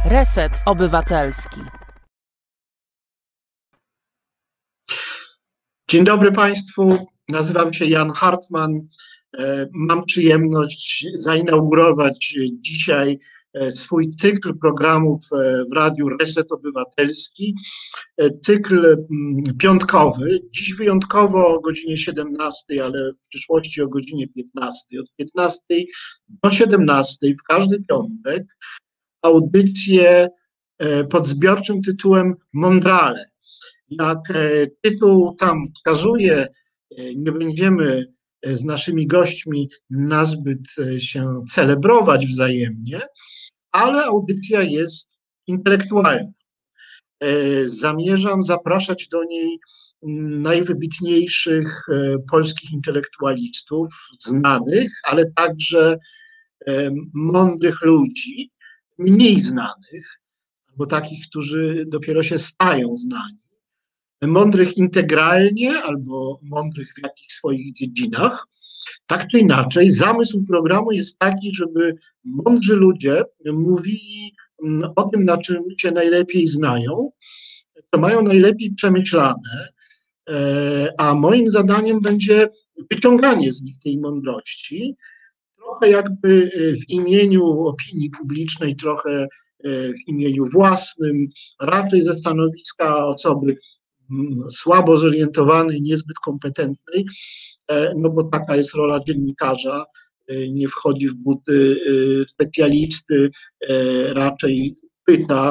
Reset Obywatelski. Dzień dobry Państwu, nazywam się Jan Hartman. Mam przyjemność zainaugurować dzisiaj swój cykl programów w Radiu Reset Obywatelski. Cykl piątkowy, dziś wyjątkowo o godzinie 17, ale w przyszłości o godzinie 15. Od 15 do 17 w każdy piątek audycję pod zbiorczym tytułem Mądrale. Jak tytuł tam wskazuje, nie będziemy z naszymi gośćmi nazbyt się celebrować wzajemnie, ale audycja jest intelektualna. Zamierzam zapraszać do niej najwybitniejszych polskich intelektualistów, znanych, ale także mądrych ludzi, mniej znanych, albo takich, którzy dopiero się stają znani. Mądrych integralnie albo mądrych w jakichś swoich dziedzinach. Tak czy inaczej, zamysł programu jest taki, żeby mądrzy ludzie mówili o tym, na czym się najlepiej znają, co mają najlepiej przemyślane, a moim zadaniem będzie wyciąganie z nich tej mądrości, trochę jakby w imieniu opinii publicznej, trochę w imieniu własnym, raczej ze stanowiska osoby słabo zorientowanej, niezbyt kompetentnej, no bo taka jest rola dziennikarza, nie wchodzi w buty specjalisty, raczej pyta,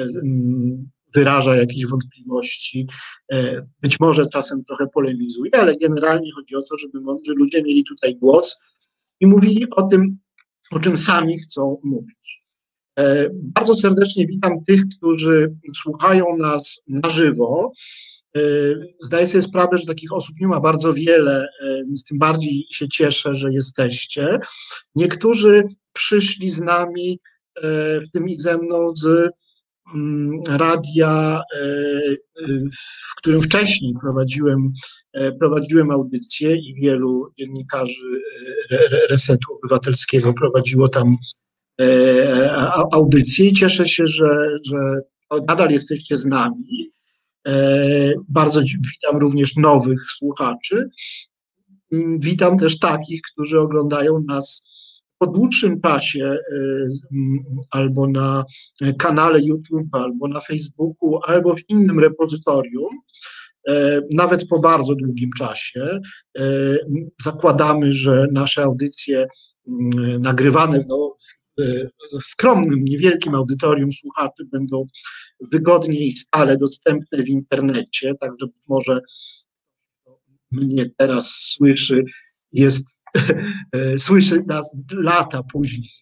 wyraża jakieś wątpliwości, być może czasem trochę polemizuje, ale generalnie chodzi o to, żeby mądrzy ludzie mieli tutaj głos i mówili o tym, o czym sami chcą mówić. Bardzo serdecznie witam tych, którzy słuchają nas na żywo. Zdaję sobie sprawę, że takich osób nie ma bardzo wiele, więc tym bardziej się cieszę, że jesteście. Niektórzy przyszli z nami, w tym i ze mną, z radia, w którym wcześniej prowadziłem audycję i wielu dziennikarzy Resetu Obywatelskiego prowadziło tam audycję i cieszę się, że nadal jesteście z nami. Bardzo witam również nowych słuchaczy. Witam też takich, którzy oglądają nas po dłuższym czasie albo na kanale YouTube, albo na Facebooku, albo w innym repozytorium, nawet po bardzo długim czasie. Zakładamy, że nasze audycje nagrywane w skromnym, niewielkim audytorium słuchaczy będą wygodnie i stale dostępne w internecie, także być może mnie teraz słyszy nas lata później.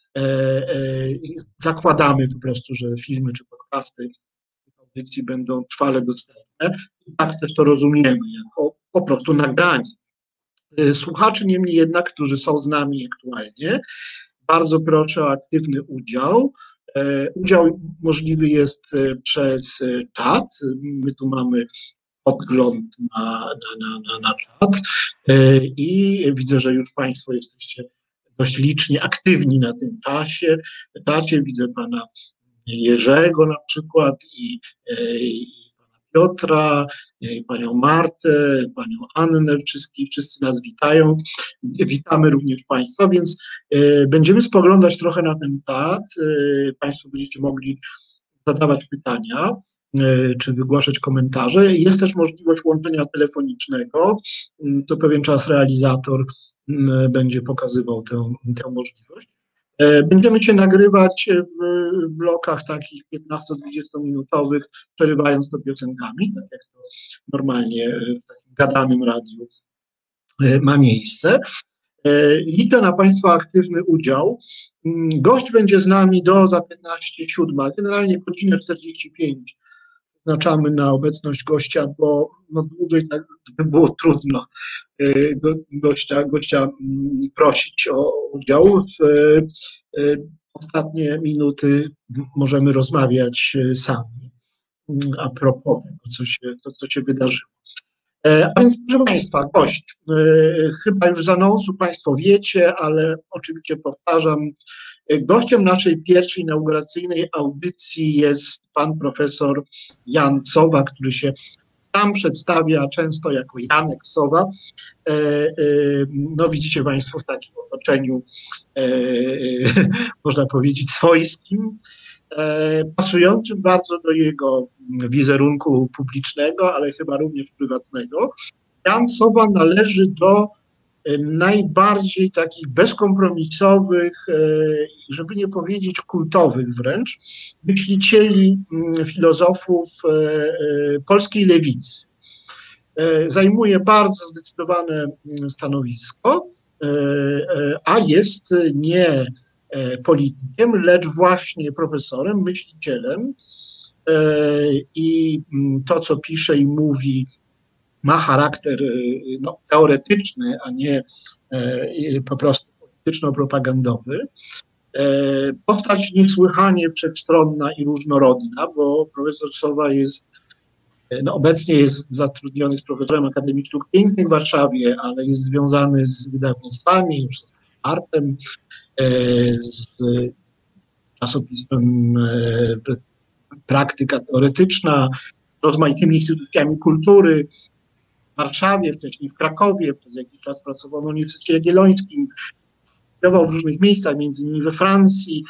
Zakładamy po prostu, że filmy czy podcasty audycji będą trwale dostępne i tak też to rozumiemy, jako po prostu nagranie. Słuchaczy niemniej jednak, którzy są z nami aktualnie, bardzo proszę o aktywny udział. Udział możliwy jest przez czat. My tu mamy podgląd na czat i widzę, że już Państwo jesteście dość licznie aktywni na tym czacie. Widzę pana Jerzego na przykład i pana Piotra, i panią Martę, panią Annę, wszyscy nas witają. Witamy również Państwa, więc będziemy spoglądać trochę na ten czat. Państwo będziecie mogli zadawać pytania czy wygłaszać komentarze. Jest też możliwość łączenia telefonicznego. Co pewien czas realizator będzie pokazywał tę możliwość. Będziemy Cię nagrywać w blokach takich 15-20 minutowych, przerywając to piosenkami, tak jak to normalnie w takim gadanym radiu ma miejsce. Liczę na Państwa aktywny udział. Gość będzie z nami do za 15:07, generalnie godzinę 45 znaczamy na obecność gościa, bo dłużej tak by było trudno gościa prosić o udział. Ostatnie minuty możemy rozmawiać sami a propos tego, co się wydarzyło. A więc, proszę Państwa, gość, chyba już z anonsu Państwo wiecie, ale oczywiście powtarzam, gościem naszej pierwszej inauguracyjnej audycji jest pan profesor Jan Sowa, który się sam przedstawia często jako Janek Sowa. No widzicie Państwo w takim otoczeniu, można powiedzieć, swojskim, pasującym bardzo do jego wizerunku publicznego, ale chyba również prywatnego. Jan Sowa należy do najbardziej takich bezkompromisowych, żeby nie powiedzieć kultowych wręcz, myślicieli, filozofów polskiej lewicy. Zajmuje bardzo zdecydowane stanowisko, a jest nie politykiem, lecz właśnie profesorem, myślicielem i to, co pisze i mówi, ma charakter teoretyczny, a nie po prostu polityczno-propagandowy. Postać niesłychanie wszechstronna i różnorodna, bo profesor Sowa obecnie jest zatrudniony z profesorem Akademii Sztuk Pięknych w Warszawie, ale jest związany z wydawnictwami, z Artem, z czasopismem Praktyka Teoretyczna, rozmaitymi instytucjami kultury w Warszawie, wcześniej w Krakowie, przez jakiś czas pracował na Uniwersytecie Jagiellońskim, studiował w różnych miejscach, między innymi we Francji.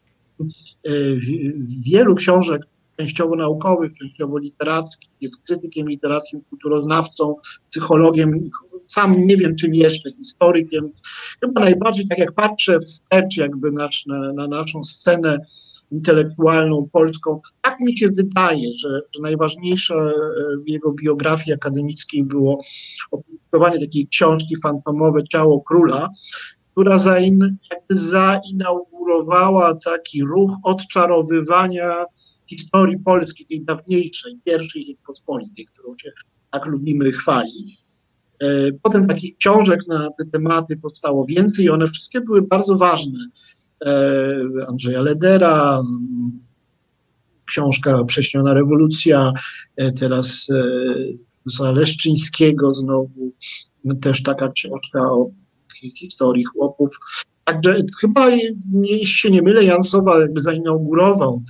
Wielu książek, częściowo naukowych, częściowo literackich, jest krytykiem literackim, kulturoznawcą, psychologiem, sam nie wiem czym jeszcze, historykiem. Chyba najbardziej, tak jak patrzę wstecz jakby na naszą scenę intelektualną polską, tak mi się wydaje, że najważniejsze w jego biografii akademickiej było opublikowanie takiej książki fantomowe Ciało Króla, która zainaugurowała taki ruch odczarowywania historii Polski, tej dawniejszej, pierwszej Rzeczpospolitej, którą się tak lubimy chwalić. Potem takich książek na te tematy powstało więcej i one wszystkie były bardzo ważne. Andrzeja Ledera, książka Prześniona rewolucja, teraz profesora Leszczyńskiego znowu, też taka książka o historii chłopów. Także chyba, jeśli się nie mylę, Jan Sowa jakby zainaugurował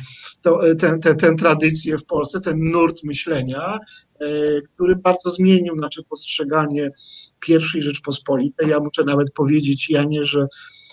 tę tradycję w Polsce, ten nurt myślenia, który bardzo zmienił nasze postrzeganie pierwszej Rzeczpospolitej. Ja muszę nawet powiedzieć, Janie, że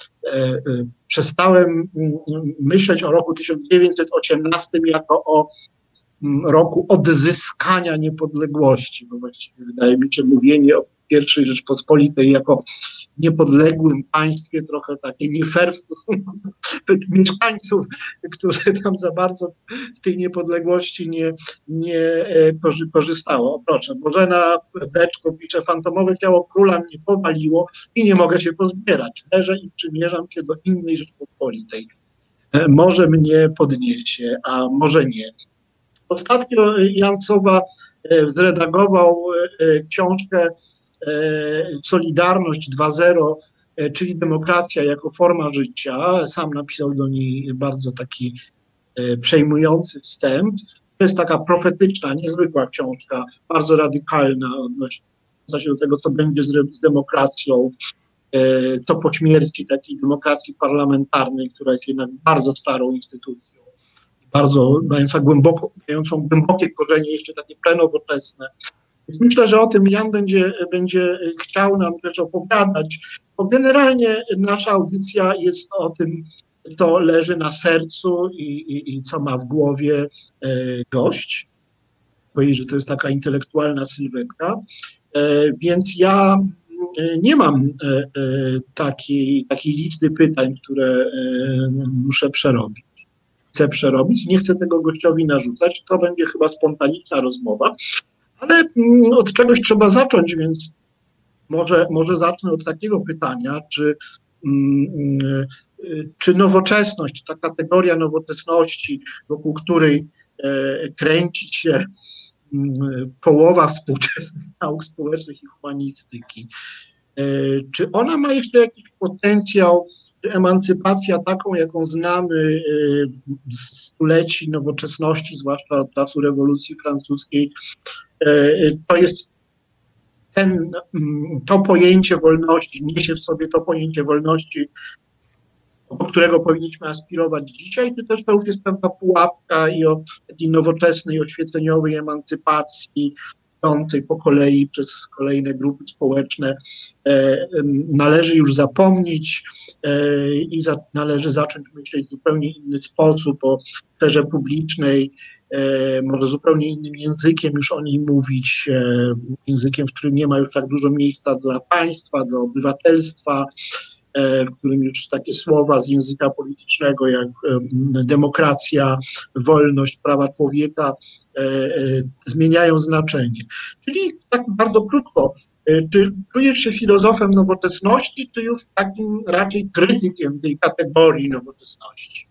przestałem myśleć o roku 1918 jako o roku odzyskania niepodległości, bo właściwie wydaje mi się mówienie o pierwszej Rzeczpospolitej jako niepodległym państwie trochę takie nie fair w stosunku do mieszkańców, którzy tam za bardzo z tej niepodległości nie korzystało. O proszę, Bożena Beczko pisze, fantomowe ciało króla mnie powaliło i nie mogę się pozbierać. Leżę i przymierzam się do innej Rzeczpospolitej. Może mnie podniesie, a może nie. Ostatnio Jan Sowa zredagował książkę Solidarność 2.0, czyli demokracja jako forma życia. Sam napisał do niej bardzo taki przejmujący wstęp. To jest taka profetyczna, niezwykła książka, bardzo radykalna odnośnie do tego, co będzie z demokracją, co po śmierci takiej demokracji parlamentarnej, która jest jednak bardzo starą instytucją, bardzo mającą głębokie korzenie, jeszcze takie prenowoczesne. Myślę, że o tym Jan będzie chciał nam też opowiadać, bo generalnie nasza audycja jest o tym, co leży na sercu i co ma w głowie gość. Powiedzieć, że to jest taka intelektualna sylwetka, więc ja nie mam takiej listy pytań, które muszę przerobić. Chcę przerobić, nie chcę tego gościowi narzucać, to będzie chyba spontaniczna rozmowa, ale od czegoś trzeba zacząć, więc może zacznę od takiego pytania, czy nowoczesność, ta kategoria nowoczesności, wokół której kręci się połowa współczesnych nauk społecznych i humanistyki, czy ona ma jeszcze jakiś potencjał, czy emancypacja taką, jaką znamy z stuleci nowoczesności, zwłaszcza od czasu rewolucji francuskiej, to jest to pojęcie wolności, niesie w sobie to pojęcie wolności, do którego powinniśmy aspirować dzisiaj, czy też to już jest pewna pułapka i o takiej nowoczesnej, oświeceniowej emancypacji, idącej po kolei przez kolejne grupy społeczne, należy już zapomnieć i należy zacząć myśleć w zupełnie inny sposób o sferze publicznej, może zupełnie innym językiem już o niej mówić, językiem, w którym nie ma już tak dużo miejsca dla państwa, dla obywatelstwa, w którym już takie słowa z języka politycznego jak demokracja, wolność, prawa człowieka zmieniają znaczenie. Czyli tak bardzo krótko, czy czujesz się filozofem nowoczesności, czy już takim raczej krytykiem tej kategorii nowoczesności?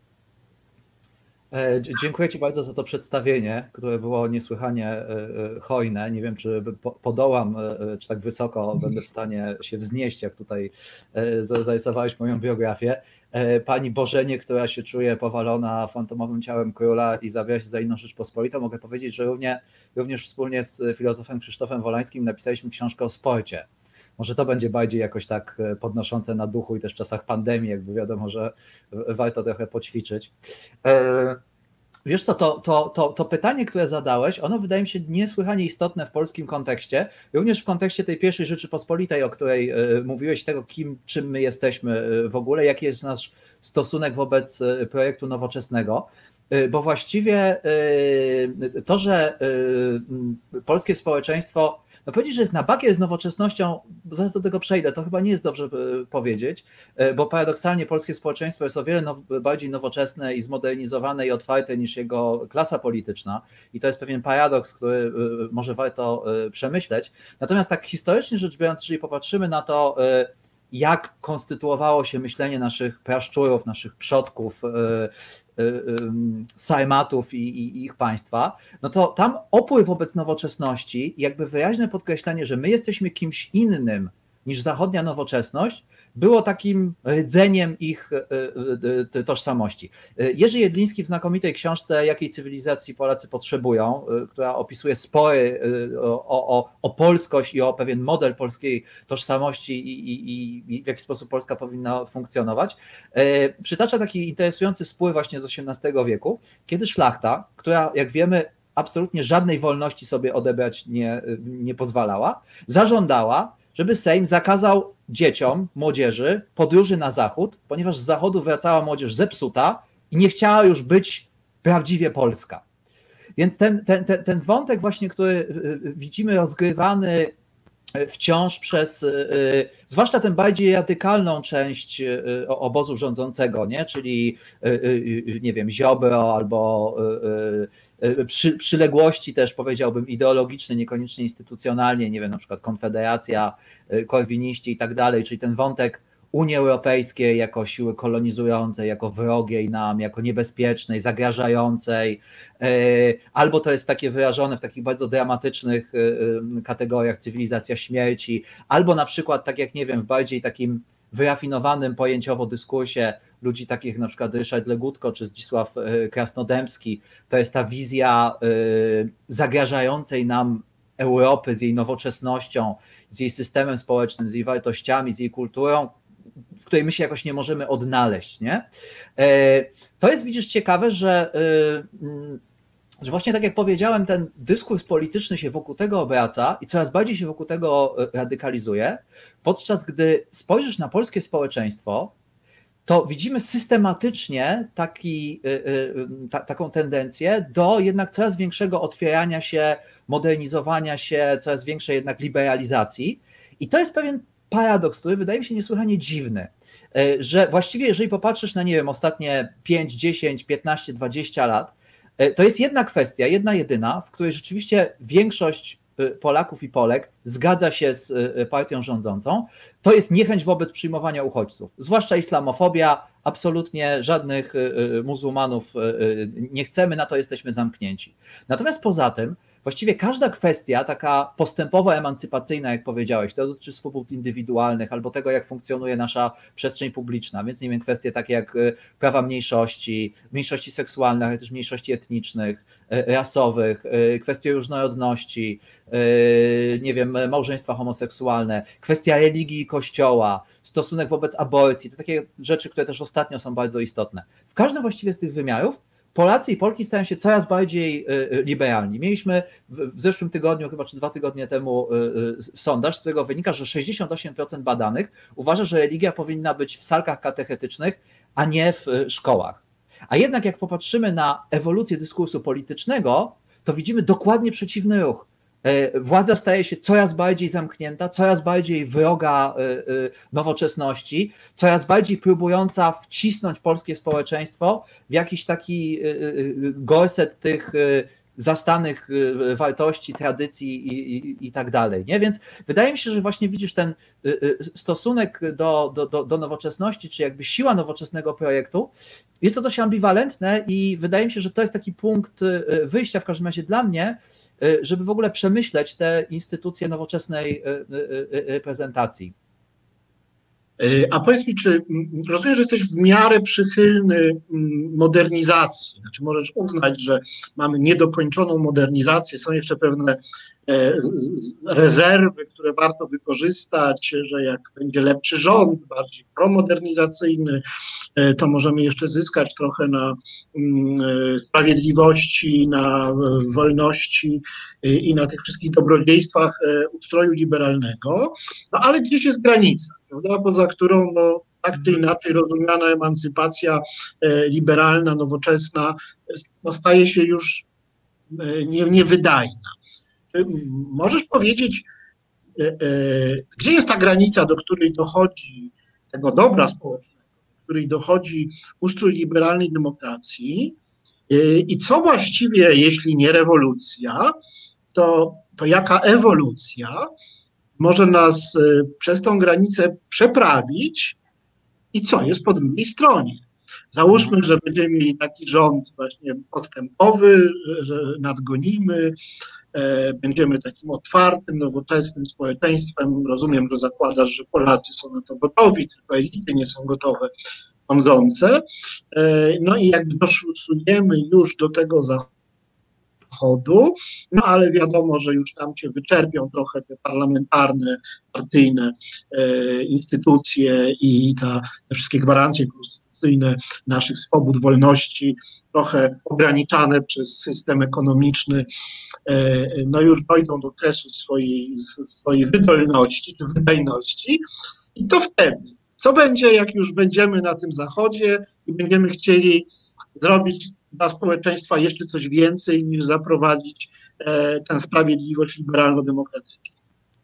Dziękuję Ci bardzo za to przedstawienie, które było niesłychanie hojne. Nie wiem, czy podołam, czy tak wysoko będę w stanie się wznieść, jak tutaj zarysowałeś moją biografię. Pani Bożenie, która się czuje powalona fantomowym ciałem króla i zabiera się za inną Rzeczpospolitą, mogę powiedzieć, że również wspólnie z filozofem Krzysztofem Wolańskim napisaliśmy książkę o sporcie. Może to będzie bardziej jakoś tak podnoszące na duchu i też w czasach pandemii, jakby wiadomo, że warto trochę poćwiczyć. Wiesz co, to pytanie, które zadałeś, ono wydaje mi się niesłychanie istotne w polskim kontekście, również w kontekście tej pierwszej Rzeczypospolitej, o której mówiłeś, tego czym my jesteśmy w ogóle, jaki jest nasz stosunek wobec projektu nowoczesnego, bo właściwie to, że polskie społeczeństwo, no powiedzieć, że jest na bakier z nowoczesnością, zaraz do tego przejdę, to chyba nie jest dobrze powiedzieć, bo paradoksalnie polskie społeczeństwo jest o wiele bardziej nowoczesne i zmodernizowane i otwarte niż jego klasa polityczna i to jest pewien paradoks, który może warto przemyśleć. Natomiast tak historycznie rzecz biorąc, jeżeli popatrzymy na to, jak konstytuowało się myślenie naszych praszczurów, naszych przodków, sarmatów i ich państwa, no to tam opór wobec nowoczesności, jakby wyraźne podkreślenie, że my jesteśmy kimś innym niż zachodnia nowoczesność, było takim rdzeniem ich tożsamości. Jerzy Jedliński w znakomitej książce Jakiej cywilizacji Polacy potrzebują, która opisuje spory o polskość i o pewien model polskiej tożsamości i w jaki sposób Polska powinna funkcjonować, przytacza taki interesujący spór właśnie z XVIII wieku, kiedy szlachta, która jak wiemy absolutnie żadnej wolności sobie odebrać nie pozwalała, zażądała, żeby Sejm zakazał dzieciom, młodzieży podróży na zachód, ponieważ z zachodu wracała młodzież zepsuta i nie chciała już być prawdziwie polska. Więc ten wątek właśnie, który widzimy rozgrywany wciąż przez, zwłaszcza tę bardziej radykalną część obozu rządzącego, nie? Czyli nie wiem, Ziobro albo przyległości też powiedziałbym ideologiczne, niekoniecznie instytucjonalnie, nie wiem, na przykład Konfederacja, korwiniści i tak dalej, czyli ten wątek Unii Europejskiej jako siły kolonizującej, jako wrogiej nam, jako niebezpiecznej, zagrażającej, albo to jest takie wyrażone w takich bardzo dramatycznych kategoriach cywilizacja śmierci, albo na przykład tak jak nie wiem, w bardziej takim wyrafinowanym pojęciowo dyskursie ludzi takich jak na przykład Ryszard Legutko czy Zdzisław Krasnodębski, to jest ta wizja zagrażającej nam Europy z jej nowoczesnością, z jej systemem społecznym, z jej wartościami, z jej kulturą, w której my się jakoś nie możemy odnaleźć. Nie? To jest, widzisz, ciekawe, że właśnie tak jak powiedziałem, ten dyskurs polityczny się wokół tego obraca i coraz bardziej się wokół tego radykalizuje, podczas gdy spojrzysz na polskie społeczeństwo, to widzimy systematycznie taką tendencję do jednak coraz większego otwierania się, modernizowania się, coraz większej jednak liberalizacji. I to jest pewien paradoks, który wydaje mi się niesłychanie dziwny, że właściwie jeżeli popatrzysz na, nie wiem, ostatnie 5, 10, 15, 20 lat, to jest jedna kwestia, jedna jedyna, w której rzeczywiście większość Polaków i Polek zgadza się z partią rządzącą, to jest niechęć wobec przyjmowania uchodźców, zwłaszcza islamofobia, absolutnie żadnych muzułmanów nie chcemy, na to jesteśmy zamknięci. Natomiast poza tym właściwie każda kwestia taka postępowo emancypacyjna, jak powiedziałeś, to dotyczy swobód indywidualnych albo tego, jak funkcjonuje nasza przestrzeń publiczna, więc nie wiem, kwestie takie jak prawa mniejszości, mniejszości seksualnych, ale też mniejszości etnicznych, rasowych, kwestie różnorodności, nie wiem, małżeństwa homoseksualne, kwestia religii i kościoła, stosunek wobec aborcji, to takie rzeczy, które też ostatnio są bardzo istotne. W każdym właściwie z tych wymiarów Polacy i Polki stają się coraz bardziej liberalni. Mieliśmy w zeszłym tygodniu, chyba czy 2 tygodnie temu, sondaż, z którego wynika, że 68% badanych uważa, że religia powinna być w salkach katechetycznych, a nie w szkołach. A jednak jak popatrzymy na ewolucję dyskursu politycznego, to widzimy dokładnie przeciwny ruch. Władza staje się coraz bardziej zamknięta, coraz bardziej wroga nowoczesności, coraz bardziej próbująca wcisnąć polskie społeczeństwo w jakiś taki gorset tych zastanych wartości, tradycji i tak dalej. Nie? Więc wydaje mi się, że właśnie widzisz ten stosunek do nowoczesności, czy jakby siła nowoczesnego projektu, jest to dość ambiwalentne i wydaje mi się, że to jest taki punkt wyjścia w każdym razie dla mnie, żeby w ogóle przemyśleć te instytucje nowoczesnej reprezentacji. A powiedz mi, czy rozumiem, że jesteś w miarę przychylny modernizacji? Znaczy możesz uznać, że mamy niedokończoną modernizację, są jeszcze pewne rezerwy, które warto wykorzystać, że jak będzie lepszy rząd, bardziej promodernizacyjny, to możemy jeszcze zyskać trochę na sprawiedliwości, na wolności i na tych wszystkich dobrodziejstwach ustroju liberalnego, no ale gdzieś jest granica, prawda, poza którą no, tak czy inaczej rozumiana emancypacja liberalna, nowoczesna no, staje się już niewydajna. Możesz powiedzieć, gdzie jest ta granica, do której dochodzi tego dobra społecznego, do której dochodzi ustrój liberalnej demokracji i co właściwie, jeśli nie rewolucja, to jaka ewolucja może nas przez tą granicę przeprawić i co jest po drugiej stronie. Załóżmy, że będziemy mieli taki rząd właśnie postępowy, że nadgonimy, będziemy takim otwartym, nowoczesnym społeczeństwem. Rozumiem, że zakładasz, że Polacy są na to gotowi, tylko elity nie są gotowe, rządzące. No i jak doszusujemy już do tego zachodu, no ale wiadomo, że już tam cię wyczerpią trochę te parlamentarne, partyjne instytucje i te wszystkie gwarancje konstytucyjne naszych swobód, wolności, trochę ograniczane przez system ekonomiczny, no już dojdą do kresu swojej wydolności czy wydajności. I to wtedy? Co będzie, jak już będziemy na tym zachodzie i będziemy chcieli zrobić dla społeczeństwa jeszcze coś więcej niż zaprowadzić tę sprawiedliwość liberalno-demokratyczną?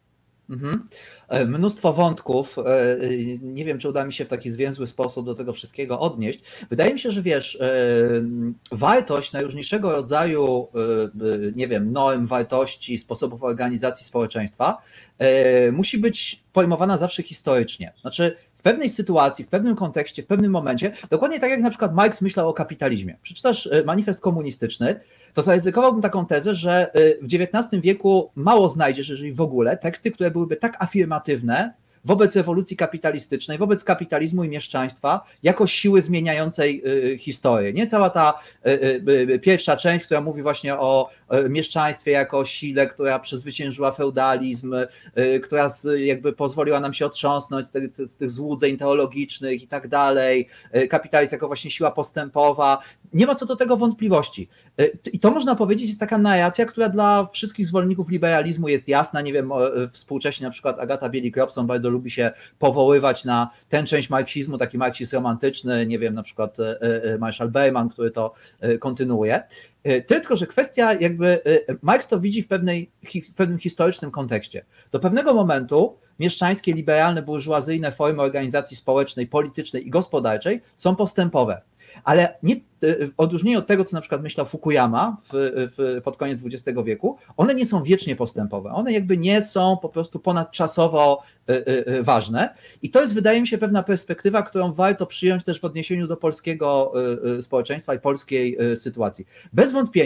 Mnóstwo wątków. Nie wiem, czy uda mi się w taki zwięzły sposób do tego wszystkiego odnieść. Wydaje mi się, że wiesz, wartość najróżniejszego rodzaju, nie wiem, norm, wartości, sposobów organizacji społeczeństwa musi być pojmowana zawsze historycznie. Znaczy, w pewnej sytuacji, w pewnym kontekście, w pewnym momencie, dokładnie tak jak na przykład Marx myślał o kapitalizmie. Przeczytasz manifest komunistyczny, to zaryzykowałbym taką tezę, że w XIX wieku mało znajdziesz, jeżeli w ogóle, teksty, które byłyby tak afirmatywne wobec rewolucji kapitalistycznej, wobec kapitalizmu i mieszczaństwa, jako siły zmieniającej historię. Nie cała ta pierwsza część, która mówi właśnie o mieszczaństwie jako sile, która przezwyciężyła feudalizm, która jakby pozwoliła nam się otrząsnąć z tych złudzeń teologicznych i tak dalej, kapitalizm jako właśnie siła postępowa. Nie ma co do tego wątpliwości. I to można powiedzieć jest taka narracja, która dla wszystkich zwolenników liberalizmu jest jasna. Nie wiem, współcześnie na przykład Agata Bielik-Robson bardzo lubi się powoływać na tę część marksizmu, taki marksizm romantyczny, nie wiem, na przykład Marshall Berman, który to kontynuuje. Tylko że kwestia jakby, Marx to widzi w pewnym historycznym kontekście. Do pewnego momentu mieszczańskie, liberalne, burżuazyjne formy organizacji społecznej, politycznej i gospodarczej są postępowe. Ale nie, w odróżnieniu od tego, co na przykład myślał Fukuyama pod koniec XX wieku, one nie są wiecznie postępowe. One jakby nie są po prostu ponadczasowo ważne. I to jest, wydaje mi się, pewna perspektywa, którą warto przyjąć też w odniesieniu do polskiego społeczeństwa i polskiej sytuacji. Bez wątpienia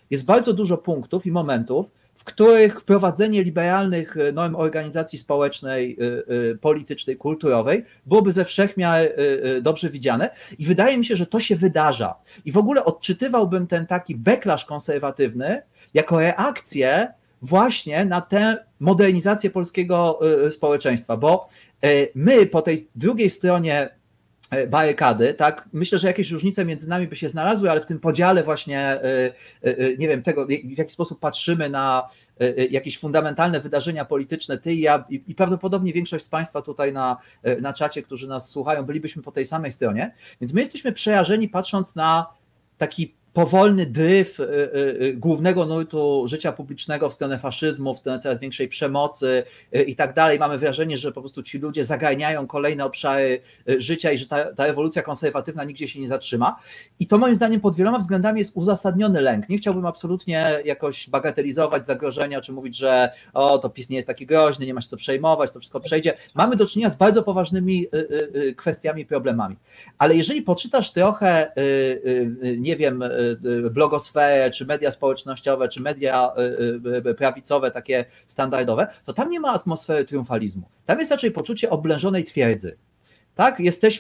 jest bardzo dużo punktów i momentów, w których wprowadzenie liberalnych norm organizacji społecznej, politycznej, kulturowej byłoby ze wszech miar dobrze widziane i wydaje mi się, że to się wydarza. I w ogóle odczytywałbym ten taki backlash konserwatywny jako reakcję właśnie na tę modernizację polskiego społeczeństwa, bo my po tej drugiej stronie barykady, tak, myślę, że jakieś różnice między nami by się znalazły, ale w tym podziale właśnie, nie wiem, tego, w jaki sposób patrzymy na jakieś fundamentalne wydarzenia polityczne, ty i ja i prawdopodobnie większość z Państwa tutaj na czacie, którzy nas słuchają, bylibyśmy po tej samej stronie, więc my jesteśmy przerażeni patrząc na taki powolny dryf głównego nurtu życia publicznego w stronę faszyzmu, w stronę coraz większej przemocy i tak dalej. Mamy wrażenie, że po prostu ci ludzie zagarniają kolejne obszary życia i że ta rewolucja konserwatywna nigdzie się nie zatrzyma. I to moim zdaniem pod wieloma względami jest uzasadniony lęk. Nie chciałbym absolutnie jakoś bagatelizować zagrożenia, czy mówić, że to PiS nie jest taki groźny, nie ma się co przejmować, to wszystko przejdzie. Mamy do czynienia z bardzo poważnymi kwestiami, problemami. Ale jeżeli poczytasz trochę, nie wiem, blogosferę, czy media społecznościowe, czy media prawicowe, takie standardowe, to tam nie ma atmosfery triumfalizmu. Tam jest raczej poczucie oblężonej twierdzy. Tak?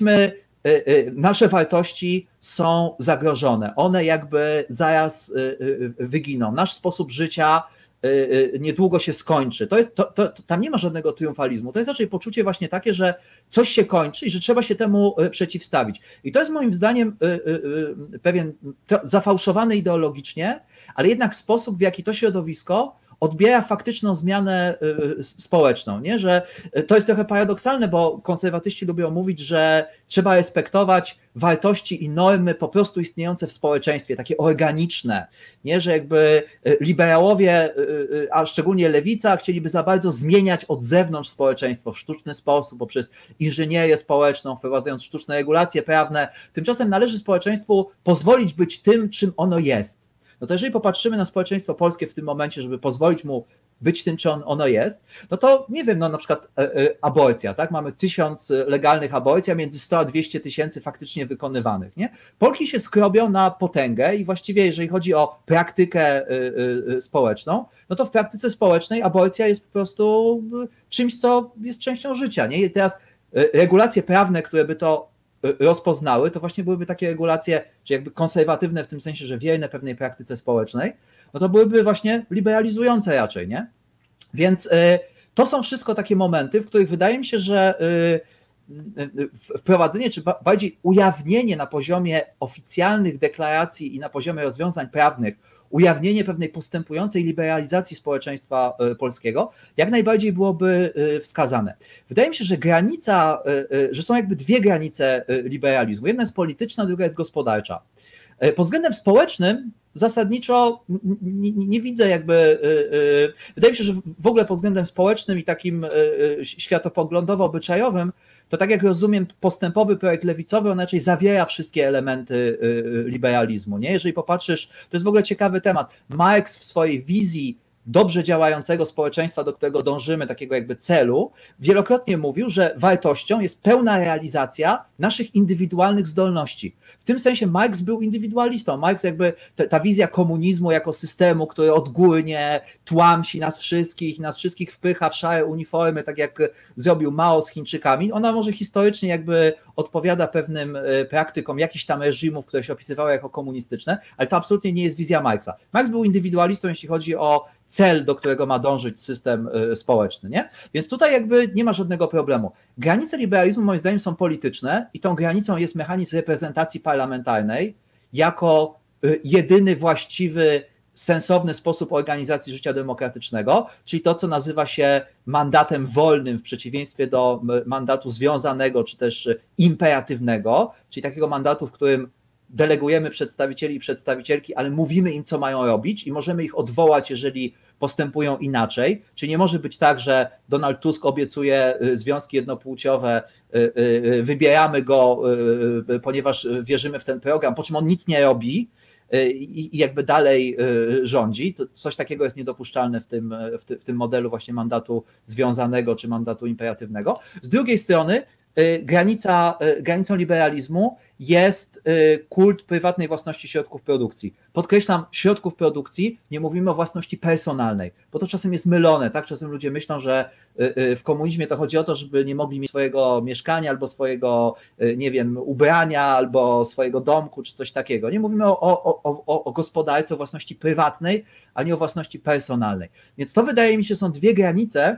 Nasze wartości są zagrożone. One jakby zaraz wyginą. Nasz sposób życia niedługo się skończy. Tam nie ma żadnego triumfalizmu. To jest raczej poczucie właśnie takie, że coś się kończy i że trzeba się temu przeciwstawić. I to jest moim zdaniem pewien zafałszowany ideologicznie, ale jednak sposób, w jaki to środowisko odbiera faktyczną zmianę społeczną, nie? Że to jest trochę paradoksalne, bo konserwatyści lubią mówić, że trzeba respektować wartości i normy po prostu istniejące w społeczeństwie, takie organiczne, nie? Że jakby liberałowie, a szczególnie lewica, chcieliby za bardzo zmieniać od zewnątrz społeczeństwo w sztuczny sposób, poprzez inżynierię społeczną, wprowadzając sztuczne regulacje prawne. Tymczasem należy społeczeństwu pozwolić być tym, czym ono jest. No to jeżeli popatrzymy na społeczeństwo polskie w tym momencie, żeby pozwolić mu być tym, czym ono jest, no to nie wiem, no na przykład aborcja, tak? Mamy 1000 legalnych aborcji, a między 100 a 200 tysięcy faktycznie wykonywanych, nie? Polki się skrobią na potęgę i właściwie jeżeli chodzi o praktykę społeczną, no to w praktyce społecznej aborcja jest po prostu czymś, co jest częścią życia, nie? I teraz regulacje prawne, które by to rozpoznały, to właśnie byłyby takie regulacje, czy jakby konserwatywne w tym sensie, że wierne pewnej praktyce społecznej, no to byłyby właśnie liberalizujące raczej, nie? Więc to są wszystko takie momenty, w których wydaje mi się, że wprowadzenie, czy bardziej ujawnienie na poziomie oficjalnych deklaracji i na poziomie rozwiązań prawnych, ujawnienie pewnej postępującej liberalizacji społeczeństwa polskiego jak najbardziej byłoby wskazane. Wydaje mi się, że że są jakby dwie granice liberalizmu. Jedna jest polityczna, druga jest gospodarcza. Pod względem społecznym zasadniczo nie widzę jakby, wydaje mi się, że w ogóle pod względem społecznym i takim światopoglądowo-obyczajowym, to tak jak rozumiem postępowy projekt lewicowy, on raczej zawiera wszystkie elementy liberalizmu. Nie? Jeżeli popatrzysz, to jest w ogóle ciekawy temat. Marx w swojej wizji dobrze działającego społeczeństwa, do którego dążymy, takiego jakby celu, wielokrotnie mówił, że wartością jest pełna realizacja naszych indywidualnych zdolności. W tym sensie Marx był indywidualistą. Marx jakby ta wizja komunizmu jako systemu, który odgórnie tłamsi nas wszystkich wpycha w szare uniformy, tak jak zrobił Mao z Chińczykami, ona może historycznie jakby odpowiada pewnym praktykom jakichś tam reżimów, które się opisywały jako komunistyczne, ale to absolutnie nie jest wizja Marxa. Marx był indywidualistą, jeśli chodzi o cel, do którego ma dążyć system społeczny, nie? Więc tutaj jakby nie ma żadnego problemu. Granice liberalizmu moim zdaniem są polityczne i tą granicą jest mechanizm reprezentacji parlamentarnej jako jedyny właściwy, sensowny sposób organizacji życia demokratycznego, czyli to, co nazywa się mandatem wolnym w przeciwieństwie do mandatu związanego czy też imperatywnego, czyli takiego mandatu, w którym delegujemy przedstawicieli i przedstawicielki, ale mówimy im, co mają robić i możemy ich odwołać, jeżeli postępują inaczej. Czyli nie może być tak, że Donald Tusk obiecuje związki jednopłciowe, wybieramy go, ponieważ wierzymy w ten program, po czym on nic nie robi i jakby dalej rządzi. To coś takiego jest niedopuszczalne w tym modelu właśnie mandatu związanego czy mandatu imperatywnego. Z drugiej strony granicą liberalizmu jest kult prywatnej własności środków produkcji. Podkreślam, środków produkcji, nie mówimy o własności personalnej, bo to czasem jest mylone, tak? Czasem ludzie myślą, że w komunizmie to chodzi o to, żeby nie mogli mieć swojego mieszkania albo swojego, nie wiem, ubrania albo swojego domku czy coś takiego. Nie mówimy o gospodarce, o własności prywatnej, a nie o własności personalnej. Więc to wydaje mi się są dwie granice,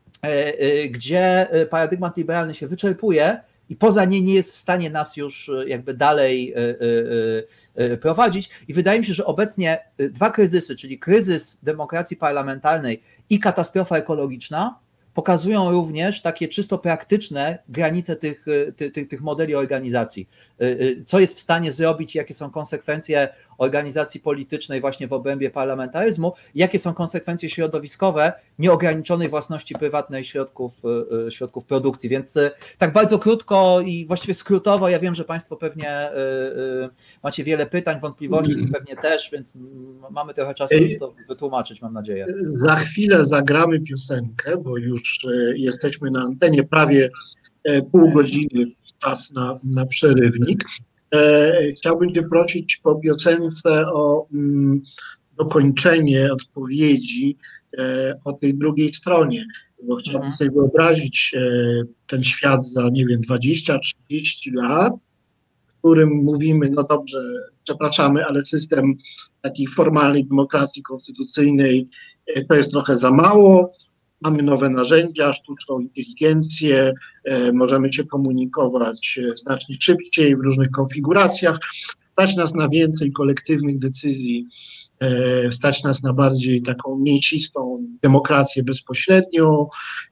gdzie paradygmat liberalny się wyczerpuje i poza nie jest w stanie nas już jakby dalej prowadzić. I wydaje mi się, że obecnie dwa kryzysy, czyli kryzys demokracji parlamentarnej i katastrofa ekologiczna, pokazują również takie czysto praktyczne granice tych modeli organizacji. Co jest w stanie zrobić, jakie są konsekwencje organizacji politycznej właśnie w obrębie parlamentaryzmu, jakie są konsekwencje środowiskowe nieograniczonej własności prywatnej środków produkcji. Więc tak bardzo krótko i właściwie skrótowo, ja wiem, że Państwo pewnie macie wiele pytań, wątpliwości, pewnie też, więc mamy trochę czasu, żeby to wytłumaczyć, mam nadzieję. Za chwilę zagramy piosenkę, bo już jesteśmy na antenie, prawie pół godziny, czas na przerywnik. Chciałbym Cię prosić po piosence o dokończenie odpowiedzi o tej drugiej stronie, bo chciałbym sobie wyobrazić ten świat za, nie wiem, 20-30 lat, w którym mówimy, no dobrze, przepraszamy, ale system takiej formalnej demokracji konstytucyjnej to jest trochę za mało. Mamy nowe narzędzia, sztuczną inteligencję, możemy się komunikować znacznie szybciej w różnych konfiguracjach. Stać nas na więcej kolektywnych decyzji, stać nas na bardziej taką mięsistą demokrację bezpośrednią.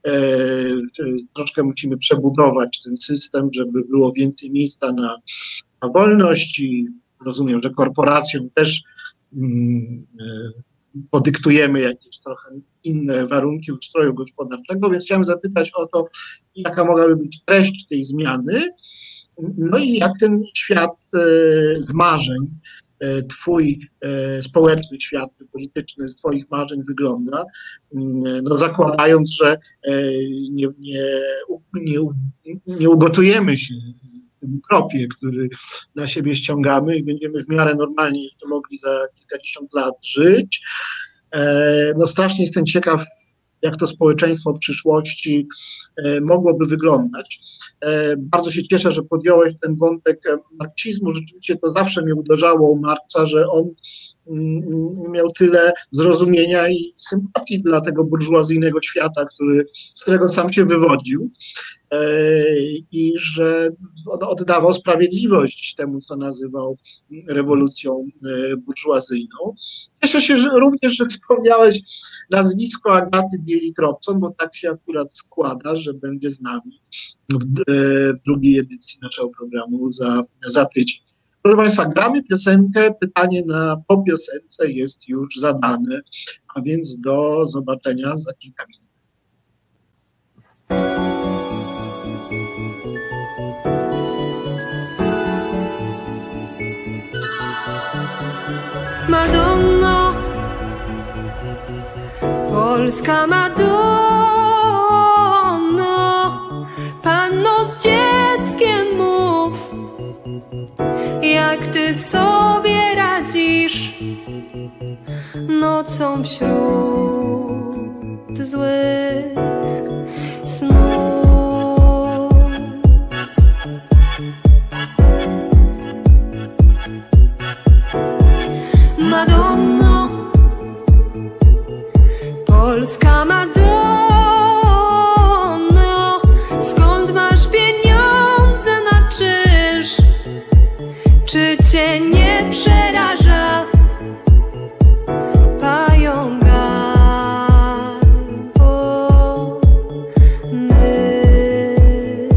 Troszkę musimy przebudować ten system, żeby było więcej miejsca na wolność i rozumiem, że korporacjom też podyktujemy jakieś trochę inne warunki ustroju gospodarczego, więc chciałem zapytać o to, jaka mogłaby być treść tej zmiany, no i jak ten świat z marzeń, twój społeczny świat polityczny z twoich marzeń wygląda, no zakładając, że nie ugotujemy się w tym ukropie, który na siebie ściągamy i będziemy w miarę normalnie jeszcze mogli za kilkadziesiąt lat żyć. No strasznie jestem ciekaw, jak to społeczeństwo w przyszłości mogłoby wyglądać. Bardzo się cieszę, że podjąłeś ten wątek marksizmu. Rzeczywiście to zawsze mnie uderzało u Marksa, że on miał tyle zrozumienia i sympatii dla tego burżuazyjnego świata, z którego sam się wywodził i że oddawał sprawiedliwość temu, co nazywał rewolucją burżuazyjną. Cieszę się również, że wspomniałeś nazwisko Agaty Bieli-Trobson, bo tak się akurat składa, że będzie z nami w drugiej edycji naszego programu za tydzień. Proszę Państwa, gramy piosenkę, pytanie po piosence jest już zadane, a więc do zobaczenia za kilka minut. Madonno, Polska Madonno, panno z dzieckiem mów, jak ty sobie radzisz nocą wśród złych snów. Madonno, Polska Madonno, skąd masz pieniądze na czynsz? Czy cię nie przeraża pająk albo mysz?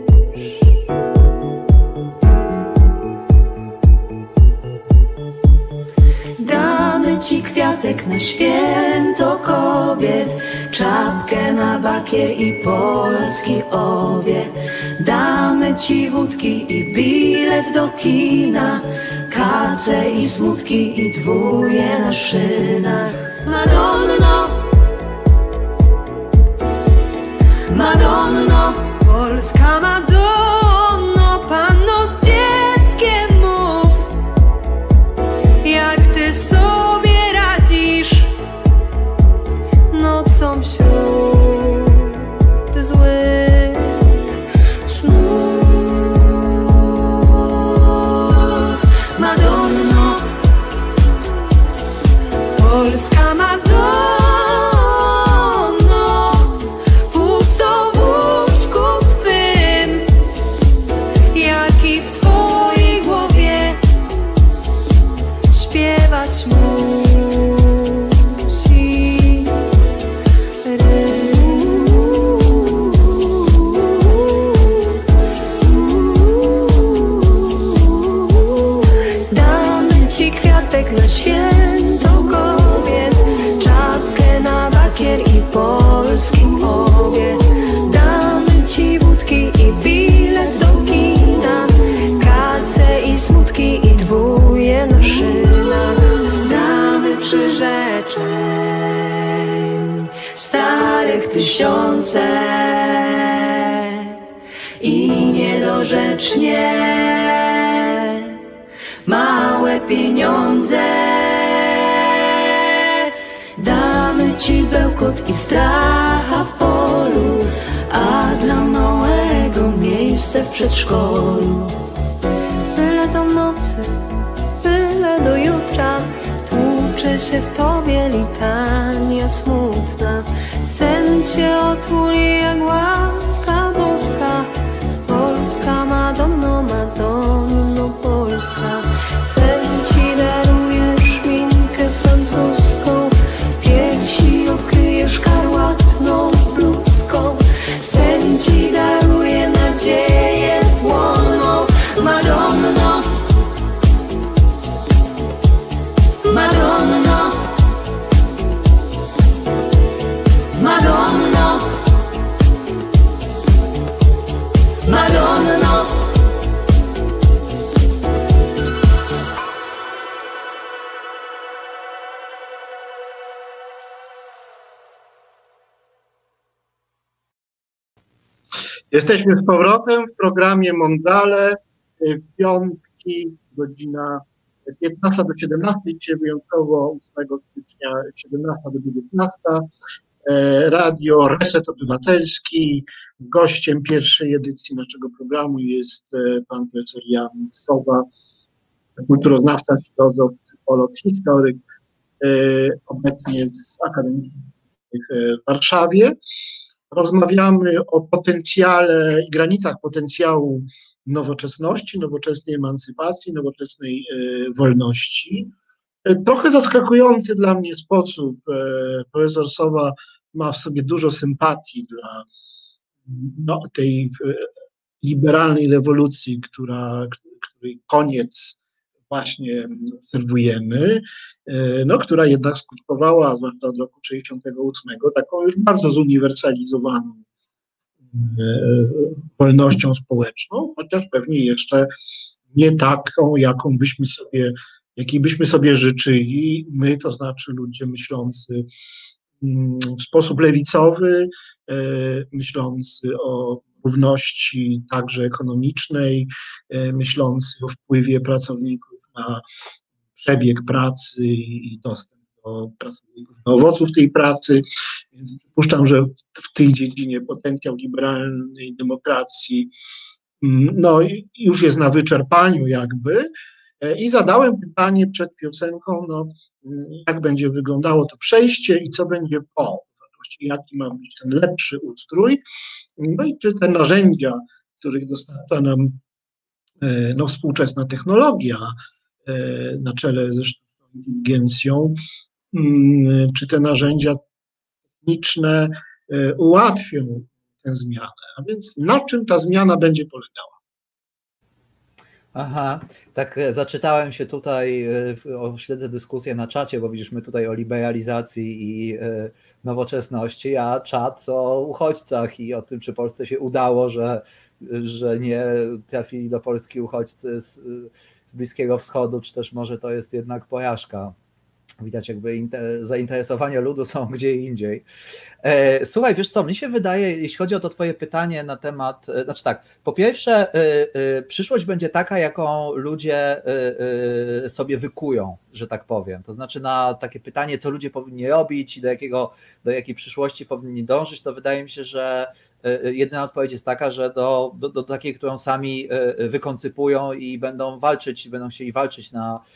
Damy ci kwiatek na święto kobiet, czapkę na bakier i polski owiec. Damy ci wódki i bilet do kina, kace i smutki i dwóje na szynach. Madonno, Madonno, Polska Madonno. kwiatek na święto kobiet, czapkę na bakier i polski obiad. Damy ci wódki i bilet do kina, kace i smutki i dwóje na szynach. Damy przyrzeczeń starych tysiące i niedorzecznie małe pieniądze. Damy ci bełkot i stracha w polu, a dla małego miejsce w przedszkolu. Byle do nocy, byle do jutra, tłucze się w tobie litania smutna. Sen cię otuli jak łaska boska, Polska Madonno, Madonno Polska. Sen ci daruje szminkę francuską, piersi okryje szkarłatną bluzką. Sen ci daruje nadzieję płoną, Madonno, Madonno, Madonno, Madonno. Jesteśmy z powrotem w programie Mondale. Piątki, godzina 15 do 17, dzisiaj wyjątkowo 8 stycznia 17 do 19. Radio Reset Obywatelski. Gościem pierwszej edycji naszego programu jest pan profesor Jan Sowa, kulturoznawca, filozof, psycholog, historyk, obecnie z Akademii w Warszawie. Rozmawiamy o potencjale i granicach potencjału nowoczesności, nowoczesnej emancypacji, nowoczesnej wolności. Trochę zaskakujący dla mnie sposób. Profesor Sowa ma w sobie dużo sympatii dla tej liberalnej rewolucji, której koniec właśnie obserwujemy, która jednak skutkowała, zwłaszcza od roku 1968, taką już bardzo zuniwersalizowaną wolnością społeczną, chociaż pewnie jeszcze nie taką, jakiej byśmy sobie życzyli, my, to znaczy ludzie myślący w sposób lewicowy, myślący o równości także ekonomicznej, myślący o wpływie pracowników na przebieg pracy i dostęp do pracowników, do owoców tej pracy. Więc przypuszczam, że w tej dziedzinie potencjał liberalnej demokracji już jest na wyczerpaniu jakby. I zadałem pytanie przed piosenką, jak będzie wyglądało to przejście i co będzie po, jaki ma być ten lepszy ustrój, i czy te narzędzia, których dostarcza nam współczesna technologia na czele ze sztuczną inteligencją, czy te narzędzia techniczne ułatwią tę zmianę, a więc na czym ta zmiana będzie polegała? Aha, tak zaczytałem się tutaj, śledzę dyskusję na czacie, bo widzisz, my tutaj o liberalizacji i nowoczesności, a czat o uchodźcach i o tym, czy Polsce się udało, że nie trafili do Polski uchodźcy z Bliskiego Wschodu, czy też może to jest jednak porażka. Widać, jakby zainteresowania ludu są gdzie indziej. Słuchaj, wiesz co, mnie się wydaje, jeśli chodzi o to twoje pytanie na temat, znaczy tak, po pierwsze przyszłość będzie taka, jaką ludzie sobie wykują, że tak powiem. To znaczy na takie pytanie, co ludzie powinni robić i do jakiej przyszłości powinni dążyć, to wydaje mi się, że jedyna odpowiedź jest taka, że do takiej, którą sami wykoncypują i będą walczyć, będą chcieli walczyć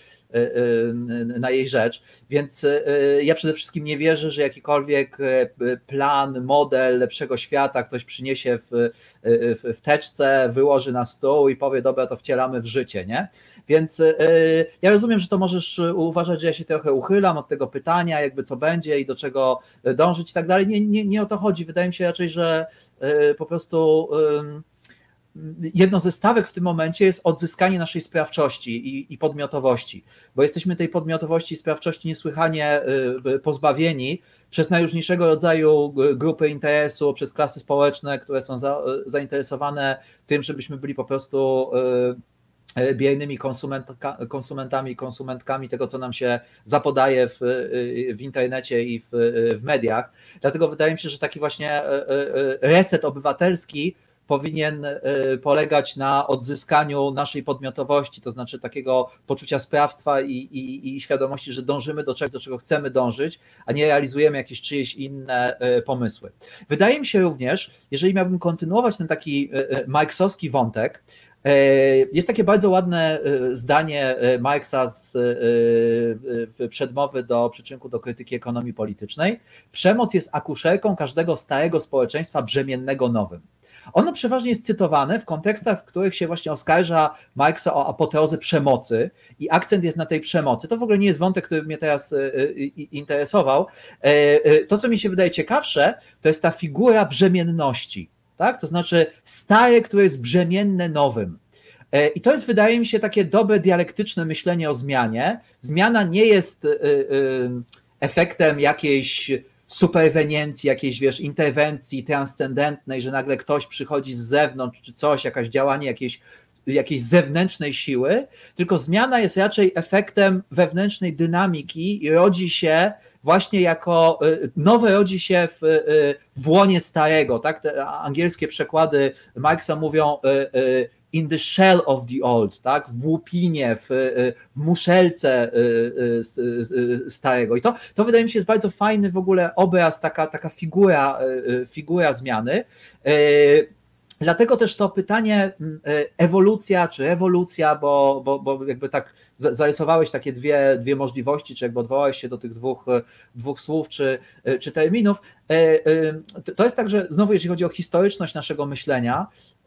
na jej rzecz, więc ja przede wszystkim nie wierzę, że jakikolwiek plan, model lepszego świata ktoś przyniesie w teczce, wyłoży na stół i powie, dobra, to wcielamy w życie, nie? Więc ja rozumiem, że to możesz uważać, że ja się trochę uchylam od tego pytania, jakby co będzie i do czego dążyć i tak dalej. Nie o to chodzi. Wydaje mi się raczej, że po prostu jedno ze stawek w tym momencie jest odzyskanie naszej sprawczości i podmiotowości, bo jesteśmy tej podmiotowości i sprawczości niesłychanie pozbawieni przez najróżniejszego rodzaju grupy interesu, przez klasy społeczne, które są zainteresowane tym, żebyśmy byli po prostu biernymi konsumentami, konsumentkami tego, co nam się zapodaje w internecie i w mediach. Dlatego wydaje mi się, że taki właśnie reset obywatelski powinien polegać na odzyskaniu naszej podmiotowości, to znaczy takiego poczucia sprawstwa i świadomości, że dążymy do czegoś, do czego chcemy dążyć, a nie realizujemy jakieś czyjeś inne pomysły. Wydaje mi się również, jeżeli miałbym kontynuować ten taki marksowski wątek, jest takie bardzo ładne zdanie Marksa z przedmowy do przyczynku do krytyki ekonomii politycznej. Przemoc jest akuszerką każdego starego społeczeństwa brzemiennego nowym. Ono przeważnie jest cytowane w kontekstach, w których się właśnie oskarża Marksa o apoteozę przemocy i akcent jest na tej przemocy. To w ogóle nie jest wątek, który mnie teraz interesował. To, co mi się wydaje ciekawsze, to jest ta figura brzemienności. Tak? To znaczy stare, które jest brzemienne nowym. I to jest, wydaje mi się, takie dobre dialektyczne myślenie o zmianie. Zmiana nie jest efektem jakiejś superweniencji, jakiejś, wiesz, interwencji transcendentnej, że nagle ktoś przychodzi z zewnątrz, czy coś, jakaś działanie jakiejś zewnętrznej siły, tylko zmiana jest raczej efektem wewnętrznej dynamiki i rodzi się właśnie jako, nowe rodzi się w łonie starego, tak? Te angielskie przekłady Marksa mówią in the shell of the old, tak? W łupinie, w muszelce starego. I to wydaje mi się jest bardzo fajny w ogóle obraz, taka figura zmiany. Dlatego też to pytanie ewolucja czy rewolucja, bo jakby tak zarysowałeś takie dwie możliwości, czy jakby odwołałeś się do tych dwóch słów czy terminów. To jest tak, że znowu jeśli chodzi o historyczność naszego myślenia,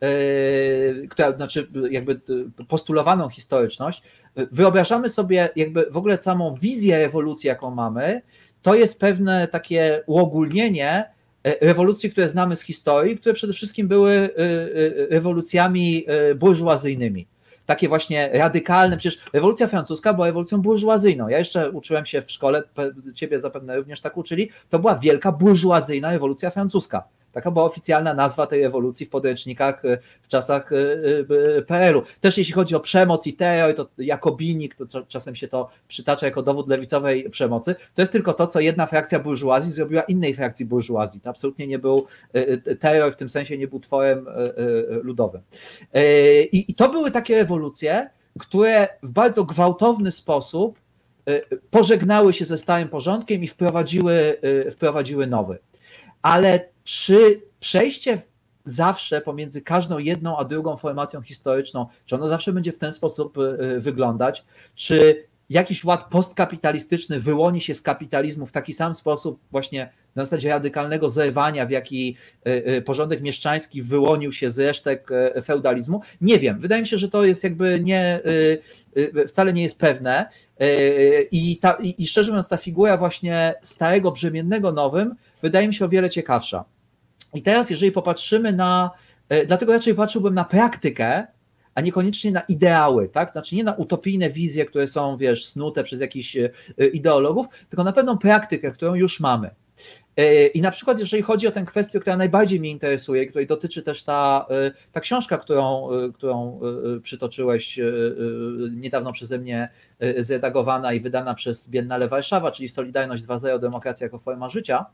która znaczy jakby postulowaną historyczność, wyobrażamy sobie jakby w ogóle samą wizję rewolucji, jaką mamy, to jest pewne takie uogólnienie rewolucji, które znamy z historii, które przede wszystkim były rewolucjami burżuazyjnymi. Takie właśnie radykalne, przecież rewolucja francuska była rewolucją burżuazyjną. Ja jeszcze uczyłem się w szkole, ciebie zapewne również tak uczyli, to była wielka burżuazyjna rewolucja francuska. Taka była oficjalna nazwa tej rewolucji w podręcznikach w czasach PRL-u. Też jeśli chodzi o przemoc i terror, to jakobinik, to czasem się to przytacza jako dowód lewicowej przemocy, to jest tylko to, co jedna frakcja burżuazji zrobiła innej frakcji burżuazji. To absolutnie nie był terror, w tym sensie nie był tworem ludowym. I to były takie rewolucje, które w bardzo gwałtowny sposób pożegnały się ze starym porządkiem i wprowadziły nowy. Ale czy przejście zawsze pomiędzy każdą jedną a drugą formacją historyczną, czy ono zawsze będzie w ten sposób wyglądać, czy jakiś ład postkapitalistyczny wyłoni się z kapitalizmu w taki sam sposób właśnie na zasadzie radykalnego zerwania, w jaki porządek mieszczański wyłonił się z resztek feudalizmu? Nie wiem, wydaje mi się, że to jest jakby wcale nie jest pewne i szczerze mówiąc ta figura właśnie starego brzemiennego nowym wydaje mi się o wiele ciekawsza. I teraz jeżeli popatrzymy dlatego raczej patrzyłbym na praktykę, a niekoniecznie na ideały, tak? Znaczy nie na utopijne wizje, które są, wiesz, snute przez jakichś ideologów, tylko na pewną praktykę, którą już mamy. I na przykład jeżeli chodzi o tę kwestię, która najbardziej mnie interesuje, której dotyczy też ta książka, którą przytoczyłeś, niedawno przeze mnie zredagowana i wydana przez Biennale Warszawa, czyli Solidarność 2.0, demokracja jako forma życia,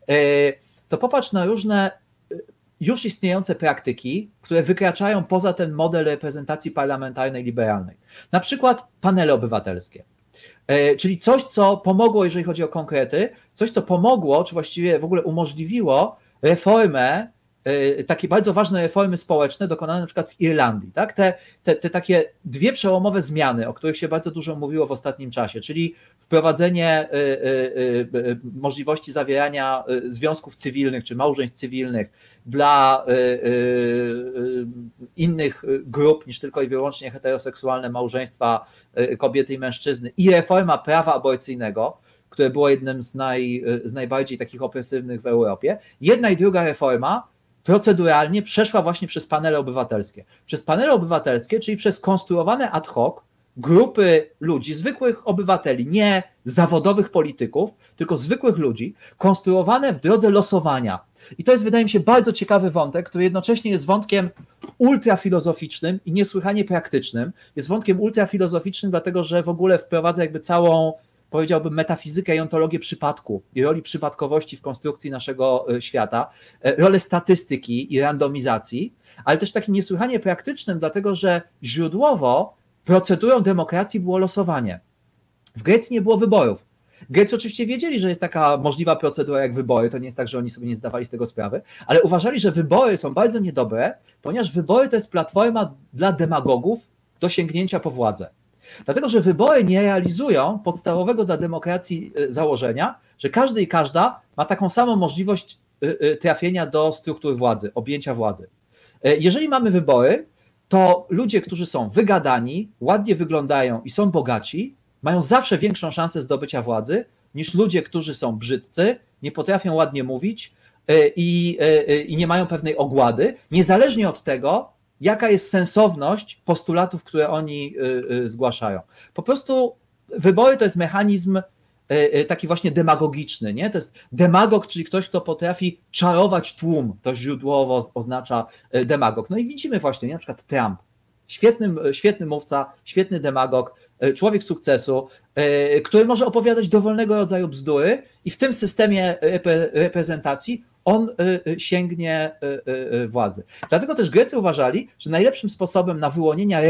to popatrz na różne już istniejące praktyki, które wykraczają poza ten model reprezentacji parlamentarnej liberalnej. Na przykład panele obywatelskie. Czyli coś, co pomogło, jeżeli chodzi o konkrety, coś, co pomogło, czy właściwie w ogóle umożliwiło reformę, takie bardzo ważne reformy społeczne dokonane na przykład w Irlandii. Tak? Te takie dwie przełomowe zmiany, o których się bardzo dużo mówiło w ostatnim czasie, czyli wprowadzenie możliwości zawierania związków cywilnych czy małżeństw cywilnych dla innych grup niż tylko i wyłącznie heteroseksualne małżeństwa kobiety i mężczyzny i reforma prawa aborcyjnego, które było jednym z najbardziej takich opresywnych w Europie. Jedna i druga reforma proceduralnie przeszła właśnie przez panele obywatelskie. Przez panele obywatelskie, czyli przez konstruowane ad hoc grupy ludzi, zwykłych obywateli, nie zawodowych polityków, tylko zwykłych ludzi, konstruowane w drodze losowania. I to jest, wydaje mi się, bardzo ciekawy wątek, który jednocześnie jest wątkiem ultrafilozoficznym i niesłychanie praktycznym. Jest wątkiem ultrafilozoficznym, dlatego że w ogóle wprowadza jakby całą, powiedziałbym, metafizykę i ontologię przypadku i roli przypadkowości w konstrukcji naszego świata, rolę statystyki i randomizacji, ale też takim niesłychanie praktycznym, dlatego że źródłowo procedurą demokracji było losowanie. W Grecji nie było wyborów. Grecy oczywiście wiedzieli, że jest taka możliwa procedura jak wybory, to nie jest tak, że oni sobie nie zdawali z tego sprawy, ale uważali, że wybory są bardzo niedobre, ponieważ wybory to jest platforma dla demagogów do sięgnięcia po władzę. Dlatego, że wybory nie realizują podstawowego dla demokracji założenia, że każdy i każda ma taką samą możliwość trafienia do struktur władzy, objęcia władzy. Jeżeli mamy wybory, to ludzie, którzy są wygadani, ładnie wyglądają i są bogaci, mają zawsze większą szansę zdobycia władzy niż ludzie, którzy są brzydcy, nie potrafią ładnie mówić i nie mają pewnej ogłady, niezależnie od tego, jaka jest sensowność postulatów, które oni zgłaszają. Po prostu wybory to jest mechanizm taki właśnie demagogiczny, nie? To jest demagog, czyli ktoś, kto potrafi czarować tłum, to źródłowo oznacza demagog. No i widzimy właśnie, nie? Na przykład Trump, świetny mówca, świetny demagog, człowiek sukcesu, który może opowiadać dowolnego rodzaju bzdury i w tym systemie reprezentacji on sięgnie władzy. Dlatego też Grecy uważali, że najlepszym sposobem na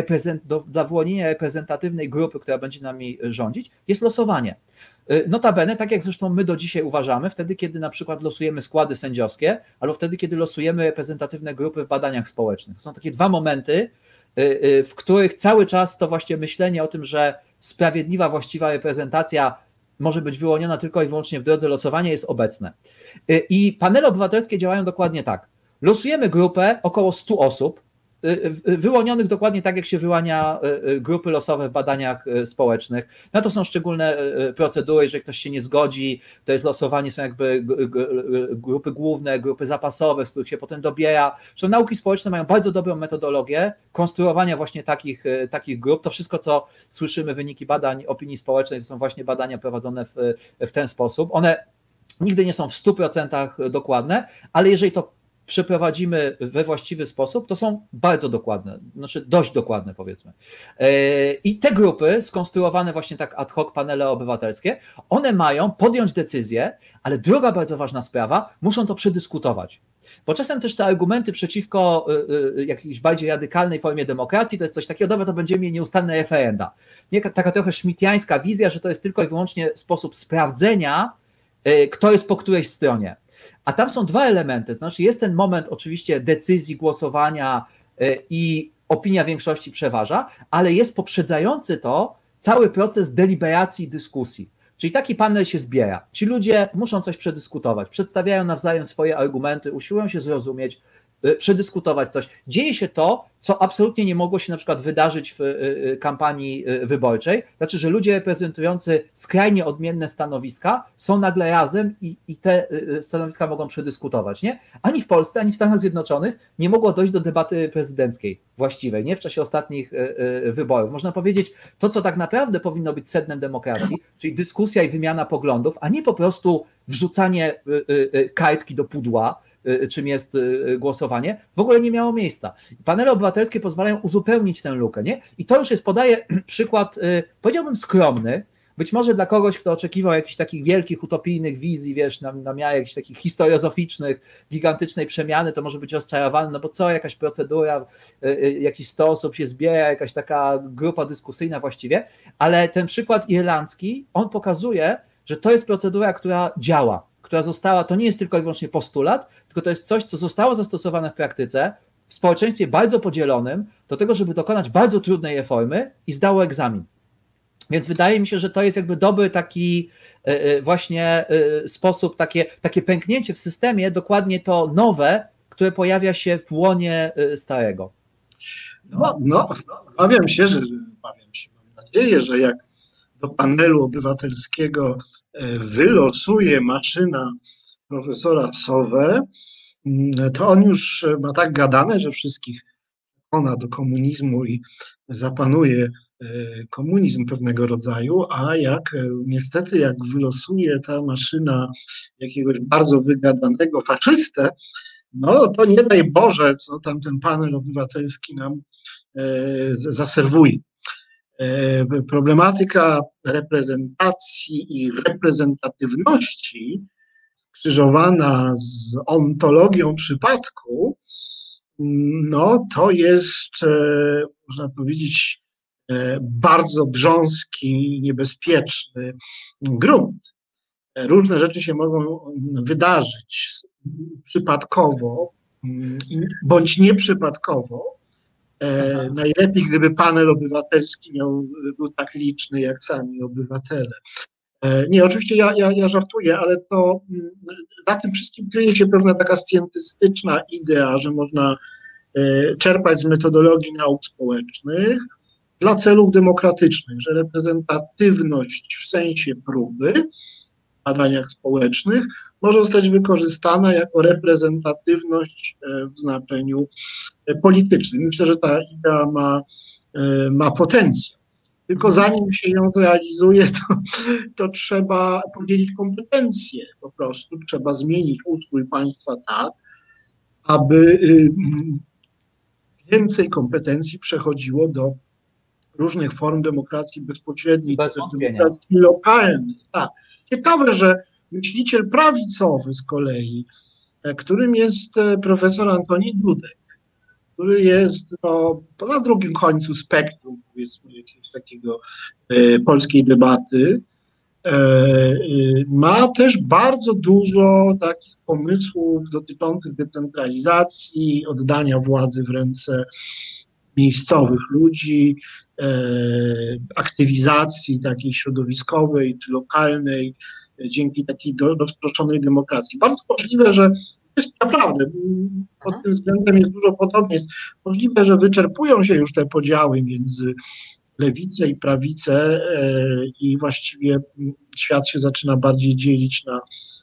dla wyłonienia reprezentatywnej grupy, która będzie nami rządzić, jest losowanie. Notabene, tak jak zresztą my do dzisiaj uważamy, wtedy kiedy na przykład losujemy składy sędziowskie, albo wtedy kiedy losujemy reprezentatywne grupy w badaniach społecznych. To są takie dwa momenty, w których cały czas to właśnie myślenie o tym, że sprawiedliwa, właściwa reprezentacja może być wyłoniona tylko i wyłącznie w drodze losowania, jest obecne. I panele obywatelskie działają dokładnie tak. Losujemy grupę około 100 osób, wyłonionych dokładnie tak, jak się wyłania grupy losowe w badaniach społecznych. No to są szczególne procedury, jeżeli ktoś się nie zgodzi, to jest losowanie, są jakby grupy główne, grupy zapasowe, z których się potem dobiera. Zresztą nauki społeczne mają bardzo dobrą metodologię konstruowania właśnie takich grup. To wszystko, co słyszymy, wyniki badań opinii społecznej, to są właśnie badania prowadzone w ten sposób. One nigdy nie są w 100% dokładne, ale jeżeli to przeprowadzimy we właściwy sposób, to są bardzo dokładne, znaczy dość dokładne, powiedzmy. I te grupy, skonstruowane właśnie tak ad hoc, panele obywatelskie, one mają podjąć decyzję, ale druga bardzo ważna sprawa, muszą to przedyskutować. Bo czasem też te argumenty przeciwko jakiejś bardziej radykalnej formie demokracji to jest coś takiego, dobra, to będziemy mieli nieustanne referenda. Nie, taka trochę schmittiańska wizja, że to jest tylko i wyłącznie sposób sprawdzenia, kto jest po której stronie. A tam są dwa elementy, to znaczy jest ten moment oczywiście decyzji, głosowania i opinia większości przeważa, ale jest poprzedzający to cały proces deliberacji i dyskusji. Czyli taki panel się zbiera. Ci ludzie muszą coś przedyskutować, przedstawiają nawzajem swoje argumenty, usiłują się zrozumieć, przedyskutować coś. Dzieje się to, co absolutnie nie mogło się na przykład wydarzyć w kampanii wyborczej, znaczy, że ludzie reprezentujący skrajnie odmienne stanowiska są nagle razem i te stanowiska mogą przedyskutować. Nie? Ani w Polsce, ani w Stanach Zjednoczonych nie mogło dojść do debaty prezydenckiej właściwej, nie? W czasie ostatnich wyborów. Można powiedzieć, to co tak naprawdę powinno być sednem demokracji, czyli dyskusja i wymiana poglądów, a nie po prostu wrzucanie kartki do pudła, czym jest głosowanie, w ogóle nie miało miejsca. Panele obywatelskie pozwalają uzupełnić tę lukę, nie? I to już jest, podaję przykład, powiedziałbym skromny, być może dla kogoś, kto oczekiwał jakichś takich wielkich, utopijnych wizji, wiesz, na miarę jakichś takich historiozoficznych, gigantycznej przemiany, to może być rozczarowany, no bo co, jakaś procedura, jakiś 100 osób się zbiera, jakaś taka grupa dyskusyjna właściwie, ale ten przykład irlandzki, on pokazuje, że to jest procedura, która działa, która została, to nie jest tylko i wyłącznie postulat, tylko to jest coś, co zostało zastosowane w praktyce, w społeczeństwie bardzo podzielonym, do tego, żeby dokonać bardzo trudnej reformy i zdało egzamin. Więc wydaje mi się, że to jest jakby dobry taki właśnie sposób, takie pęknięcie w systemie, dokładnie to nowe, które pojawia się w łonie starego. Obawiam się, mam nadzieję, że jak do panelu obywatelskiego wylosuje maszyna profesora Sowę, to on już ma tak gadane, że wszystkich przekona do komunizmu i zapanuje komunizm pewnego rodzaju, a niestety jak wylosuje ta maszyna jakiegoś bardzo wygadanego faszystę, no to nie daj Boże, co tam ten panel obywatelski nam zaserwuje. Problematyka reprezentacji i reprezentatywności skrzyżowana z ontologią przypadku, no to jest, można powiedzieć, bardzo grząski, niebezpieczny grunt. Różne rzeczy się mogą wydarzyć przypadkowo bądź nieprzypadkowo. Najlepiej, gdyby panel obywatelski był tak liczny jak sami obywatele. Nie, oczywiście ja żartuję, ale to za tym wszystkim kryje się pewna taka scjentystyczna idea, że można czerpać z metodologii nauk społecznych dla celów demokratycznych, że reprezentatywność w sensie próby w badaniach społecznych może zostać wykorzystana jako reprezentatywność w znaczeniu politycznym. Myślę, że ta idea ma potencjał. Tylko zanim się ją zrealizuje, to trzeba podzielić kompetencje. Po prostu trzeba zmienić ustrój państwa tak, aby więcej kompetencji przechodziło do różnych form demokracji bezpośredniej, demokracji lokalnej. Tak. Ciekawe, że myśliciel prawicowy z kolei, którym jest profesor Antoni Dudek, który jest na drugim końcu spektrum, powiedzmy, jakiegoś takiego polskiej debaty, ma też bardzo dużo takich pomysłów dotyczących decentralizacji, oddania władzy w ręce miejscowych ludzi, aktywizacji takiej środowiskowej czy lokalnej dzięki takiej rozproszonej demokracji. Bardzo możliwe, że jest naprawdę, pod tym względem jest dużo podobieństw. Możliwe, że wyczerpują się już te podziały między lewicę i prawicę i właściwie świat się zaczyna bardziej dzielić na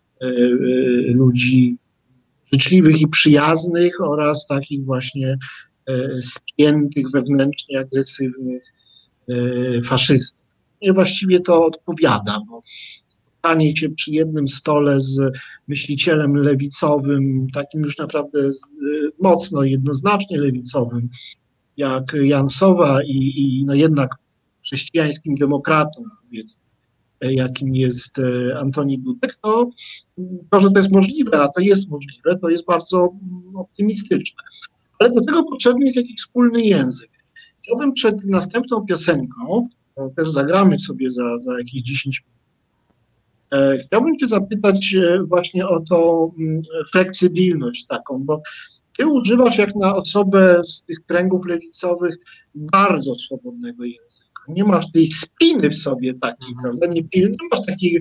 ludzi życzliwych i przyjaznych oraz takich właśnie spiętych, wewnętrznie agresywnych faszystów. I właściwie to odpowiada, bo spotkanie się przy jednym stole z myślicielem lewicowym, takim już naprawdę mocno, jednoznacznie lewicowym, jak Jan Sowa i no jednak chrześcijańskim demokratą, powiedzmy, jakim jest Antoni Dudek, to, że to jest możliwe, a to jest możliwe, to jest bardzo optymistyczne. Ale do tego potrzebny jest jakiś wspólny język. Chciałbym przed następną piosenką, też zagramy sobie za jakieś 10 minut, chciałbym cię zapytać właśnie o tą fleksybilność taką, bo ty używasz jak na osobę z tych kręgów lewicowych bardzo swobodnego języka. Nie masz tej spiny w sobie takiej, prawda? Nie masz takiej,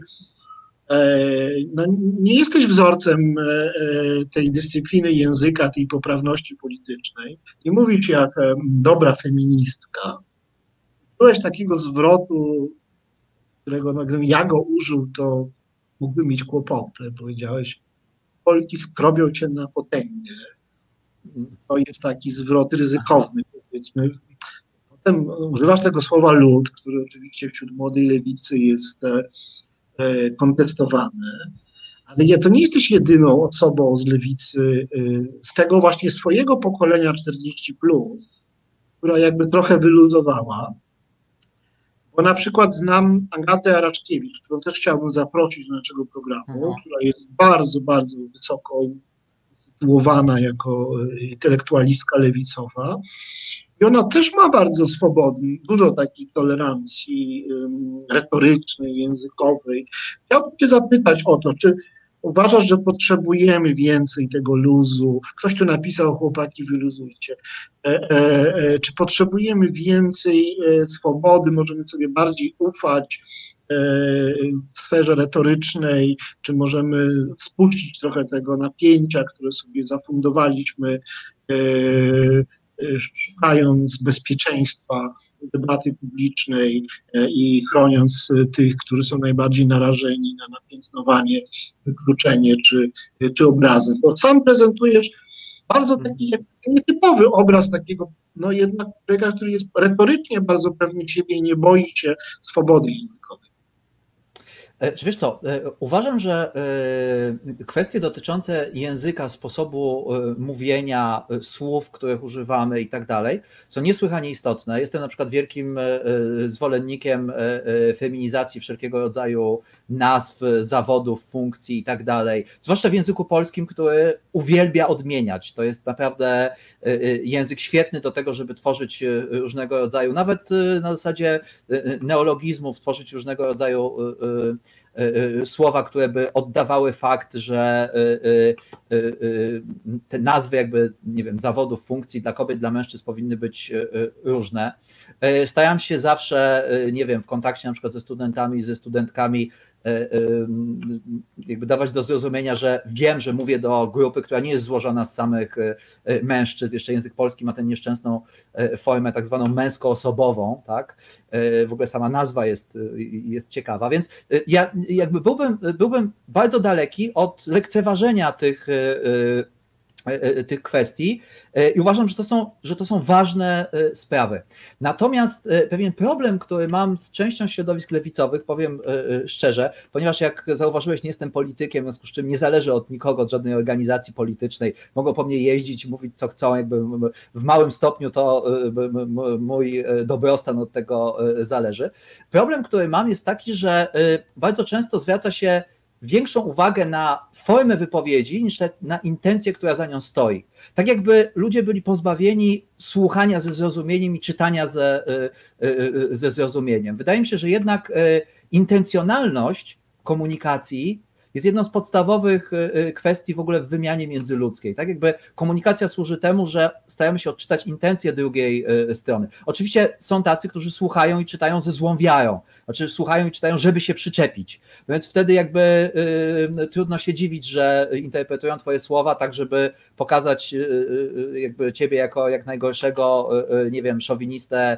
no, nie jesteś wzorcem tej dyscypliny języka, tej poprawności politycznej. Nie mówisz jak dobra feministka. Byłeś takiego zwrotu, którego gdybym ja go użył, to mógłbym mieć kłopoty. Powiedziałeś, Polki skrobią cię na potęgę. To jest taki zwrot ryzykowny, powiedzmy. Potem używasz tego słowa lud, który oczywiście wśród młodej lewicy jest kontestowany. Ale to nie jesteś jedyną osobą z lewicy, z tego właśnie swojego pokolenia 40+, która jakby trochę wyluzowała. Bo na przykład znam Agatę Araczkiewicz, którą też chciałbym zaprosić do naszego programu, która jest bardzo, bardzo wysoko usytuowana jako intelektualistka lewicowa. I ona też ma bardzo swobodny, dużo takiej tolerancji retorycznej, językowej. Chciałbym cię zapytać o to, czy uważasz, że potrzebujemy więcej tego luzu? Ktoś tu napisał, chłopaki, wyluzujcie. Czy potrzebujemy więcej swobody? Możemy sobie bardziej ufać w sferze retorycznej? Czy możemy spuścić trochę tego napięcia, które sobie zafundowaliśmy szukając bezpieczeństwa debaty publicznej i chroniąc tych, którzy są najbardziej narażeni na napiętnowanie, wykluczenie czy obrazy. Bo sam prezentujesz bardzo taki nietypowy obraz takiego, no jednak człowieka, który jest retorycznie bardzo pewny siebie i nie boi się swobody językowej. Czy wiesz co, uważam, że kwestie dotyczące języka, sposobu mówienia, słów, których używamy i tak dalej, są niesłychanie istotne. Jestem na przykład wielkim zwolennikiem feminizacji wszelkiego rodzaju nazw, zawodów, funkcji i tak dalej, zwłaszcza w języku polskim, który uwielbia odmieniać. To jest naprawdę język świetny do tego, żeby tworzyć różnego rodzaju, nawet na zasadzie neologizmów, tworzyć różnego rodzaju słowa, które by oddawały fakt, że te nazwy jakby, nie wiem, zawodów, funkcji dla kobiet, dla mężczyzn powinny być różne. Staram się zawsze, nie wiem, w kontakcie na przykład ze studentami, ze studentkami jakby dawać do zrozumienia, że wiem, że mówię do grupy, która nie jest złożona z samych mężczyzn. Jeszcze język polski ma tę nieszczęsną formę tak zwaną męskoosobową, tak? W ogóle sama nazwa jest ciekawa, więc ja jakby byłbym bardzo daleki od lekceważenia tych kwestii i uważam, że to są ważne sprawy. Natomiast pewien problem, który mam z częścią środowisk lewicowych, powiem szczerze, ponieważ jak zauważyłeś, nie jestem politykiem, w związku z czym nie zależy od nikogo, od żadnej organizacji politycznej, mogą po mnie jeździć i mówić co chcą, jakby w małym stopniu to mój dobrostan od tego zależy. Problem, który mam, jest taki, że bardzo często zwraca się większą uwagę na formę wypowiedzi niż na intencję, która za nią stoi. Tak jakby ludzie byli pozbawieni słuchania ze zrozumieniem i czytania ze zrozumieniem. Wydaje mi się, że jednak intencjonalność komunikacji jest jedną z podstawowych kwestii w ogóle w wymianie międzyludzkiej. Tak jakby komunikacja służy temu, że staramy się odczytać intencje drugiej strony. Oczywiście są tacy, którzy słuchają i czytają ze złą wiarą, znaczy słuchają i czytają, żeby się przyczepić. Więc wtedy jakby trudno się dziwić, że interpretują twoje słowa tak, żeby pokazać jakby ciebie jako jak najgorszego, nie wiem, szowinistę,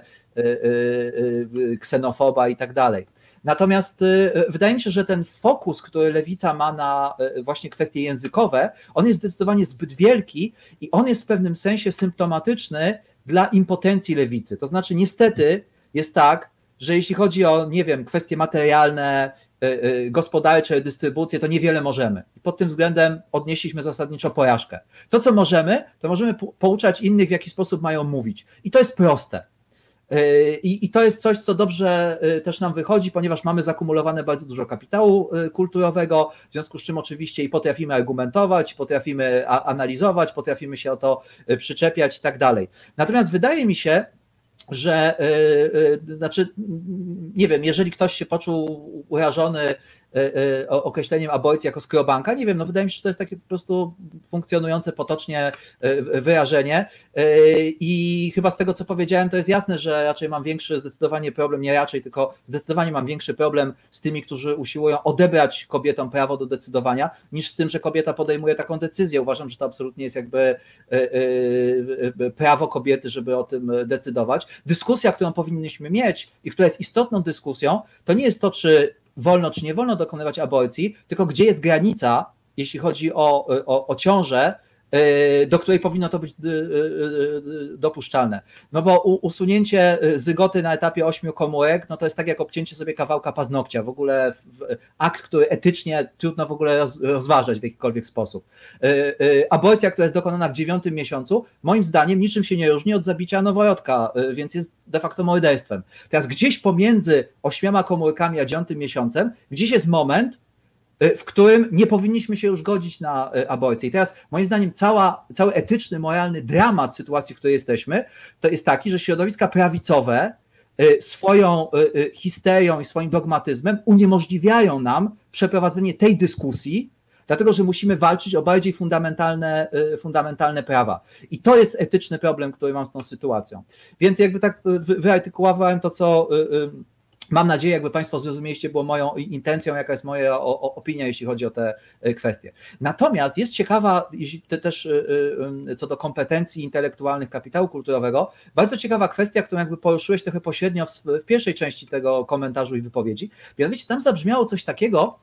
ksenofoba i tak dalej. Natomiast wydaje mi się, że ten fokus, który lewica ma na właśnie kwestie językowe, on jest zdecydowanie zbyt wielki i on jest w pewnym sensie symptomatyczny dla impotencji lewicy. To znaczy niestety jest tak, że jeśli chodzi o, nie wiem, kwestie materialne, gospodarcze, dystrybucję, to niewiele możemy. I pod tym względem odnieśliśmy zasadniczo porażkę. To, co możemy, to możemy pouczać innych, w jaki sposób mają mówić. I to jest proste. I to jest coś, co dobrze też nam wychodzi, ponieważ mamy zakumulowane bardzo dużo kapitału kulturowego, w związku z czym oczywiście i potrafimy argumentować, potrafimy analizować, potrafimy się o to przyczepiać i tak dalej. Natomiast wydaje mi się, że znaczy, nie wiem, jeżeli ktoś się poczuł urażony określeniem aborcji jako skrobanka, nie wiem, no wydaje mi się, że to jest takie po prostu funkcjonujące potocznie wyrażenie i chyba z tego, co powiedziałem, to jest jasne, że raczej mam większy zdecydowanie problem, nie raczej, tylko zdecydowanie mam większy problem z tymi, którzy usiłują odebrać kobietom prawo do decydowania, niż z tym, że kobieta podejmuje taką decyzję. Uważam, że to absolutnie jest jakby prawo kobiety, żeby o tym decydować. Dyskusja, którą powinniśmy mieć i która jest istotną dyskusją, to nie jest to, czy wolno czy nie wolno dokonywać aborcji, tylko gdzie jest granica, jeśli chodzi o ciążę, do której powinno to być dopuszczalne. No bo usunięcie zygoty na etapie 8 komórek, no to jest tak jak obcięcie sobie kawałka paznokcia, w ogóle akt, który etycznie trudno w ogóle rozważać w jakikolwiek sposób. Aborcja, która jest dokonana w 9. miesiącu, moim zdaniem niczym się nie różni od zabicia noworodka, więc jest de facto morderstwem. Teraz gdzieś pomiędzy 8 komórkami a 9. miesiącem, gdzieś jest moment, w którym nie powinniśmy się już godzić na aborcję. I teraz moim zdaniem cały etyczny, moralny dramat sytuacji, w której jesteśmy, to jest taki, że środowiska prawicowe swoją histerią i swoim dogmatyzmem uniemożliwiają nam przeprowadzenie tej dyskusji, dlatego że musimy walczyć o bardziej fundamentalne prawa. I to jest etyczny problem, który mam z tą sytuacją. Więc jakby tak wyartykułowałem to, co Mam nadzieję, jakby Państwo zrozumieliście, było moją intencją, jaka jest moja opinia, jeśli chodzi o te kwestie. Natomiast jest ciekawa, też co do kompetencji intelektualnych kapitału kulturowego, bardzo ciekawa kwestia, którą jakby poruszyłeś trochę pośrednio w pierwszej części tego komentarzu i wypowiedzi. Mianowicie tam zabrzmiało coś takiego,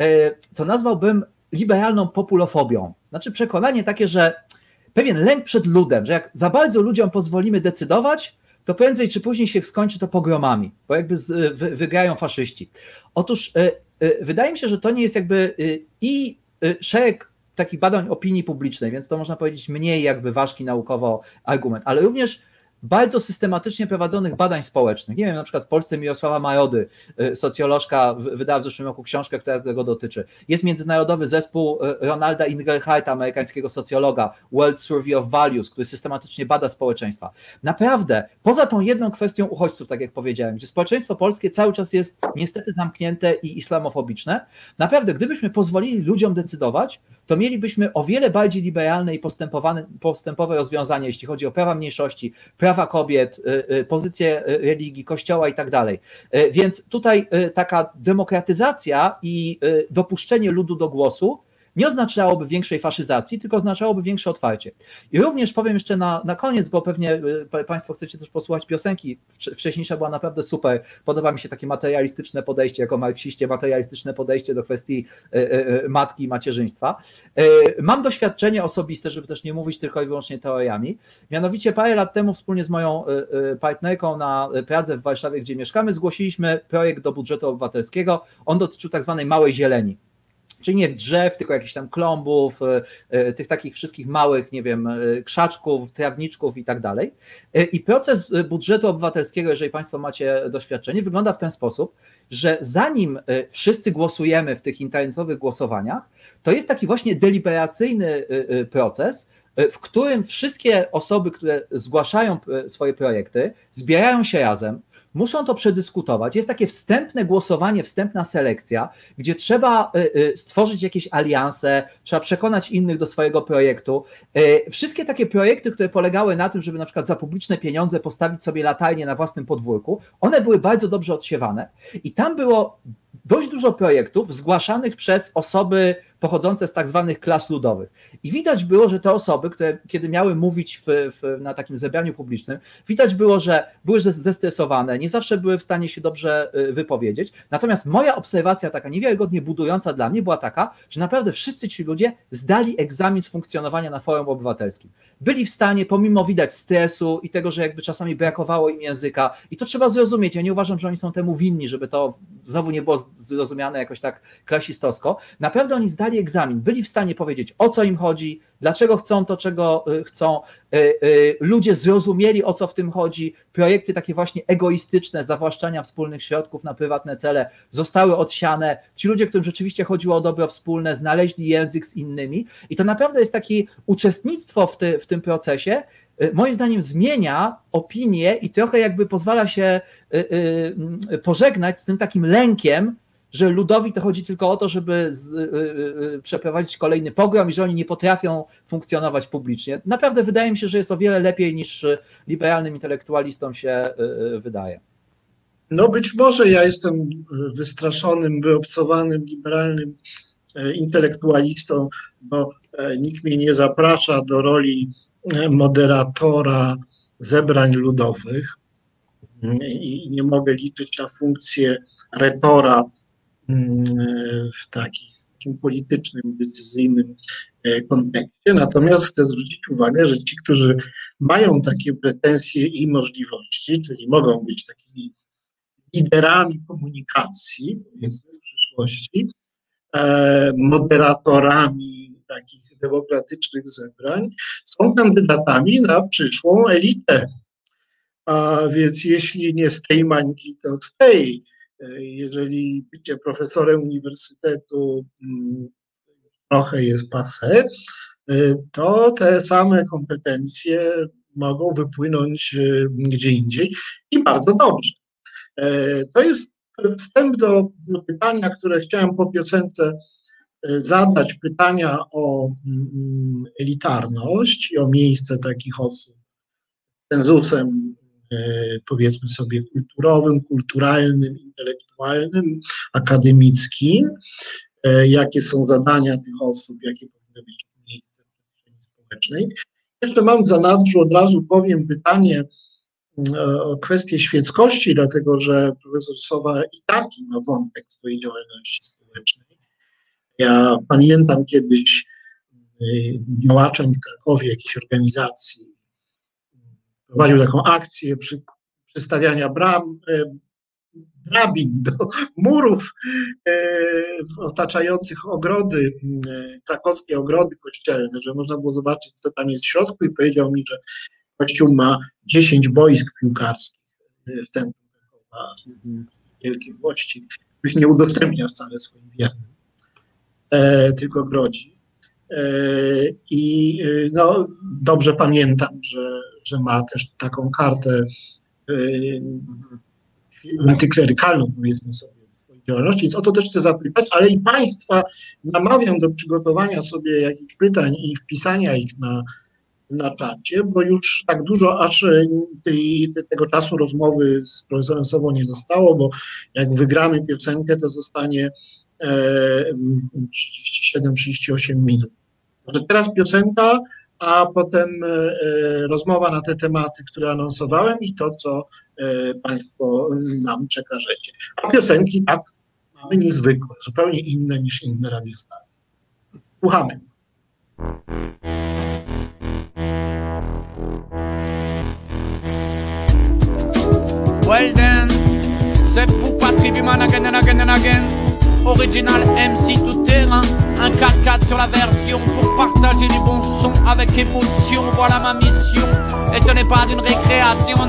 co nazwałbym liberalną populofobią. Znaczy przekonanie takie, że pewien lęk przed ludem, że jak za bardzo ludziom pozwolimy decydować, to prędzej czy później się skończy to pogromami, bo jakby wygrają faszyści. Otóż wydaje mi się, że to nie jest jakby i szereg takich badań opinii publicznej, więc to można powiedzieć mniej jakby ważki naukowo argument, ale również bardzo systematycznie prowadzonych badań społecznych. Nie wiem, na przykład w Polsce Mirosława Majody, socjolożka, wydała w zeszłym roku książkę, która tego dotyczy. Jest międzynarodowy zespół Ronalda Ingleharta, amerykańskiego socjologa, World Survey of Values, który systematycznie bada społeczeństwa. Naprawdę, poza tą jedną kwestią uchodźców, tak jak powiedziałem, gdzie społeczeństwo polskie cały czas jest niestety zamknięte i islamofobiczne, naprawdę, gdybyśmy pozwolili ludziom decydować, to mielibyśmy o wiele bardziej liberalne i postępowe rozwiązania, jeśli chodzi o prawa mniejszości, prawa kobiet, pozycję religii, kościoła i tak dalej. Więc tutaj taka demokratyzacja i dopuszczenie ludu do głosu nie oznaczałoby większej faszyzacji, tylko oznaczałoby większe otwarcie. I również powiem jeszcze na koniec, bo pewnie Państwo chcecie też posłuchać piosenki, wcześniejsza była naprawdę super, podoba mi się takie materialistyczne podejście, jako marksiście, materialistyczne podejście do kwestii matki i macierzyństwa. Mam doświadczenie osobiste, żeby też nie mówić tylko i wyłącznie teoriami, mianowicie parę lat temu wspólnie z moją partnerką na Pradze w Warszawie, gdzie mieszkamy, zgłosiliśmy projekt do budżetu obywatelskiego, on dotyczył tak zwanej małej zieleni. Czyli nie drzew, tylko jakichś tam klombów, tych takich wszystkich małych, nie wiem, krzaczków, trawniczków i tak dalej. I proces budżetu obywatelskiego, jeżeli Państwo macie doświadczenie, wygląda w ten sposób, że zanim wszyscy głosujemy w tych internetowych głosowaniach, to jest taki właśnie deliberacyjny proces, w którym wszystkie osoby, które zgłaszają swoje projekty, zbierają się razem, muszą to przedyskutować. Jest takie wstępne głosowanie, wstępna selekcja, gdzie trzeba stworzyć jakieś alianse, trzeba przekonać innych do swojego projektu. Wszystkie takie projekty, które polegały na tym, żeby na przykład za publiczne pieniądze postawić sobie latarnię na własnym podwórku, one były bardzo dobrze odsiewane i tam było dość dużo projektów zgłaszanych przez osoby pochodzące z tak zwanych klas ludowych. I widać było, że te osoby, które kiedy miały mówić na takim zebraniu publicznym, widać było, że były zestresowane, nie zawsze były w stanie się dobrze wypowiedzieć. Natomiast moja obserwacja taka niewiarygodnie budująca dla mnie była taka, że naprawdę wszyscy ci ludzie zdali egzamin z funkcjonowania na forum obywatelskim. Byli w stanie, pomimo widać stresu i tego, że jakby czasami brakowało im języka, i to trzeba zrozumieć, ja nie uważam, że oni są temu winni, żeby to znowu nie było zrozumiane jakoś tak klasistowsko, naprawdę oni zdali egzamin, byli w stanie powiedzieć, o co im chodzi, dlaczego chcą to, czego chcą, ludzie zrozumieli, o co w tym chodzi, projekty takie właśnie egoistyczne, zawłaszczania wspólnych środków na prywatne cele zostały odsiane, ci ludzie, którym rzeczywiście chodziło o dobro wspólne, znaleźli język z innymi i to naprawdę jest takie uczestnictwo w tym procesie, moim zdaniem zmienia opinię i trochę jakby pozwala się pożegnać z tym takim lękiem, że ludowi to chodzi tylko o to, żeby przeprowadzić kolejny pogrom i że oni nie potrafią funkcjonować publicznie. Naprawdę wydaje mi się, że jest o wiele lepiej niż liberalnym intelektualistom się wydaje. No być może ja jestem wystraszonym, wyobcowanym, liberalnym intelektualistą, bo nikt mnie nie zaprasza do roli moderatora zebrań ludowych i nie mogę liczyć na funkcję retora w takim politycznym, decyzyjnym kontekście. Natomiast chcę zwrócić uwagę, że ci, którzy mają takie pretensje i możliwości, czyli mogą być takimi liderami komunikacji, powiedzmy w przyszłości, moderatorami takich demokratycznych zebrań, są kandydatami na przyszłą elitę. A więc jeśli nie z tej mańki, to z tej. Jeżeli bycie profesorem uniwersytetu trochę jest passé, to te same kompetencje mogą wypłynąć gdzie indziej i bardzo dobrze. To jest wstęp do pytania, które chciałem po piosence zadać, pytania o elitarność i o miejsce takich osób z cenzusem powiedzmy sobie kulturowym, kulturalnym, intelektualnym, akademickim, jakie są zadania tych osób, jakie powinny być miejsce w przestrzeni społecznej. Jeszcze mam w zanadrzu, od razu powiem pytanie o kwestię świeckości, dlatego że profesor Sowa i taki ma wątek swojej działalności społecznej. Ja pamiętam kiedyś działaczem w Krakowie jakiejś organizacji prowadził taką akcję przystawiania drabin do murów otaczających ogrody, krakowskie ogrody kościelne, że można było zobaczyć, co tam jest w środku, i powiedział mi, że Kościół ma 10 boisk piłkarskich w centrum Krakowa, wielkiej włości, których nie udostępnia wcale swoim wiernym, tylko grodzi. I no, dobrze pamiętam, że ma też taką kartę antyklerykalną, powiedzmy sobie, w swojej działalności, więc o to też chcę zapytać, ale i Państwa namawiam do przygotowania sobie jakichś pytań i wpisania ich na czacie, bo już tak dużo aż tego czasu rozmowy z profesorem Sową nie zostało, bo jak wygramy piosenkę, to zostanie 37-38 minut. Może teraz piosenka, a potem rozmowa na te tematy, które anonsowałem, i to, co Państwo nam przekażecie. A piosenki tak mamy niezwykłe, zupełnie inne niż inne radiostacje. Słuchamy. Well then, c'est pour Patrick Human again and again and again. Original MC tout terrain, un 4x4 sur la version pour partager du bon son avec émotion. Voilà ma mission, et ce n'est pas d'une récréation.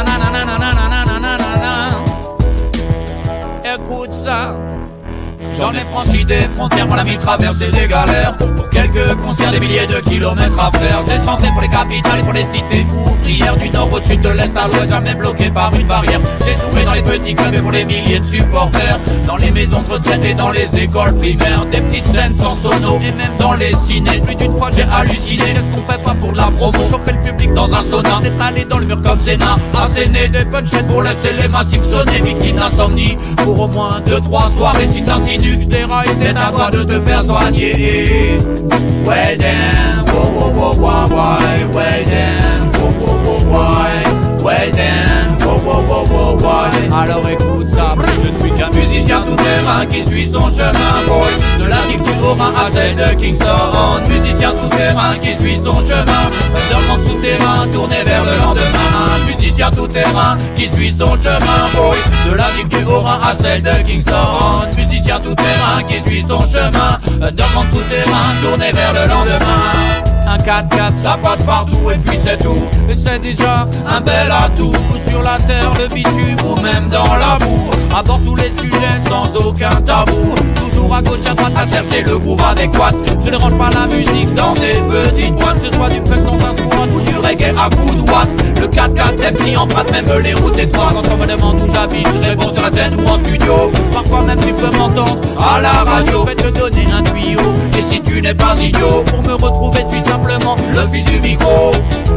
Écoute ça. J'en ai franchi des frontières, mon ami, traversé des galères. Pour quelques concerts, des milliers de kilomètres à faire. J'ai chanté pour les capitales et pour les cités ouvrières. Du nord au sud, de l'est à l'ouest, jamais bloqué par une barrière. J'ai joué dans les petits clubs et pour les milliers de supporters. Dans les maisons de retraite et dans les écoles primaires. Des petites scènes sans sono et même dans les ciné. Plus d'une fois j'ai halluciné, qu'est-ce qu'on fait pas pour de la promo? Chauffer le public dans un sauna, s'étaler dans le mur comme Sénat. Asséner des punchlines pour laisser les massifs sonner. Victime d'insomnie pour au moins 2-3 soirées. Si t'insinues que je déraille, c'est à toi de te faire soigner. Well then, wow wow wow wow why. Well then, wow wow wow why. Well then, wow wow wow wow why. Alors écoute ça, je ne suis qu'un musicien tout terrain qui suit son chemin, boy. De la rive du Haut-Rhin à celle de Kingston. Musicien tout terrain qui suit son chemin. Seulement souterrain, tourné vers le lendemain. Musicien tout terrain qui suit son chemin, boy. De la rive du Haut-Rhin à celle de Kingston. Musicien tout terrain qui suit son chemin. Dormant souterrain, tourné vers le lendemain. Un 4x4, ça passe partout et puis c'est tout. Et c'est déjà un bel atout. Sur la terre, le bitume ou même dans l'amour. Aborde tous les sujets sans aucun tabou. Toujours à gauche, à droite, à chercher le groove adéquat. Je ne range pas la musique dans des petites boîtes. Que ce soit du funk dans un squat ou du reggae à coups de watt. Le 4x4 MC emprunte même les routes étroites. Quand on me demande où j'habite, je réponds sur la scène ou en studio. Parfois même tu peux m'entendre à la radio. Je vais te donner un tuyau. Et si tu n'es pas idiot, pour me retrouver, suis simplement le fil du micro.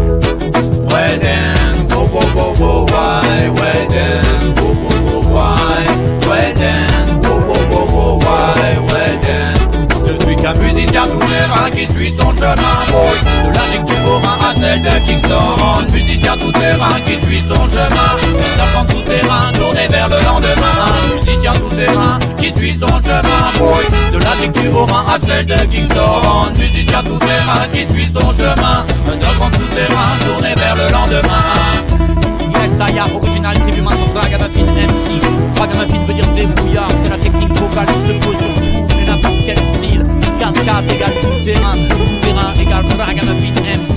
Well then, wow wow wow wow why. Well then, wow wow wow why. Well then, wow wow wow wow why. Well then, je suis qu'un musicien tout terrain qui suit son chemin, boy. De la rive du Haut-Rhin à celle de Kingston. Musicien tout terrain qui suit son chemin. Serpent souterrain tourné vers le lendemain. Musicien tout terrain qui suit son chemin, boy. De la rive du Haut-Rhin à celle de Kingston. Musicien tout terrain qui suit son chemin. Serpent souterrain tourné vers le lendemain. Yes, I am original, c'est humain sur Ragamuffin MC. Ragamuffin veut dire débrouillard, c'est la technique vocale qui se pose sur tout et n'importe quel style. 4-4 égale tout terrain égale Ragamuffin MC.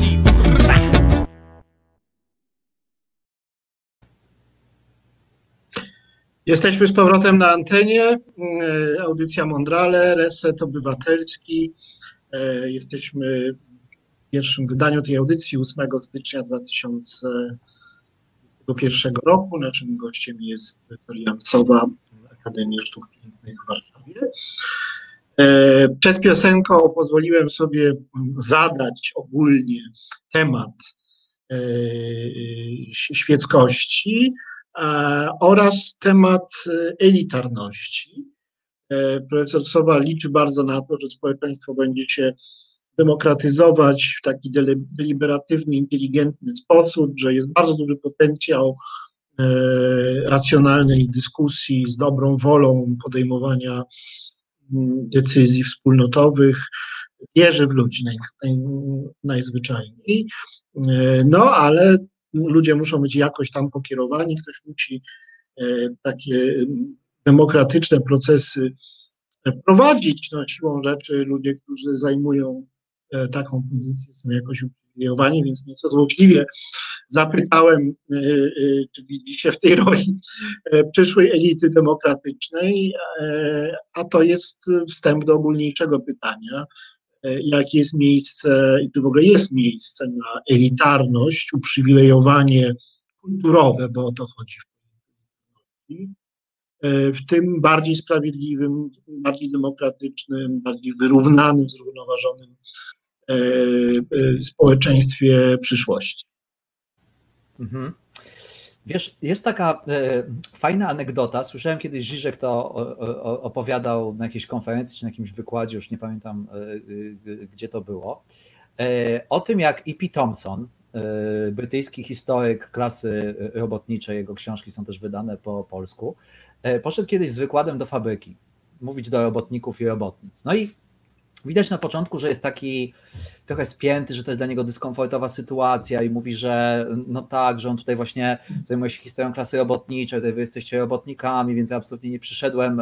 Jesteśmy z powrotem na antenie. Audycja Mondrale, Reset Obywatelski. Jesteśmy w pierwszym wydaniu tej audycji 8 stycznia 2021 roku. Naszym gościem jest Wiktoria Sowa, Akademii Sztuk Pięknych w Warszawie. Przed piosenką pozwoliłem sobie zadać ogólnie temat świeckości oraz temat elitarności. Profesor Sowa liczy bardzo na to, że społeczeństwo będzie się demokratyzować w taki deliberatywny, inteligentny sposób, że jest bardzo duży potencjał racjonalnej dyskusji z dobrą wolą podejmowania decyzji wspólnotowych. Wierzy w ludzi najzwyczajniej. No, ale ludzie muszą być jakoś tam pokierowani, ktoś musi takie demokratyczne procesy prowadzić. No, siłą rzeczy ludzie, którzy zajmują taką pozycję, są jakoś uprzywilejowani, więc nieco złośliwie zapytałem, czy widzi się w tej roli przyszłej elity demokratycznej, a to jest wstęp do ogólniejszego pytania, jakie jest miejsce, i czy w ogóle jest miejsce na elitarność, uprzywilejowanie kulturowe, bo o to chodzi w tym bardziej sprawiedliwym, bardziej demokratycznym, bardziej wyrównanym, zrównoważonym społeczeństwie przyszłości. Mhm. Wiesz, jest taka fajna anegdota, słyszałem kiedyś Żyżek to opowiadał na jakiejś konferencji czy na jakimś wykładzie, już nie pamiętam gdzie to było, o tym jak E.P. Thompson, brytyjski historyk klasy robotniczej, jego książki są też wydane po polsku, poszedł kiedyś z wykładem do fabryki, mówić do robotników i robotnic. No i widać na początku, że jest taki trochę spięty, że to jest dla niego dyskomfortowa sytuacja i mówi, że no tak, że on tutaj właśnie zajmuje się historią klasy robotniczej, tutaj wy jesteście robotnikami, więc ja absolutnie nie przyszedłem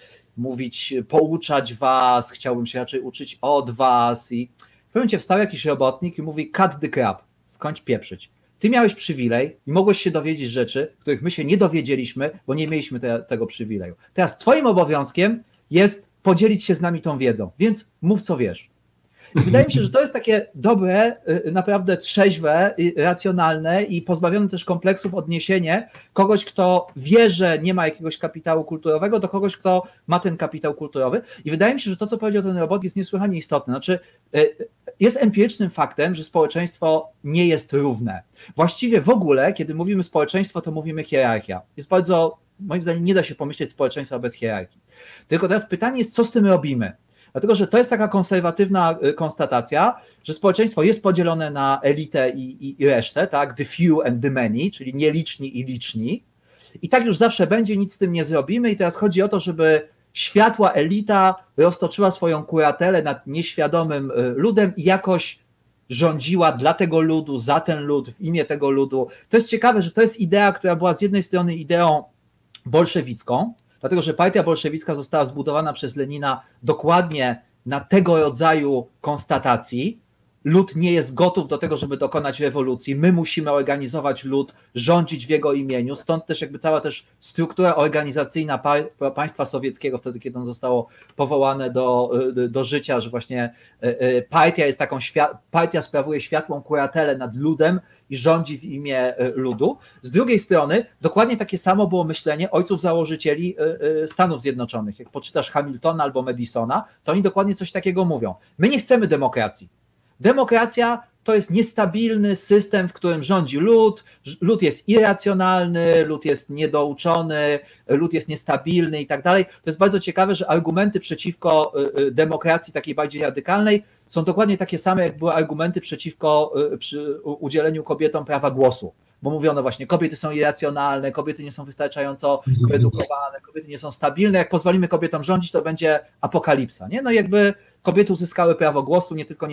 mówić, pouczać was, chciałbym się raczej uczyć od was. I w pewnym momencie wstał jakiś robotnik i mówi: cut the crap, skończ pieprzyć. Ty miałeś przywilej i mogłeś się dowiedzieć rzeczy, których my się nie dowiedzieliśmy, bo nie mieliśmy tego przywileju. Teraz twoim obowiązkiem jest podzielić się z nami tą wiedzą, więc mów, co wiesz. I wydaje mi się, że to jest takie dobre, naprawdę trzeźwe, racjonalne i pozbawione też kompleksów odniesienie kogoś, kto wie, że nie ma jakiegoś kapitału kulturowego, do kogoś, kto ma ten kapitał kulturowy. I wydaje mi się, że to, co powiedział ten robot, jest niesłychanie istotne. Znaczy, jest empirycznym faktem, że społeczeństwo nie jest równe. Właściwie w ogóle, kiedy mówimy społeczeństwo, to mówimy hierarchia. Jest bardzo, moim zdaniem, nie da się pomyśleć społeczeństwa bez hierarchii. Tylko teraz pytanie jest, co z tym robimy? Dlatego, że to jest taka konserwatywna konstatacja, że społeczeństwo jest podzielone na elitę i resztę, tak? The few and the many, czyli nieliczni i liczni. I tak już zawsze będzie, nic z tym nie zrobimy. I teraz chodzi o to, żeby światła elita roztoczyła swoją kuratelę nad nieświadomym ludem i jakoś rządziła dla tego ludu, za ten lud, w imię tego ludu. To jest ciekawe, że to jest idea, która była z jednej strony ideą bolszewicką, dlatego że partia bolszewicka została zbudowana przez Lenina dokładnie na tego rodzaju konstatacji. Lud nie jest gotów do tego, żeby dokonać rewolucji. My musimy organizować lud, rządzić w jego imieniu. Stąd też jakby cała też struktura organizacyjna państwa sowieckiego, wtedy kiedy on zostało powołane do życia, że właśnie partia jest taką, partia sprawuje światłą kuratelę nad ludem i rządzi w imię ludu. Z drugiej strony dokładnie takie samo było myślenie ojców założycieli Stanów Zjednoczonych. Jak poczytasz Hamiltona albo Madisona, to oni dokładnie coś takiego mówią. My nie chcemy demokracji. Demokracja to jest niestabilny system, w którym rządzi lud, lud jest irracjonalny, lud jest niedouczony, lud jest niestabilny i tak dalej. To jest bardzo ciekawe, że argumenty przeciwko demokracji takiej bardziej radykalnej są dokładnie takie same, jak były argumenty przeciwko udzieleniu kobietom prawa głosu. Bo mówiono właśnie, kobiety są irracjonalne, kobiety nie są wystarczająco wyedukowane, kobiety nie są stabilne, jak pozwolimy kobietom rządzić, to będzie apokalipsa. Nie? No jakby kobiety uzyskały prawo głosu, nie tylko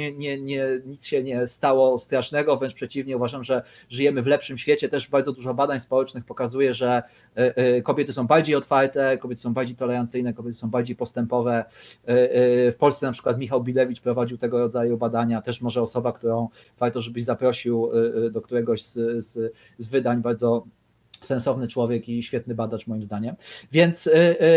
nic się nie stało strasznego, wręcz przeciwnie, uważam, że żyjemy w lepszym świecie. Też bardzo dużo badań społecznych pokazuje, że kobiety są bardziej otwarte, kobiety są bardziej tolerancyjne, kobiety są bardziej postępowe. W Polsce na przykład Michał Bilewicz prowadził tego rodzaju badania, też może osoba, którą warto, żebyś zaprosił do któregoś z wydań, bardzo sensowny człowiek i świetny badacz moim zdaniem. Więc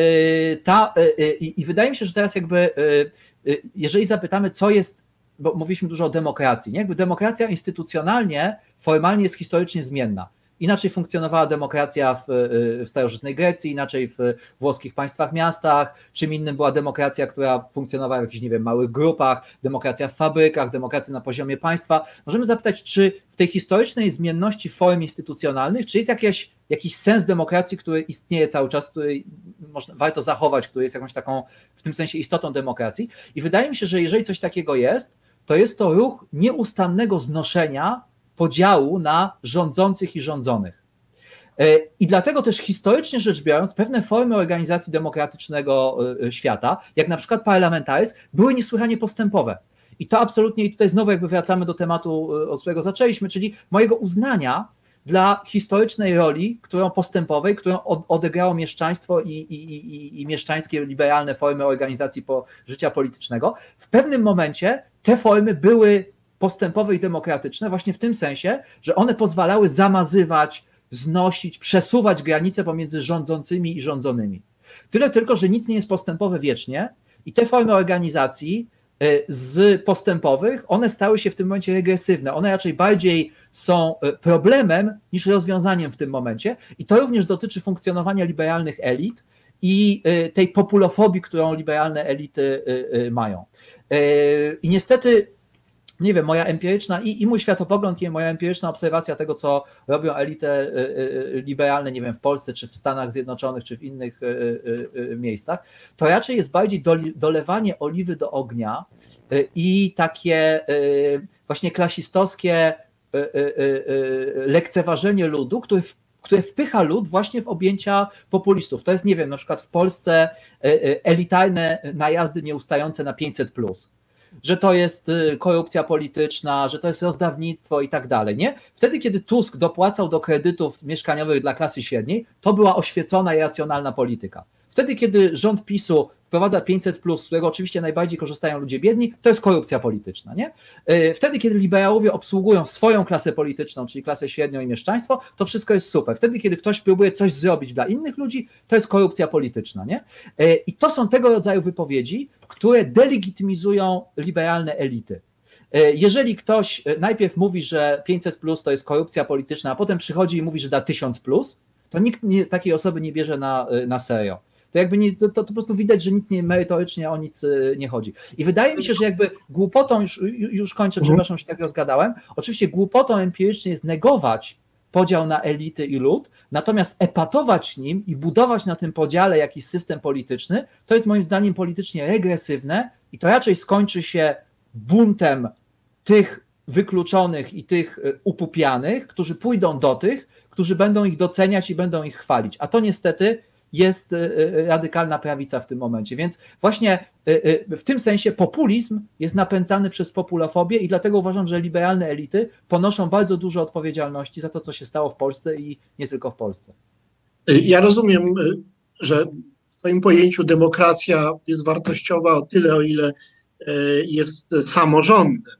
i wydaje mi się, że teraz jakby jeżeli zapytamy, co jest, bo mówiliśmy dużo o demokracji, nie? Jakby demokracja instytucjonalnie, formalnie jest historycznie zmienna. Inaczej funkcjonowała demokracja w starożytnej Grecji, inaczej w włoskich państwach, miastach, czym innym była demokracja, która funkcjonowała w jakichś, nie wiem, małych grupach, demokracja w fabrykach, demokracja na poziomie państwa. Możemy zapytać, czy w tej historycznej zmienności form instytucjonalnych, czy jest jakiś sens demokracji, który istnieje cały czas, który warto zachować, który jest jakąś taką, w tym sensie istotą demokracji. I wydaje mi się, że jeżeli coś takiego jest to ruch nieustannego znoszenia podziału na rządzących i rządzonych. I dlatego też historycznie rzecz biorąc, pewne formy organizacji demokratycznego świata, jak na przykład parlamentaryzm, były niesłychanie postępowe. I to absolutnie, i tutaj znowu jakby wracamy do tematu, od którego zaczęliśmy, czyli mojego uznania dla historycznej roli, postępowej, którą odegrało mieszczaństwo i mieszczańskie liberalne formy organizacji życia politycznego. W pewnym momencie te formy były postępowe i demokratyczne właśnie w tym sensie, że one pozwalały zamazywać, znosić, przesuwać granice pomiędzy rządzącymi i rządzonymi. Tyle tylko, że nic nie jest postępowe wiecznie i te formy organizacji z postępowych, one stały się w tym momencie regresywne. One raczej bardziej są problemem niż rozwiązaniem w tym momencie i to również dotyczy funkcjonowania liberalnych elit i tej populofobii, którą liberalne elity mają. I niestety, nie wiem, moja empiryczna i mój światopogląd i moja empiryczna obserwacja tego, co robią elity liberalne, nie wiem, w Polsce, czy w Stanach Zjednoczonych, czy w innych miejscach, to raczej jest bardziej dolewanie oliwy do ognia i takie właśnie klasistowskie lekceważenie ludu, które wpycha lud właśnie w objęcia populistów. To jest, nie wiem, na przykład w Polsce elitarne najazdy nieustające na 500+. Że to jest korupcja polityczna, że to jest rozdawnictwo i tak dalej, nie? Wtedy, kiedy Tusk dopłacał do kredytów mieszkaniowych dla klasy średniej, to była oświecona i racjonalna polityka. Wtedy, kiedy rząd PiS-u wprowadza 500+, z którego oczywiście najbardziej korzystają ludzie biedni, to jest korupcja polityczna, nie? Wtedy, kiedy liberałowie obsługują swoją klasę polityczną, czyli klasę średnią i mieszczaństwo, to wszystko jest super. Wtedy, kiedy ktoś próbuje coś zrobić dla innych ludzi, to jest korupcja polityczna, nie? I to są tego rodzaju wypowiedzi, które delegitymizują liberalne elity. Jeżeli ktoś najpierw mówi, że 500+ to jest korupcja polityczna, a potem przychodzi i mówi, że da 1000+, to nikt takiej osoby nie bierze na serio. To jakby to po prostu widać, że nic merytorycznie o nic nie chodzi. I wydaje mi się, że jakby głupotą, już kończę, przepraszam, że się tak rozgadałem, oczywiście głupotą empirycznie jest negować podział na elity i lud, natomiast epatować nim i budować na tym podziale jakiś system polityczny, to jest moim zdaniem politycznie regresywne i to raczej skończy się buntem tych wykluczonych i tych upupianych, którzy pójdą do tych, którzy będą ich doceniać i będą ich chwalić. A to niestety jest radykalna prawica w tym momencie. Więc właśnie w tym sensie populizm jest napędzany przez populofobię i dlatego uważam, że liberalne elity ponoszą bardzo dużo odpowiedzialności za to, co się stało w Polsce i nie tylko w Polsce. Ja rozumiem, że w swoim pojęciu demokracja jest wartościowa o tyle, o ile jest samorządem.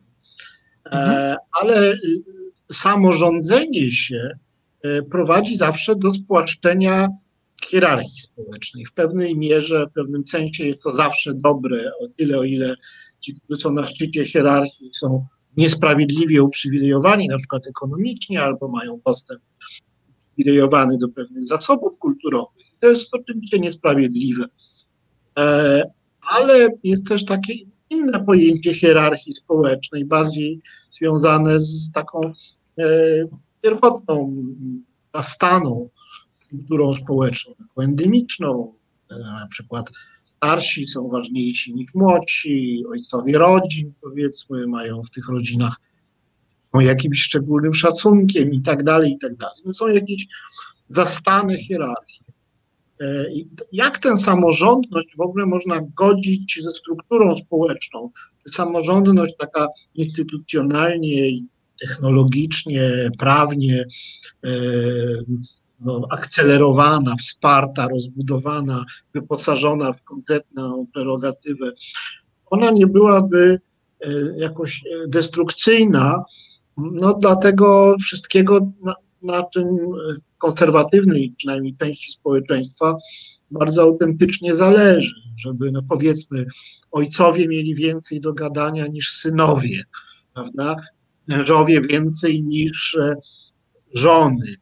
Ale samorządzenie się prowadzi zawsze do spłaszczenia hierarchii społecznej. W pewnej mierze, w pewnym sensie jest to zawsze dobre, o tyle, o ile ci, którzy są na szczycie hierarchii, są niesprawiedliwie uprzywilejowani, na przykład ekonomicznie, albo mają dostęp uprzywilejowany do pewnych zasobów kulturowych. To jest oczywiście niesprawiedliwe. Ale jest też takie inne pojęcie hierarchii społecznej, bardziej związane z taką pierwotną, zastaną strukturą społeczną, taką endemiczną, na przykład starsi są ważniejsi niż młodsi, ojcowie rodzin, powiedzmy, mają w tych rodzinach jakimś szczególnym szacunkiem i tak dalej, i tak dalej. No są jakieś zastane hierarchie. Jak tę samorządność w ogóle można godzić ze strukturą społeczną? Samorządność taka instytucjonalnie, technologicznie, prawnie akcelerowana, wsparta, rozbudowana, wyposażona w konkretną prerogatywę, ona nie byłaby jakoś destrukcyjna, dla tego wszystkiego, na czym konserwatywnej, przynajmniej części społeczeństwa, bardzo autentycznie zależy, żeby, powiedzmy, ojcowie mieli więcej do gadania niż synowie, prawda? Mężowie więcej niż żony.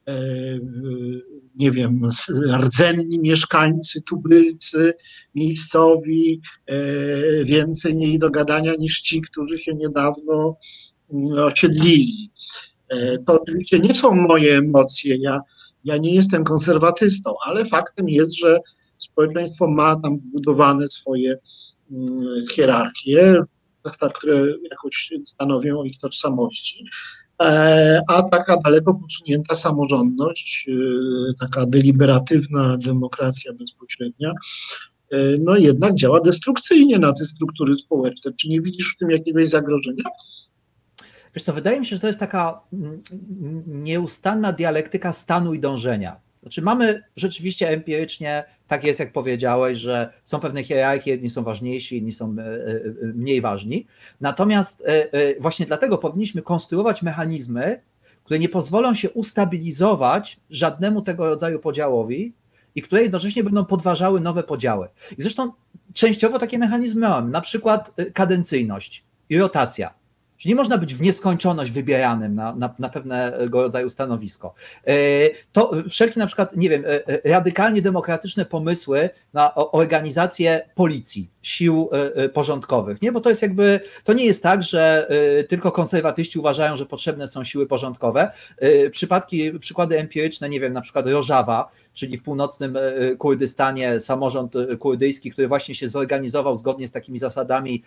nie wiem, rdzenni mieszkańcy, tubylcy, miejscowi więcej mieli do gadania niż ci, którzy się niedawno osiedlili. To oczywiście nie są moje emocje, ja nie jestem konserwatystą, ale faktem jest, że społeczeństwo ma tam wbudowane swoje hierarchie, które jakoś stanowią o ich tożsamości, a taka daleko posunięta samorządność, taka deliberatywna demokracja bezpośrednia, no jednak działa destrukcyjnie na te struktury społeczne. Czy nie widzisz w tym jakiegoś zagrożenia? Wiesz co, wydaje mi się, że to jest taka nieustanna dialektyka stanu i dążenia. Znaczy mamy rzeczywiście empirycznie, tak jest jak powiedziałeś, że są pewne hierarchie, jedni są ważniejsi, inni są mniej ważni. Natomiast właśnie dlatego powinniśmy konstruować mechanizmy, które nie pozwolą się ustabilizować żadnemu tego rodzaju podziałowi i które jednocześnie będą podważały nowe podziały. I zresztą częściowo takie mechanizmy mamy, na przykład kadencyjność i rotacja. Czyli nie można być w nieskończoność wybieranym na pewnego rodzaju stanowisko. To wszelkie na przykład, nie wiem, radykalnie demokratyczne pomysły na organizację policji, sił porządkowych, nie? Bo to jest jakby, to nie jest tak, że tylko konserwatyści uważają, że potrzebne są siły porządkowe. Przykłady empiryczne, nie wiem, na przykład Rożawa, czyli w północnym Kurdystanie samorząd kurdyjski, który właśnie się zorganizował zgodnie z takimi zasadami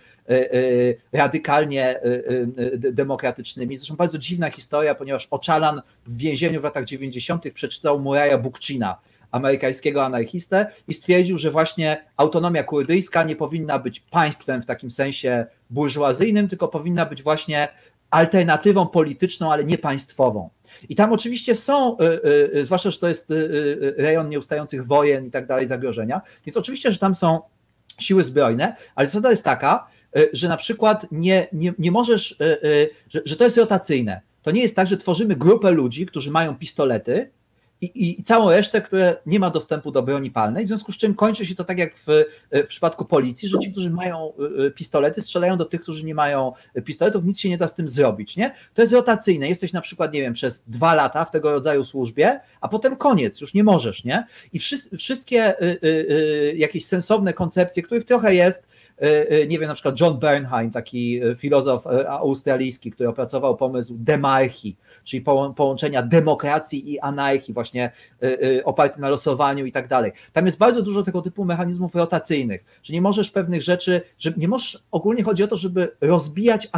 radykalnie demokratycznymi. Zresztą bardzo dziwna historia, ponieważ Ocalan w więzieniu w latach 90. przeczytał Muraya Bookchina, amerykańskiego anarchistę, i stwierdził, że właśnie autonomia kurdyjska nie powinna być państwem w takim sensie burżuazyjnym, tylko powinna być właśnie alternatywą polityczną, ale nie państwową. I tam oczywiście są, zwłaszcza, że to jest rejon nieustających wojen i tak dalej, zagrożenia, więc oczywiście, że tam są siły zbrojne, ale zasada jest taka, że na przykład nie możesz, że to jest rotacyjne. To nie jest tak, że tworzymy grupę ludzi, którzy mają pistolety i całą resztę, które nie ma dostępu do broni palnej, w związku z czym kończy się to tak jak w przypadku policji, że ci, którzy mają pistolety, strzelają do tych, którzy nie mają pistoletów, nic się nie da z tym zrobić, nie? To jest rotacyjne, jesteś na przykład, nie wiem, przez 2 lata w tego rodzaju służbie, a potem koniec, już nie możesz, nie? I wszystkie jakieś sensowne koncepcje, których trochę jest, nie wiem, na przykład John Bernheim, taki filozof australijski, który opracował pomysł demarchii, czyli połączenia demokracji i anarchii, właśnie oparty na losowaniu i tak dalej. Tam jest bardzo dużo tego typu mechanizmów rotacyjnych, że nie możesz pewnych rzeczy, że nie możesz, ogólnie chodzi o to, żeby rozbijać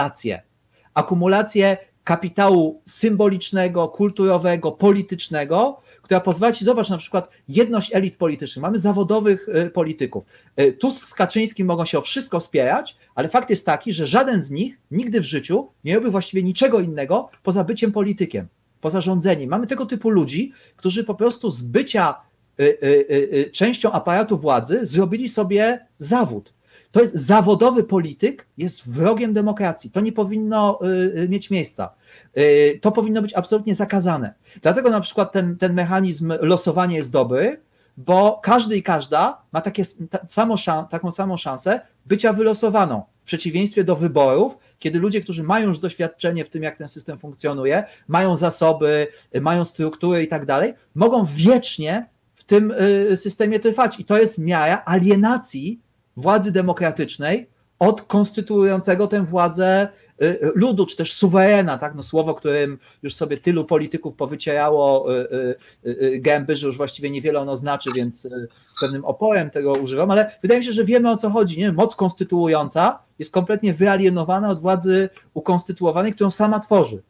akumulację kapitału symbolicznego, kulturowego, politycznego, która pozwala ci, zobacz na przykład jedność elit politycznych. Mamy zawodowych polityków. Tusk z Kaczyńskim mogą się o wszystko spierać, ale fakt jest taki, że żaden z nich nigdy w życiu nie robił właściwie niczego innego poza byciem politykiem, poza rządzeniem. Mamy tego typu ludzi, którzy po prostu z bycia częścią aparatu władzy zrobili sobie zawód. To jest zawodowy polityk, jest wrogiem demokracji. To nie powinno mieć miejsca. To powinno być absolutnie zakazane. Dlatego na przykład ten mechanizm losowania jest dobry, bo każdy i każda ma taką samą szansę bycia wylosowaną. W przeciwieństwie do wyborów, kiedy ludzie, którzy mają już doświadczenie w tym, jak ten system funkcjonuje, mają zasoby, mają strukturę i tak dalej, mogą wiecznie w tym systemie trwać. I to jest miara alienacji władzy demokratycznej od konstytuującego tę władzę ludu, czy też suwerena, tak? No słowo, którym już sobie tylu polityków powycierało gęby, że już właściwie niewiele ono znaczy, więc z pewnym oporem tego używam, ale wydaje mi się, że wiemy, o co chodzi. Nie? Moc konstytuująca jest kompletnie wyalienowana od władzy ukonstytuowanej, którą sama tworzy.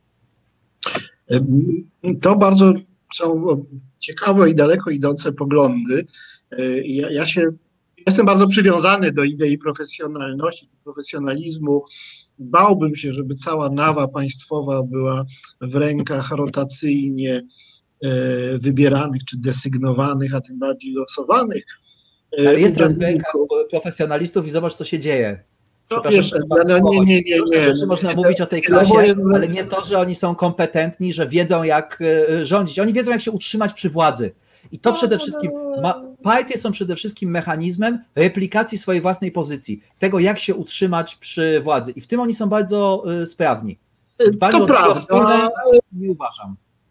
To bardzo są ciekawe i daleko idące poglądy. Ja jestem bardzo przywiązany do idei profesjonalności, profesjonalizmu. Bałbym się, żeby cała nawa państwowa była w rękach rotacyjnie wybieranych czy desygnowanych, a tym bardziej losowanych. Ale jest teraz w rękach profesjonalistów i zobacz, co się dzieje. No wiesz, nie. Można mówić o tej klasie, ale nie to, że oni są kompetentni, że wiedzą, jak rządzić. Oni wiedzą, jak się utrzymać przy władzy. I to przede wszystkim, partie są przede wszystkim mechanizmem replikacji swojej własnej pozycji, tego, jak się utrzymać przy władzy. I w tym oni są bardzo sprawni. To prawda. Nie uważam.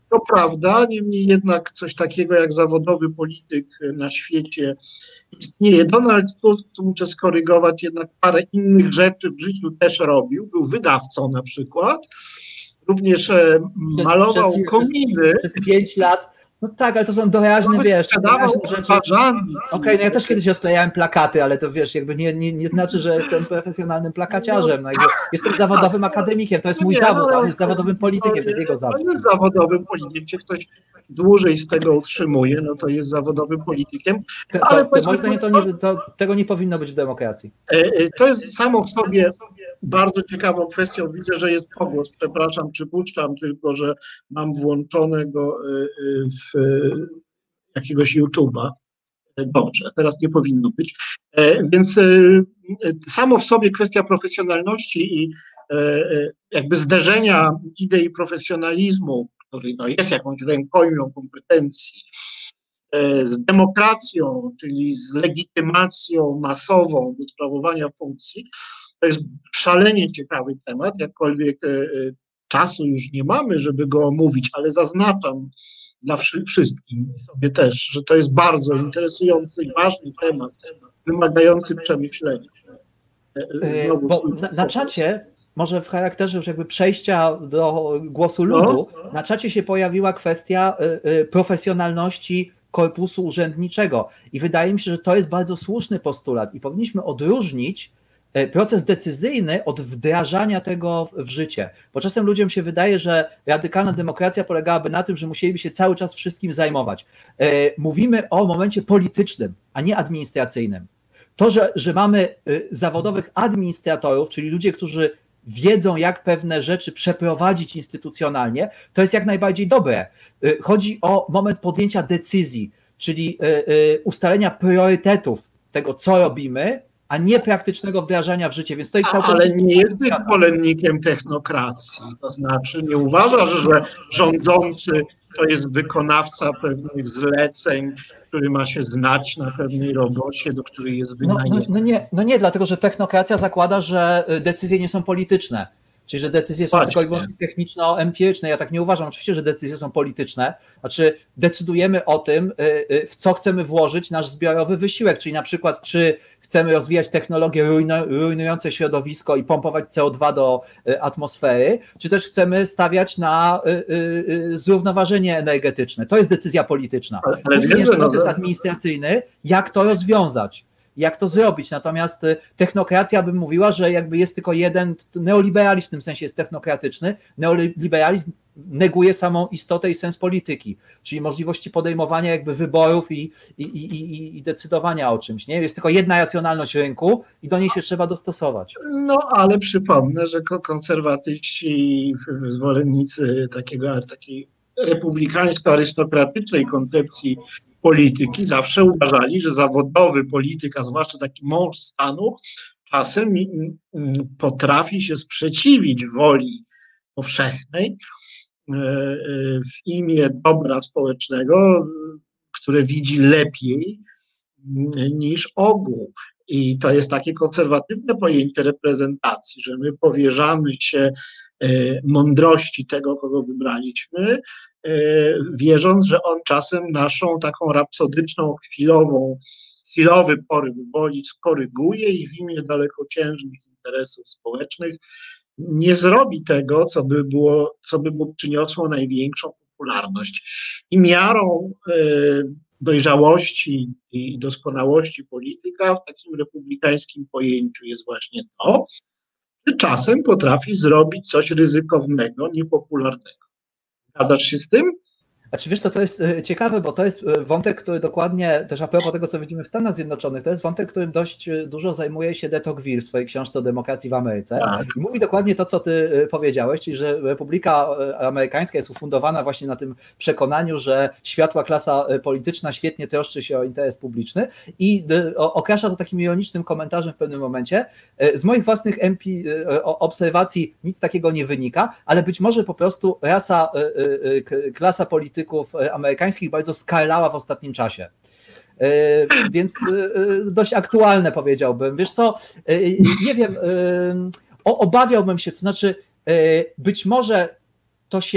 To prawda, niemniej jednak coś takiego jak zawodowy polityk na świecie istnieje. Donald Tusk, tu muszę skorygować, jednak parę innych rzeczy w życiu też robił. Był wydawcą na przykład. Również malował kominy. Przez 5 lat. No tak, ale to są doraźne, wiesz, doraźne rzeczy. Okej, no ja też kiedyś rozklejałem plakaty, ale to wiesz, jakby nie znaczy, że jestem profesjonalnym plakaciarzem. No, jestem zawodowym akademikiem, to jest mój zawód, a on jest zawodowym politykiem, to jest jego zawód. On jest zawodowym politykiem, gdzie ktoś dłużej z tego utrzymuje, no to jest zawodowym politykiem. Ale moim zdaniem tego nie powinno być w demokracji. To jest samo w sobie bardzo ciekawą kwestią. Widzę, że jest pogłos, przepraszam, przypuszczam tylko, że mam włączonego w jakiegoś YouTube'a. Dobrze, teraz nie powinno być. Więc samo w sobie kwestia profesjonalności i jakby zderzenia idei profesjonalizmu, który no jest jakąś rękojmią kompetencji, z demokracją, czyli z legitymacją masową do sprawowania funkcji, to jest szalenie ciekawy temat, jakkolwiek czasu już nie mamy, żeby go omówić, ale zaznaczam dla wszystkim, sobie też, że to jest bardzo interesujący i ważny temat, wymagający przemyślenia. Na czacie, może w charakterze już jakby przejścia do głosu ludu, na czacie się pojawiła kwestia profesjonalności korpusu urzędniczego i wydaje mi się, że to jest bardzo słuszny postulat i powinniśmy odróżnić proces decyzyjny od wdrażania tego w życie. Bo czasem ludziom się wydaje, że radykalna demokracja polegałaby na tym, że musieliby się cały czas wszystkim zajmować. Mówimy o momencie politycznym, a nie administracyjnym. To, że mamy zawodowych administratorów, czyli ludzie, którzy wiedzą, jak pewne rzeczy przeprowadzić instytucjonalnie, to jest jak najbardziej dobre. Chodzi o moment podjęcia decyzji, czyli ustalenia priorytetów tego, co robimy, a nie praktycznego wdrażania w życie. Więc to ale nie jesteś zwolennikiem technokracji. To znaczy nie uważasz, że rządzący to jest wykonawca pewnych zleceń, który ma się znać na pewnej robocie, do której jest wynajęty. No nie, dlatego że technokracja zakłada, że decyzje nie są polityczne. Czyli, że decyzje są tylko i wyłącznie techniczno-empiryczne. Ja tak nie uważam. Oczywiście, że decyzje są polityczne. Znaczy decydujemy o tym, w co chcemy włożyć nasz zbiorowy wysiłek. Czyli na przykład, czy chcemy rozwijać technologie rujnujące środowisko i pompować CO2 do atmosfery, czy też chcemy stawiać na zrównoważenie energetyczne. To jest decyzja polityczna. Później jest proces administracyjny, jak to rozwiązać. Jak to zrobić. Natomiast technokracja bym mówiła, że jakby jest tylko jeden, neoliberalizm w tym sensie jest technokratyczny, neoliberalizm neguje samą istotę i sens polityki, czyli możliwości podejmowania jakby wyborów i decydowania o czymś. Nie? Jest tylko jedna racjonalność rynku i do niej się trzeba dostosować. No ale przypomnę, że konserwatyści, zwolennicy takiej republikańsko-arystokratycznej koncepcji polityki zawsze uważali, że zawodowy polityk, a zwłaszcza taki mąż stanu, czasem potrafi się sprzeciwić woli powszechnej w imię dobra społecznego, które widzi lepiej niż ogół. I to jest takie konserwatywne pojęcie reprezentacji, że my powierzamy się mądrości tego, kogo wybraliśmy, wierząc, że on czasem naszą taką rapsodyczną, chwilowy poryw woli skoryguje i w imię dalekosiężnych interesów społecznych nie zrobi tego, co by mu przyniosło największą popularność. I miarą dojrzałości i doskonałości polityka w takim republikańskim pojęciu jest właśnie to, że czasem potrafi zrobić coś ryzykownego, niepopularnego. Zgadzasz się z tym? Znaczy wiesz, to jest ciekawe, bo to jest wątek, który dokładnie, też a propos tego, co widzimy w Stanach Zjednoczonych, to jest wątek, którym dość dużo zajmuje się de Tocqueville w swojej książce o demokracji w Ameryce. Tak. I mówi dokładnie to, co ty powiedziałeś, czyli że Republika Amerykańska jest ufundowana właśnie na tym przekonaniu, że światła klasa polityczna świetnie troszczy się o interes publiczny i określa to takim ironicznym komentarzem w pewnym momencie. Z moich własnych obserwacji nic takiego nie wynika, ale być może po prostu klasa polityczna amerykańskich bardzo skalała w ostatnim czasie. Więc dość aktualne powiedziałbym. Wiesz co, nie wiem, obawiałbym się, to znaczy być może to się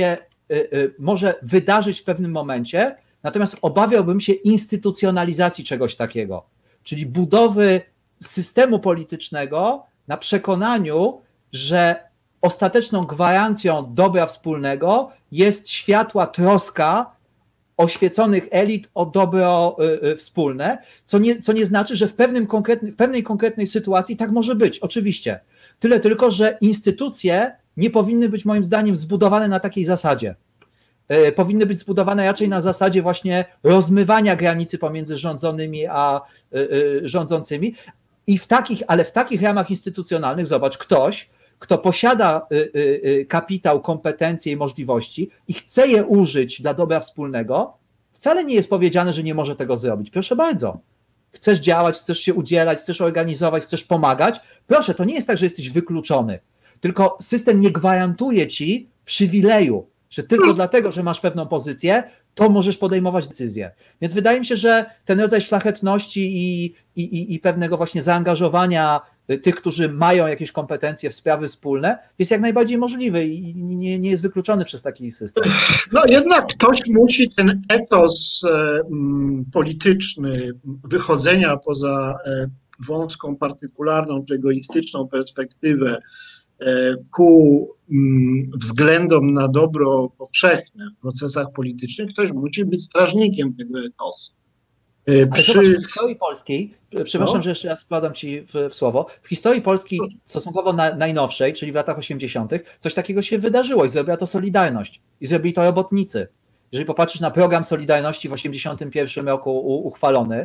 może wydarzyć w pewnym momencie, natomiast obawiałbym się instytucjonalizacji czegoś takiego, czyli budowy systemu politycznego na przekonaniu, że ostateczną gwarancją dobra wspólnego jest światła troska oświeconych elit o dobro wspólne, co nie znaczy, że w pewnej konkretnej sytuacji tak może być, oczywiście. Tyle tylko, że instytucje nie powinny być moim zdaniem zbudowane na takiej zasadzie. Powinny być zbudowane raczej na zasadzie właśnie rozmywania granicy pomiędzy rządzonymi a rządzącymi. Ale w takich ramach instytucjonalnych, zobacz, ktoś, kto posiada kapitał, kompetencje i możliwości i chce je użyć dla dobra wspólnego, wcale nie jest powiedziane, że nie może tego zrobić. Proszę bardzo. Chcesz działać, chcesz się udzielać, chcesz organizować, chcesz pomagać, proszę, to nie jest tak, że jesteś wykluczony, tylko system nie gwarantuje ci przywileju, że tylko dlatego, że masz pewną pozycję, to możesz podejmować decyzje. Więc wydaje mi się, że ten rodzaj szlachetności i pewnego właśnie zaangażowania tych, którzy mają jakieś kompetencje w sprawy wspólne, jest jak najbardziej możliwy i nie jest wykluczony przez taki system. No jednak ktoś musi ten etos polityczny wychodzenia poza wąską, partykularną czy egoistyczną perspektywę ku względom na dobro powszechne w procesach politycznych, ktoś musi być strażnikiem tego etosu. Ale zobacz, w historii polskiej, przepraszam, że jeszcze raz wkładam ci w słowo, w historii Polski stosunkowo najnowszej, czyli w latach 80., coś takiego się wydarzyło i zrobiła to Solidarność i zrobili to robotnicy. Jeżeli popatrzysz na program Solidarności w 1981 roku uchwalony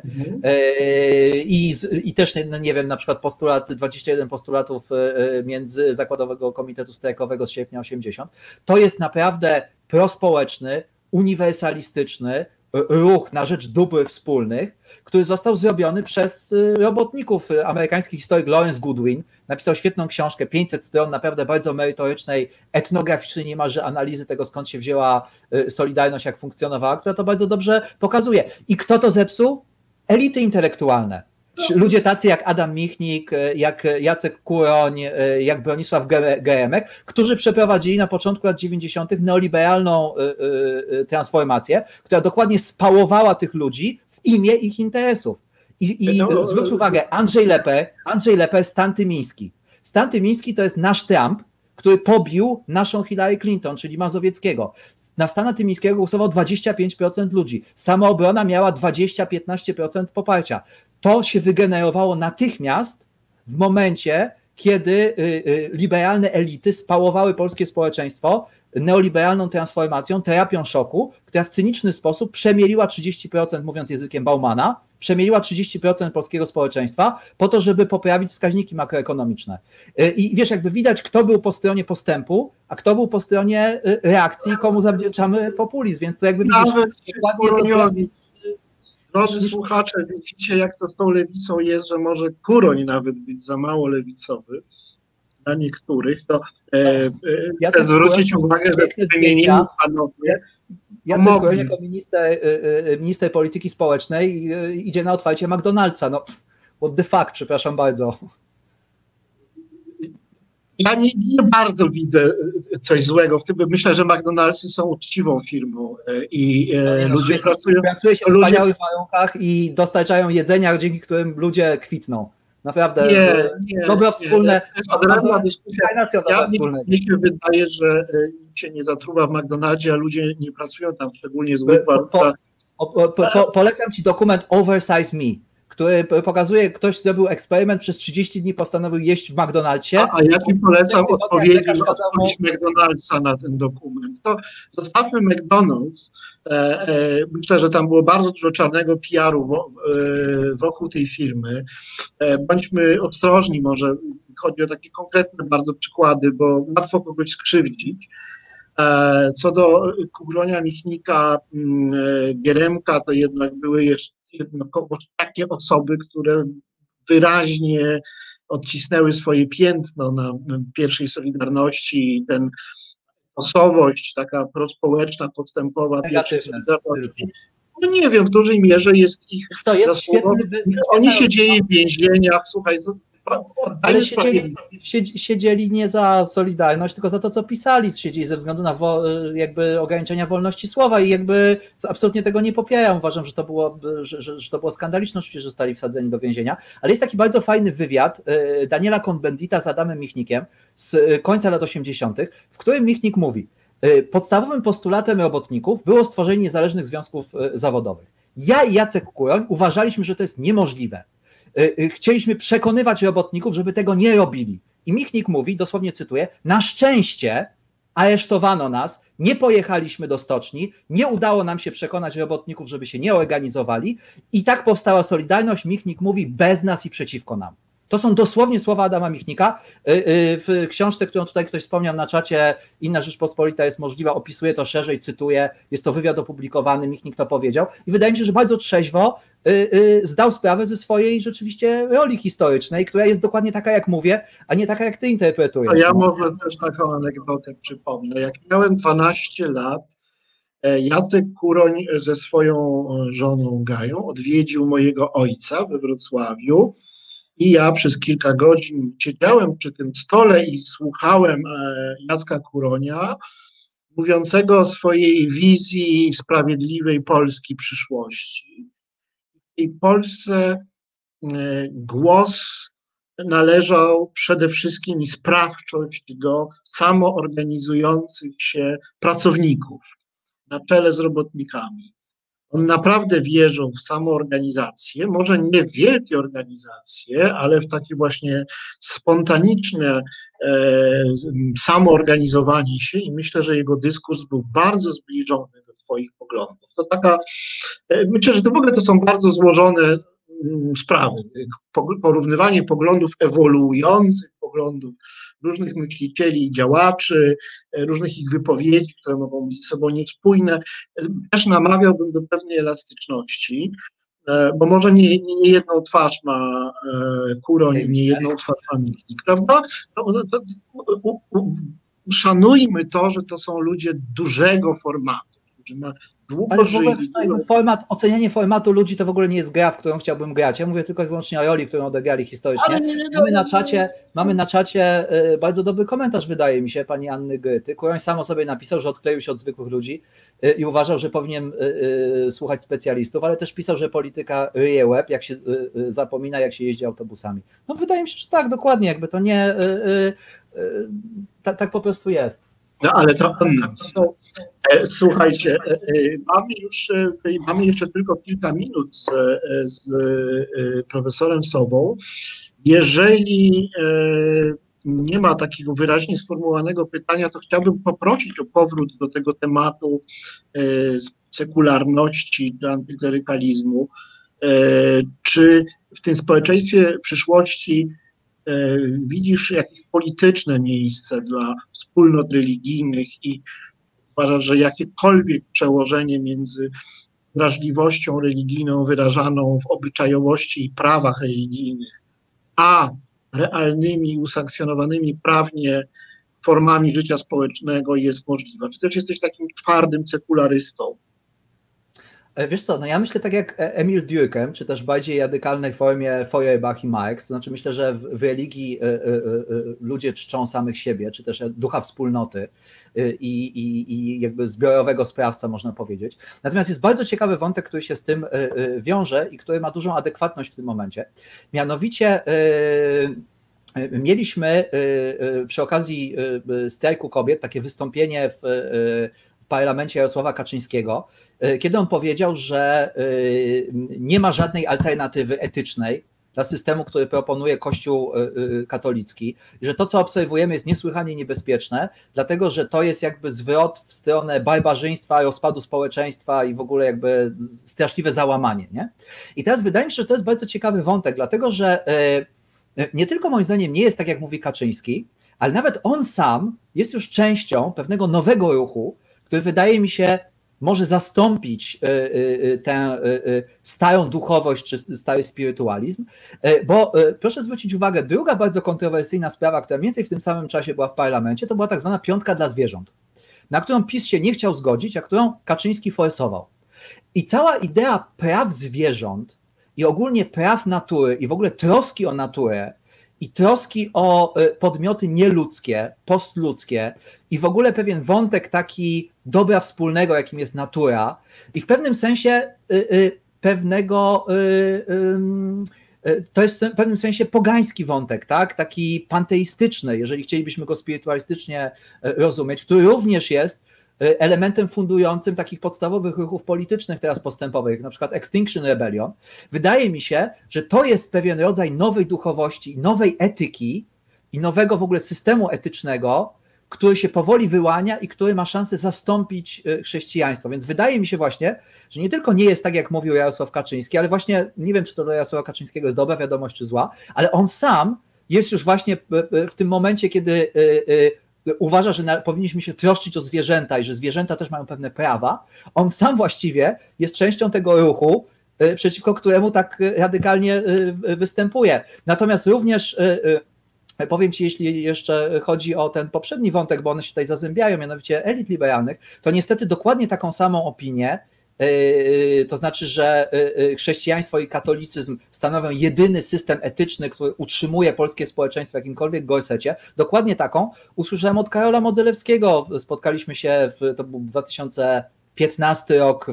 i też, no nie wiem, na przykład 21 postulatów Międzyzakładowego Komitetu Strajkowego z sierpnia 80, to jest naprawdę prospołeczny, uniwersalistyczny ruch na rzecz dóbr wspólnych, który został zrobiony przez robotników. Amerykański historyk Lawrence Goodwin napisał świetną książkę, 500 stron, naprawdę bardzo merytorycznej, etnograficznej niemalże analizy tego, skąd się wzięła Solidarność, jak funkcjonowała, która to bardzo dobrze pokazuje. I kto to zepsuł? Elity intelektualne. Ludzie tacy jak Adam Michnik, jak Jacek Kuroń, jak Bronisław Geremek, którzy przeprowadzili na początku lat 90. neoliberalną transformację, która dokładnie spałowała tych ludzi w imię ich interesów. I zwróć uwagę, Andrzej Lepper, Stan Tymiński. Stan Tymiński to jest nasz Trump, który pobił naszą Hillary Clinton, czyli Mazowieckiego. Na Stana Tymińskiego głosowało 25% ludzi. Samoobrona miała 20-15% poparcia. To się wygenerowało natychmiast w momencie, kiedy liberalne elity spałowały polskie społeczeństwo neoliberalną transformacją, terapią szoku, która w cyniczny sposób przemieliła 30%, mówiąc językiem Baumana, przemieliła 30% polskiego społeczeństwa po to, żeby poprawić wskaźniki makroekonomiczne. I wiesz, jakby widać, kto był po stronie postępu, a kto był po stronie reakcji i komu zawdzięczamy populizm, więc to jakby widzisz, dokładnie drodzy słuchacze, widzicie, jak to z tą lewicą jest, że może Kuroń nawet być za mało lewicowy dla niektórych, to chcę zwrócić uwagę, że wymienieni panowie Jacek Kuroń jako minister polityki społecznej idzie na otwarcie McDonald'sa. No, what the fuck, przepraszam bardzo. Ja nie bardzo widzę coś złego w tym, bo myślę, że McDonald'sy są uczciwą firmą i ludzie pracują. Pracuje się w wspaniałych warunkach i dostarczają jedzenia, dzięki którym ludzie kwitną. Naprawdę, dobro wspólne. Mnie się wydaje, że nikt się nie zatruwa w McDonaldzie, a ludzie nie pracują tam w szczególnie złych warunkach. Polecam ci dokument Oversize Me, który pokazuje, ktoś zrobił eksperyment, przez 30 dni postanowił jeść w McDonald'sie. A ja ci polecam odpowiedzi McDonald'sa na ten dokument. To zostawmy McDonald's. Myślę, że tam było bardzo dużo czarnego PR-u wokół tej firmy. Bądźmy ostrożni, może chodzi o takie konkretne bardzo przykłady, bo łatwo kogoś skrzywdzić. Co do Kuronia, Michnika, Geremka, to jednak były jeszcze jednakowoż takie osoby, które wyraźnie odcisnęły swoje piętno na pierwszej Solidarności i ten osobowość taka prospołeczna, postępowa pierwszej Solidarności. No nie wiem, w dużej mierze jest ich zasługą. Oni siedzieli w więzieniach, słuchaj, Ale siedzieli nie za Solidarność, tylko za to, co pisali, siedzieli ze względu na jakby ograniczenia wolności słowa i jakby absolutnie tego nie popieram. Uważam, że to było skandaliczne, że zostali wsadzeni do więzienia, ale jest taki bardzo fajny wywiad Daniela Cohn-Bendita z Adamem Michnikiem z końca lat 80., w którym Michnik mówi: podstawowym postulatem robotników było stworzenie niezależnych związków zawodowych. Ja i Jacek Kuroń uważaliśmy, że to jest niemożliwe. Chcieliśmy przekonywać robotników, żeby tego nie robili. I Michnik mówi, dosłownie cytuję: na szczęście aresztowano nas, nie pojechaliśmy do stoczni, nie udało nam się przekonać robotników, żeby się nie organizowali i tak powstała Solidarność. Michnik mówi: bez nas i przeciwko nam. To są dosłownie słowa Adama Michnika. W książce, którą tutaj ktoś wspomniał na czacie, Inna Rzeczpospolita jest możliwa, opisuje to szerzej, cytuję, jest to wywiad opublikowany, Michnik to powiedział i wydaje mi się, że bardzo trzeźwo zdał sprawę ze swojej rzeczywiście roli historycznej, która jest dokładnie taka, jak mówię, a nie taka, jak ty interpretujesz. A ja może też taką anegdotę przypomnę. Jak miałem 12 lat, Jacek Kuroń ze swoją żoną Gają odwiedził mojego ojca we Wrocławiu. I ja przez kilka godzin siedziałem przy tym stole i słuchałem Jacka Kuronia, mówiącego o swojej wizji sprawiedliwej Polski przyszłości. W tej Polsce głos należał przede wszystkim i sprawczość do samoorganizujących się pracowników na czele z robotnikami. On naprawdę wierzył w samoorganizację, może nie w wielkie organizacje, ale w takie właśnie spontaniczne samoorganizowanie się i myślę, że jego dyskurs był bardzo zbliżony do twoich poglądów. To taka, myślę, że to w ogóle to są bardzo złożone sprawy. Porównywanie poglądów ewoluujących, poglądów różnych myślicieli i działaczy, różnych ich wypowiedzi, które mogą być ze sobą niespójne, też namawiałbym do pewnej elastyczności, bo może nie jedną twarz ma Kuroń, nie jedną twarz ma Michnik, prawda? Szanujmy to, że to są ludzie dużego formatu, którzy na długo żyli. Ocenianie formatu ludzi to w ogóle nie jest gra, w którą chciałbym grać. Ja mówię tylko i wyłącznie o roli, którą odegrali historycznie. Mamy na czacie bardzo dobry komentarz, wydaje mi się, pani Anny Gryty. Kuroń sam o sobie napisał, że odkleił się od zwykłych ludzi i uważał, że powinien słuchać specjalistów, ale też pisał, że polityka ryje łeb, jak się zapomina, jak się jeździ autobusami. No wydaje mi się, że tak, dokładnie, jakby to nie... Tak po prostu jest. No ale to on napisał. Słuchajcie, mamy jeszcze tylko kilka minut z profesorem Sową. Jeżeli nie ma takiego wyraźnie sformułowanego pytania, to chciałbym poprosić o powrót do tego tematu sekularności czy antyklerykalizmu. Czy w tym społeczeństwie przyszłości widzisz jakieś polityczne miejsce dla wspólnot religijnych i uważasz, że jakiekolwiek przełożenie między wrażliwością religijną wyrażaną w obyczajowości i prawach religijnych, a realnymi, usankcjonowanymi prawnie formami życia społecznego jest możliwe? Czy też jesteś takim twardym sekularystą? Wiesz co, no ja myślę tak jak Emil Durkheim, czy też bardziej radykalnej formie Feuerbach i Marx, to znaczy myślę, że w religii ludzie czczą samych siebie, czy też ducha wspólnoty i jakby zbiorowego sprawstwa, można powiedzieć. Natomiast jest bardzo ciekawy wątek, który się z tym wiąże i który ma dużą adekwatność w tym momencie. Mianowicie mieliśmy przy okazji strajku kobiet takie wystąpienie w parlamencie Jarosława Kaczyńskiego, kiedy on powiedział, że nie ma żadnej alternatywy etycznej dla systemu, który proponuje Kościół katolicki, i że to, co obserwujemy, jest niesłychanie niebezpieczne, dlatego że to jest jakby zwrot w stronę barbarzyństwa, rozpadu społeczeństwa i w ogóle jakby straszliwe załamanie. Nie? I teraz wydaje mi się, że to jest bardzo ciekawy wątek, dlatego że nie tylko moim zdaniem nie jest tak, jak mówi Kaczyński, ale nawet on sam jest już częścią pewnego nowego ruchu, który wydaje mi się może zastąpić tę starą duchowość czy stary spirytualizm, bo proszę zwrócić uwagę, druga bardzo kontrowersyjna sprawa, która mniej więcej w tym samym czasie była w parlamencie, to była tak zwana piątka dla zwierząt, na którą PiS się nie chciał zgodzić, a którą Kaczyński forsował. I cała idea praw zwierząt i ogólnie praw natury i w ogóle troski o naturę i troski o podmioty nieludzkie, postludzkie i w ogóle pewien wątek taki dobra wspólnego, jakim jest natura i w pewnym sensie to jest w pewnym sensie pogański wątek, tak? Taki panteistyczny, jeżeli chcielibyśmy go spirytualistycznie rozumieć, który również jest elementem fundującym takich podstawowych ruchów politycznych teraz postępowych, jak na przykład Extinction Rebellion. Wydaje mi się, że to jest pewien rodzaj nowej duchowości, nowej etyki i nowego w ogóle systemu etycznego, który się powoli wyłania i który ma szansę zastąpić chrześcijaństwo. Więc wydaje mi się właśnie, że nie tylko nie jest tak, jak mówił Jarosław Kaczyński, ale właśnie nie wiem, czy to dla Jarosława Kaczyńskiego jest dobra wiadomość, czy zła, ale on sam jest już właśnie w tym momencie, kiedy uważa, że powinniśmy się troszczyć o zwierzęta i że zwierzęta też mają pewne prawa. On sam właściwie jest częścią tego ruchu, przeciwko któremu tak radykalnie występuje. Natomiast również powiem Ci, jeśli jeszcze chodzi o ten poprzedni wątek, bo one się tutaj zazębiają, mianowicie elit liberalnych, to niestety dokładnie taką samą opinię, to znaczy, że chrześcijaństwo i katolicyzm stanowią jedyny system etyczny, który utrzymuje polskie społeczeństwo w jakimkolwiek gorsecie, dokładnie taką usłyszałem od Karola Modzelewskiego. Spotkaliśmy się, to był 2015 rok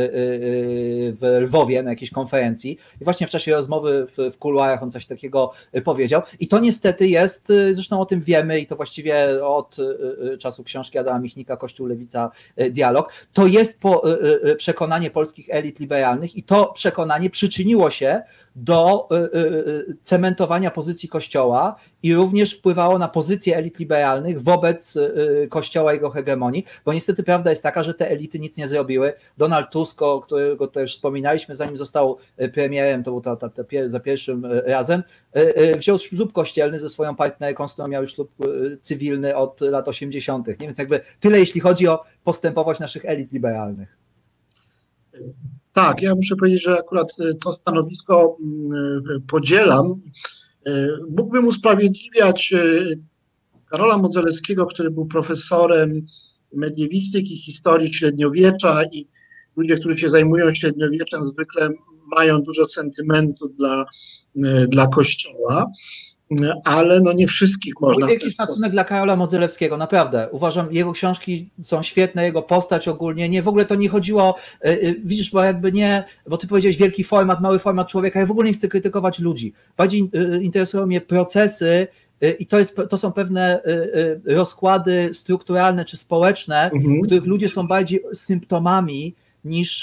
w Lwowie na jakiejś konferencji i właśnie w czasie rozmowy w kuluarach on coś takiego powiedział i to niestety jest, zresztą o tym wiemy i to właściwie od czasu książki Adama Michnika Kościół, Lewica, Dialog, to jest przekonanie polskich elit liberalnych i to przekonanie przyczyniło się do cementowania pozycji Kościoła i również wpływało na pozycję elit liberalnych wobec Kościoła i jego hegemonii, bo niestety prawda jest taka, że te elity nic nie zrobiły. Donald Tusk, o którego też wspominaliśmy, zanim został premierem, to był za pierwszym razem, wziął ślub kościelny ze swoją partnerką, z którą miał ślub cywilny od lat 80. Nie? Więc jakby tyle, jeśli chodzi o postępowość naszych elit liberalnych. Tak, ja muszę powiedzieć, że akurat to stanowisko podzielam. Mógłbym usprawiedliwiać Karola Modzelewskiego, który był profesorem mediewistyki, historii średniowiecza i ludzie, którzy się zajmują średniowieczem, zwykle mają dużo sentymentu dla Kościoła, ale no nie wszystkich można. Wielki szacunek dla Karola Modzelewskiego, naprawdę. Uważam, jego książki są świetne, jego postać ogólnie, nie, w ogóle to nie chodziło, widzisz, bo jakby nie, bo ty powiedziałeś wielki format, mały format człowieka, ja w ogóle nie chcę krytykować ludzi. Bardziej interesują mnie procesy i to są pewne rozkłady strukturalne czy społeczne, których ludzie są bardziej symptomami niż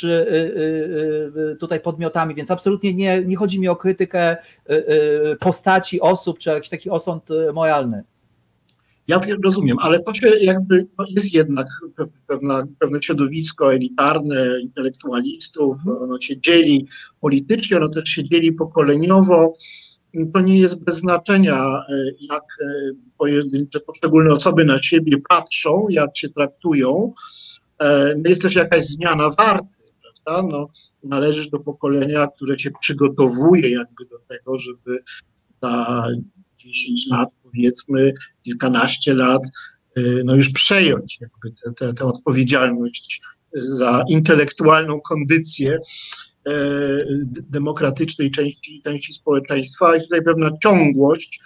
tutaj podmiotami, więc absolutnie nie chodzi mi o krytykę postaci osób, czy jakiś taki osąd moralny. Ja rozumiem, ale to się jakby, jest jednak pewne środowisko elitarne, intelektualistów, ono się dzieli politycznie, ono też się dzieli pokoleniowo. To nie jest bez znaczenia, jak poszczególne osoby na siebie patrzą, jak się traktują. Jest też jakaś zmiana warty, prawda? No, należysz do pokolenia, które się przygotowuje jakby do tego, żeby za 10 lat, powiedzmy, kilkanaście lat, no już przejąć jakby tę odpowiedzialność za intelektualną kondycję demokratycznej części społeczeństwa i tutaj pewna ciągłość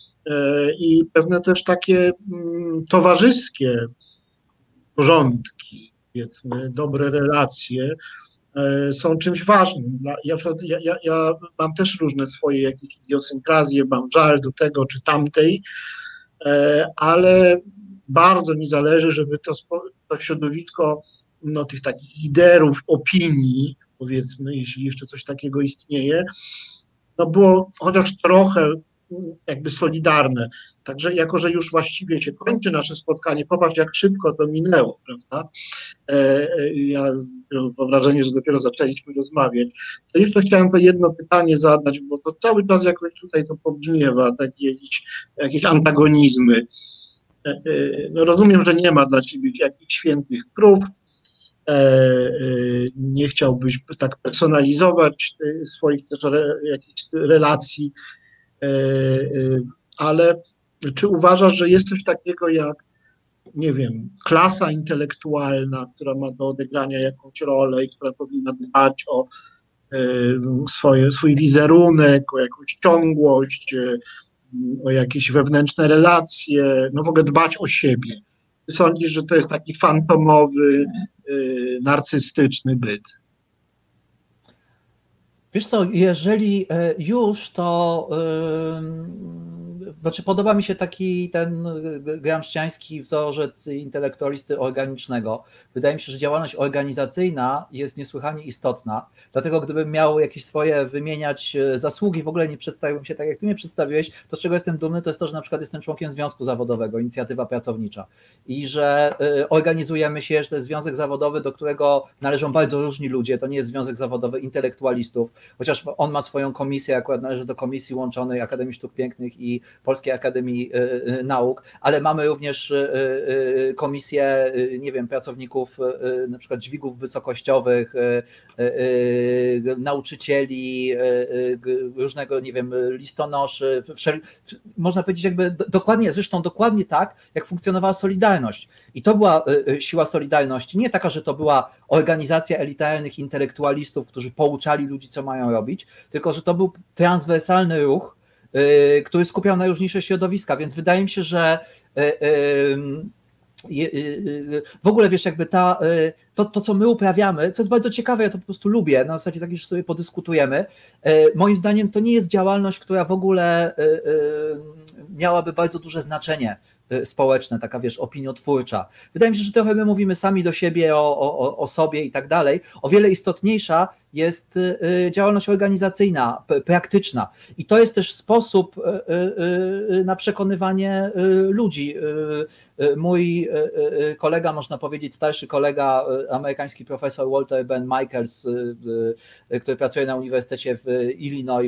i pewne też takie towarzyskie porządki, powiedzmy, dobre relacje są czymś ważnym. Ja mam też różne swoje jakieś idiosynkrazje, mam żal do tego czy tamtej, ale bardzo mi zależy, żeby to środowisko tych takich liderów opinii, powiedzmy, jeśli jeszcze coś takiego istnieje, no było chociaż trochę jakby solidarne. Także jako, że już właściwie się kończy nasze spotkanie, popatrz jak szybko to minęło, prawda? Ja mam wrażenie, że dopiero zaczęliśmy rozmawiać. To jeszcze chciałem to jedno pytanie zadać, bo to cały czas jakoś tutaj to pobrzmiewa, takie jakieś antagonizmy. No rozumiem, że nie ma dla ciebie jakichś świętych krów, nie chciałbyś tak personalizować swoich też jakichś relacji, ale czy uważasz, że jest coś takiego jak, nie wiem, klasa intelektualna, która ma do odegrania jakąś rolę i która powinna dbać o swój wizerunek, o jakąś ciągłość, o jakieś wewnętrzne relacje, no w ogóle dbać o siebie. Ty sądzisz, że to jest taki fantomowy, narcystyczny byt? Wiesz co, jeżeli już, to znaczy podoba mi się taki ten gramsciański wzorzec intelektualisty organicznego. Wydaje mi się, że działalność organizacyjna jest niesłychanie istotna, dlatego gdybym miał jakieś swoje wymieniać zasługi, w ogóle nie przedstawiłbym się tak, jak ty mnie przedstawiłeś, to z czego jestem dumny, to jest to, że na przykład jestem członkiem związku zawodowego, Inicjatywa Pracownicza i że organizujemy się, że to jest związek zawodowy, do którego należą bardzo różni ludzie, to nie jest związek zawodowy intelektualistów, chociaż on ma swoją komisję, akurat należy do Komisji Łączonej Akademii Sztuk Pięknych i Polskiej Akademii Nauk, ale mamy również komisję, nie wiem, pracowników na przykład dźwigów wysokościowych, nauczycieli, różnego, nie wiem, listonoszy, można powiedzieć jakby dokładnie, zresztą dokładnie tak, jak funkcjonowała Solidarność. I to była siła Solidarności, nie taka, że to była organizacja elitarnych intelektualistów, którzy pouczali ludzi, co mają robić, tylko że to był transwersalny ruch, który skupiał najróżniejsze środowiska, więc wydaje mi się, że w ogóle wiesz, jakby to, co my uprawiamy, co jest bardzo ciekawe, ja to po prostu lubię, na zasadzie takiej, że sobie podyskutujemy, moim zdaniem to nie jest działalność, która w ogóle miałaby bardzo duże znaczenie społeczne, taka wiesz, opiniotwórcza. Wydaje mi się, że trochę my mówimy sami do siebie o sobie i tak dalej. O wiele istotniejsza jest działalność organizacyjna, praktyczna. I to jest też sposób na przekonywanie ludzi. Mój kolega, można powiedzieć starszy kolega, amerykański profesor Walter Ben Michaels, który pracuje na Uniwersytecie w Illinois,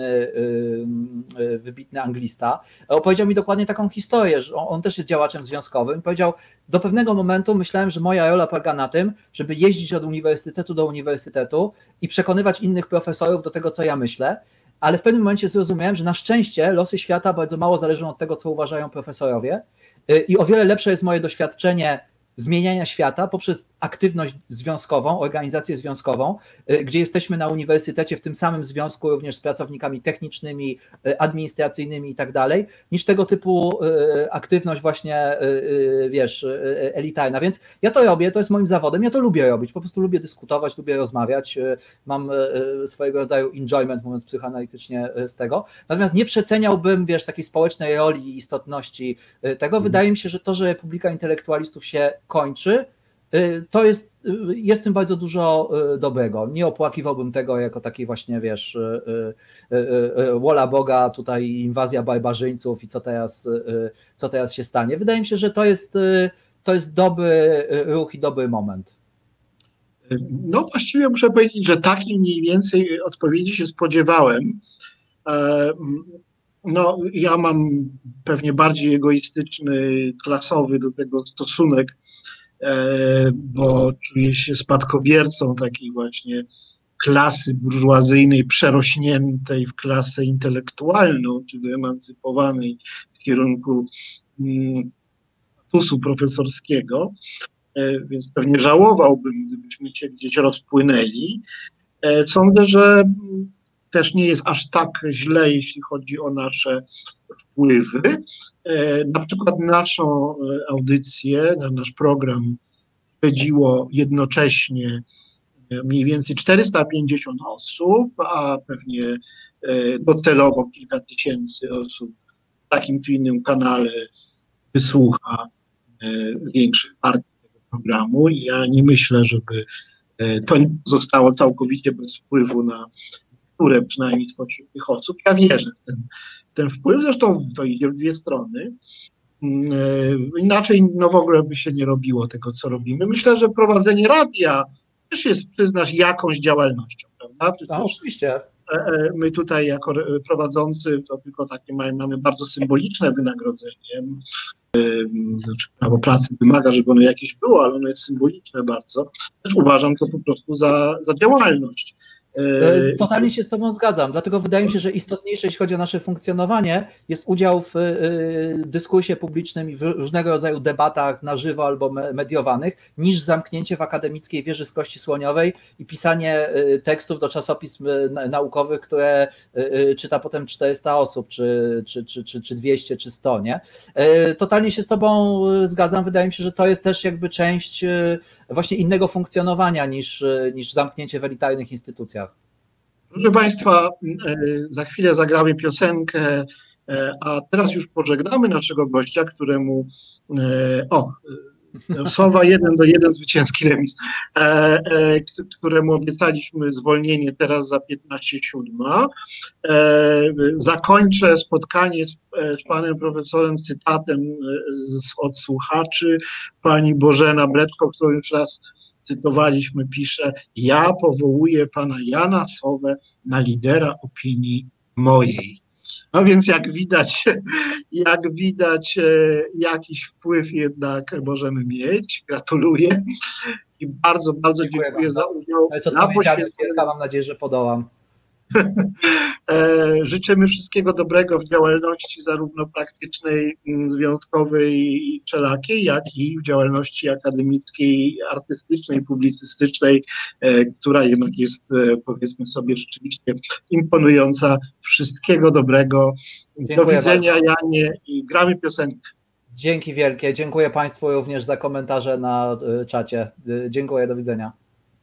wybitny anglista, opowiedział mi dokładnie taką historię, że on też jest działaczem związkowym. Powiedział, do pewnego momentu myślałem, że moja rola polega na tym, żeby jeździć od uniwersytetu do uniwersytetu i przekonywać innych profesorów do tego, co ja myślę, ale w pewnym momencie zrozumiałem, że na szczęście losy świata bardzo mało zależą od tego, co uważają profesorowie i o wiele lepsze jest moje doświadczenie zmieniania świata poprzez aktywność związkową, organizację związkową, gdzie jesteśmy na uniwersytecie w tym samym związku również z pracownikami technicznymi, administracyjnymi i tak dalej, niż tego typu aktywność właśnie, wiesz, elitarna. Więc ja to robię, to jest moim zawodem, ja to lubię robić, po prostu lubię dyskutować, lubię rozmawiać, mam swojego rodzaju enjoyment, mówiąc psychoanalitycznie, z tego. Natomiast nie przeceniałbym, wiesz, takiej społecznej roli i istotności tego. Wydaje mi się, że to, że Republika Intelektualistów się kończy, to jest tym bardzo dużo dobrego. Nie opłakiwałbym tego jako takiej właśnie, wiesz, wola Boga, tutaj inwazja barbarzyńców i co teraz się stanie. Wydaje mi się, że to jest dobry ruch i dobry moment. No właściwie muszę powiedzieć, że takiej mniej więcej odpowiedzi się spodziewałem. No, ja mam pewnie bardziej egoistyczny, klasowy do tego stosunek, bo czuję się spadkobiercą takiej właśnie klasy burżuazyjnej przerośniętej w klasę intelektualną, czy wyemancypowanej w kierunku statusu profesorskiego, więc pewnie żałowałbym, gdybyśmy się gdzieś rozpłynęli. Sądzę, że też nie jest aż tak źle, jeśli chodzi o nasze wpływy. Na przykład naszą audycję, nasz program śledziło jednocześnie mniej więcej 450 osób, a pewnie docelowo kilka tysięcy osób w takim czy innym kanale wysłucha większych partii tego programu i ja nie myślę, żeby to zostało całkowicie bez wpływu na które przynajmniej spośród tych osób. Ja wierzę w ten wpływ, zresztą to idzie w dwie strony. Inaczej no w ogóle by się nie robiło tego, co robimy. Myślę, że prowadzenie radia też jest, przyznasz, jakąś działalnością, prawda? No, oczywiście. My tutaj jako prowadzący to tylko takie mamy bardzo symboliczne wynagrodzenie. Znaczy prawo pracy wymaga, żeby ono jakieś było, ale ono jest symboliczne bardzo. Też uważam to po prostu za działalność. Totalnie się z Tobą zgadzam, dlatego wydaje mi się, że istotniejsze, jeśli chodzi o nasze funkcjonowanie, jest udział w dyskursie publicznym i w różnego rodzaju debatach na żywo albo mediowanych, niż zamknięcie w akademickiej wieży z kości słoniowej i pisanie tekstów do czasopism naukowych, które czyta potem 400 osób, czy 200, czy 100, nie? Totalnie się z Tobą zgadzam, wydaje mi się, że to jest też jakby część właśnie innego funkcjonowania niż zamknięcie w elitarnych instytucjach. Proszę Państwa, za chwilę zagramy piosenkę, a teraz już pożegnamy naszego gościa, któremu Sowa 1-1 zwycięski remis, któremu obiecaliśmy zwolnienie teraz za 15:07. Zakończę spotkanie z panem profesorem cytatem od słuchaczy. Pani Bożena Breczko, którą już raz cytowaliśmy, pisze: ja powołuję pana Jana Sowę na lidera opinii mojej. No więc jak widać, jakiś wpływ jednak możemy mieć. Gratuluję i bardzo, bardzo dziękuję za udział. To jest odpowiedzialność, mam nadzieję, że podołam. Życzymy wszystkiego dobrego w działalności zarówno praktycznej, związkowej i wszelakiej, jak i w działalności akademickiej, artystycznej, publicystycznej, która jednak jest, powiedzmy sobie, rzeczywiście imponująca. Wszystkiego dobrego. Dziękuję. Do widzenia, bardzo. Janie, i gramy piosenkę. Dzięki wielkie. Dziękuję Państwu również za komentarze na czacie. Dziękuję, do widzenia.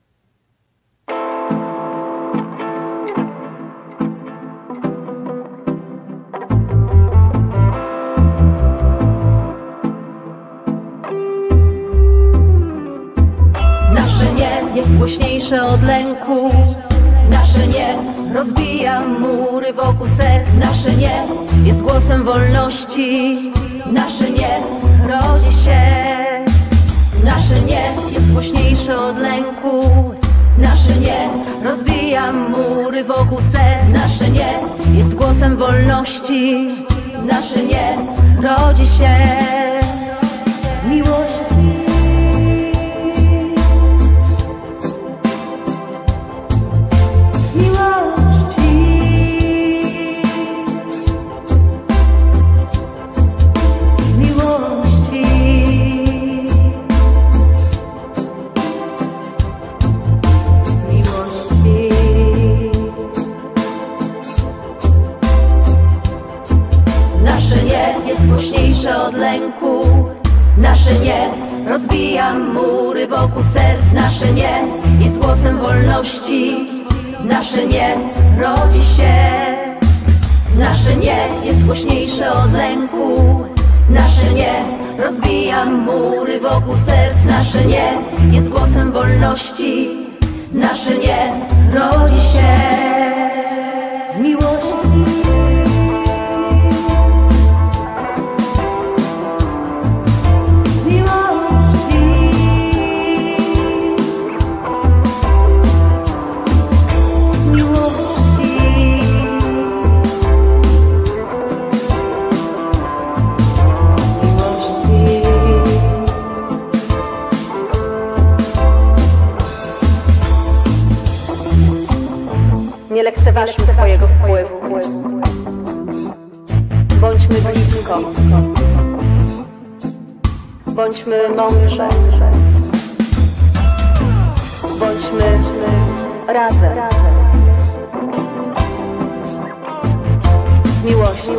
Jest głośniejsze od lęku. Nasze nie rozbija mury wokół serc. Nasze nie jest głosem wolności. Nasze nie rodzi się. Nasze nie jest głośniejsze od lęku. Nasze nie rozbija mury wokół serc. Nasze nie jest głosem wolności. Nasze nie rodzi się z miłości. Od lęku. Nasze nie rozbija mury wokół serc. Nasze nie jest głosem wolności. Nasze nie rodzi się. Nasze nie jest głośniejsze od lęku. Nasze nie rozbija mury wokół serc. Nasze nie jest głosem wolności. Nasze nie rodzi się z miłości. Nie lekceważmy swojego wpływu. Bądźmy blisko. Bądźmy mądrze. Bądźmy razem. Z miłością.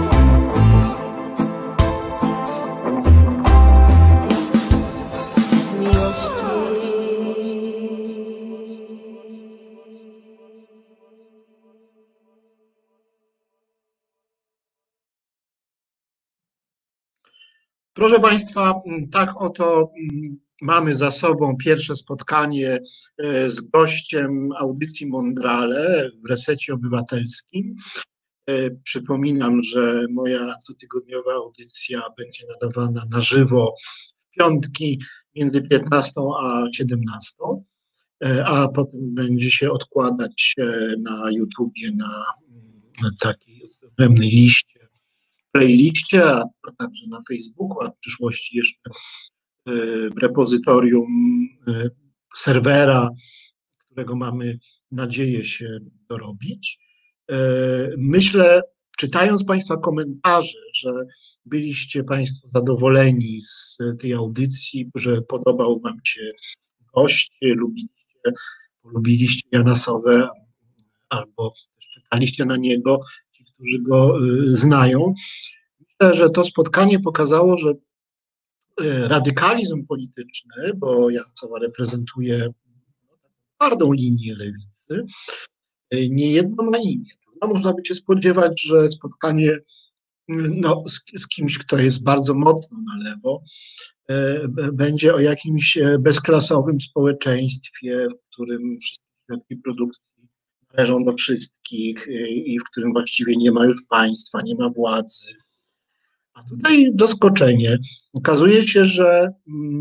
Proszę Państwa, tak oto mamy za sobą pierwsze spotkanie z gościem audycji Mondrale w Resecie Obywatelskim. Przypominam, że moja cotygodniowa audycja będzie nadawana na żywo w piątki między 15 a 17, a potem będzie się odkładać na YouTubie na takiej odrębnej liście, playliście, a także na Facebooku, a w przyszłości jeszcze w repozytorium serwera, którego mamy nadzieję się dorobić. Myślę, czytając Państwa komentarze, że byliście Państwo zadowoleni z tej audycji, że podobał Wam się gość, lubiliście Jana Sowę, albo czekaliście na niego, ci, którzy go znają. Myślę, że to spotkanie pokazało, że radykalizm polityczny, bo Jan Sowa reprezentuje twardą linię lewicy, nie jedno ma imię. Można by się spodziewać, że spotkanie z kimś, kto jest bardzo mocno na lewo, będzie o jakimś bezklasowym społeczeństwie, w którym wszystkie środki produkcji należą do wszystkich i w którym właściwie nie ma już państwa, nie ma władzy. A tutaj zaskoczenie. Okazuje się, że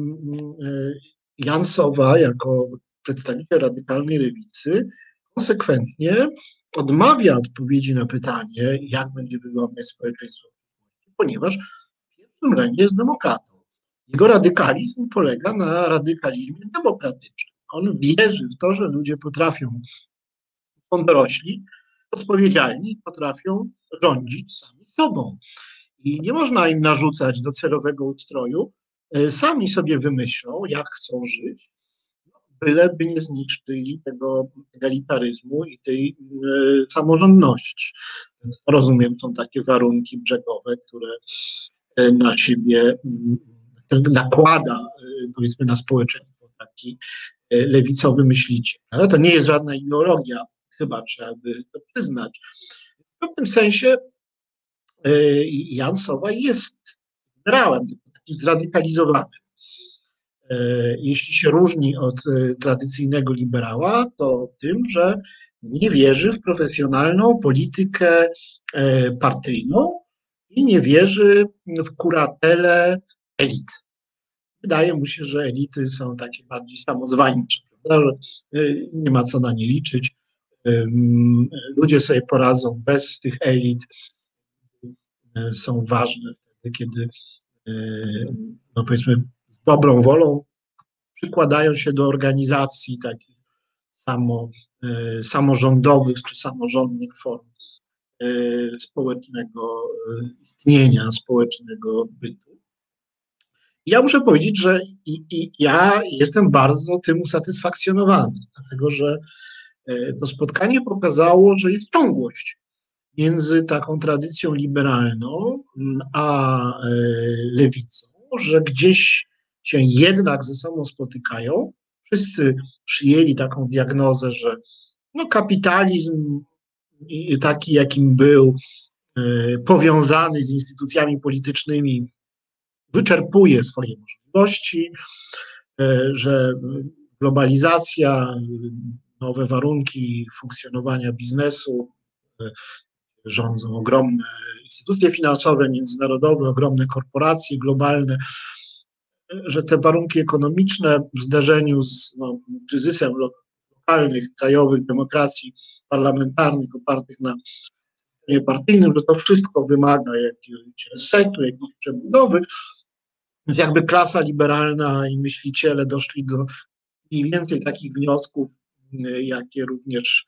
Jan Sowa jako przedstawiciel radykalnej lewicy konsekwentnie odmawia odpowiedzi na pytanie, jak będzie wyglądać społeczeństwo, ponieważ w pierwszym rzędzie jest demokratą. Jego radykalizm polega na radykalizmie demokratycznym. On wierzy w to, że ludzie są dorośli, odpowiedzialni, potrafią rządzić sami sobą. I nie można im narzucać docelowego ustroju, sami sobie wymyślą, jak chcą żyć, byleby nie zniszczyli tego egalitaryzmu i tej samorządności. Rozumiem, są takie warunki brzegowe, które na siebie nakłada, powiedzmy, na społeczeństwo taki lewicowy myśliciel. Ale to nie jest żadna ideologia, chyba trzeba by to przyznać. W pewnym sensie Jan Sowa jest liberałem, takim zradykalizowanym. Jeśli się różni od tradycyjnego liberała, to tym, że nie wierzy w profesjonalną politykę partyjną i nie wierzy w kuratelę elit. Wydaje mu się, że elity są takie bardziej samozwańcze, prawda? Nie ma co na nie liczyć. Ludzie sobie poradzą bez tych elit. Są ważne wtedy, kiedy, no powiedzmy, z dobrą wolą przykładają się do organizacji takich samorządowych czy samorządnych form społecznego istnienia, społecznego bytu. Ja muszę powiedzieć, że ja jestem bardzo tym usatysfakcjonowany, dlatego że to spotkanie pokazało, że jest ciągłość między taką tradycją liberalną a lewicą, że gdzieś się jednak ze sobą spotykają. Wszyscy przyjęli taką diagnozę, że no, kapitalizm taki, jakim był, powiązany z instytucjami politycznymi, wyczerpuje swoje możliwości, że globalizacja, nowe warunki funkcjonowania biznesu, rządzą ogromne instytucje finansowe, międzynarodowe, ogromne korporacje globalne, że te warunki ekonomiczne w zderzeniu z kryzysem lokalnych, krajowych demokracji parlamentarnych opartych na systemie partyjnym, że to wszystko wymaga jakiegoś resetu, jakiejś przebudowy. Więc jakby klasa liberalna i myśliciele doszli do mniej więcej takich wniosków, jakie również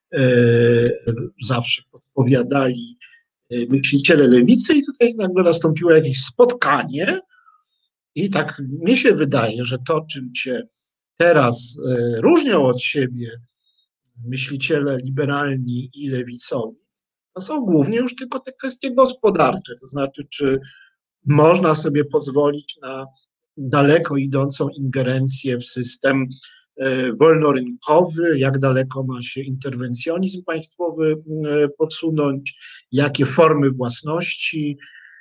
zawsze podpowiadali myśliciele lewicy, i tutaj nagle nastąpiło jakieś spotkanie i tak mi się wydaje, że to, czym się teraz różnią od siebie myśliciele liberalni i lewicowi, to są głównie już tylko te kwestie gospodarcze, to znaczy, czy można sobie pozwolić na daleko idącą ingerencję w system wolnorynkowy, jak daleko ma się interwencjonizm państwowy podsunąć, jakie formy własności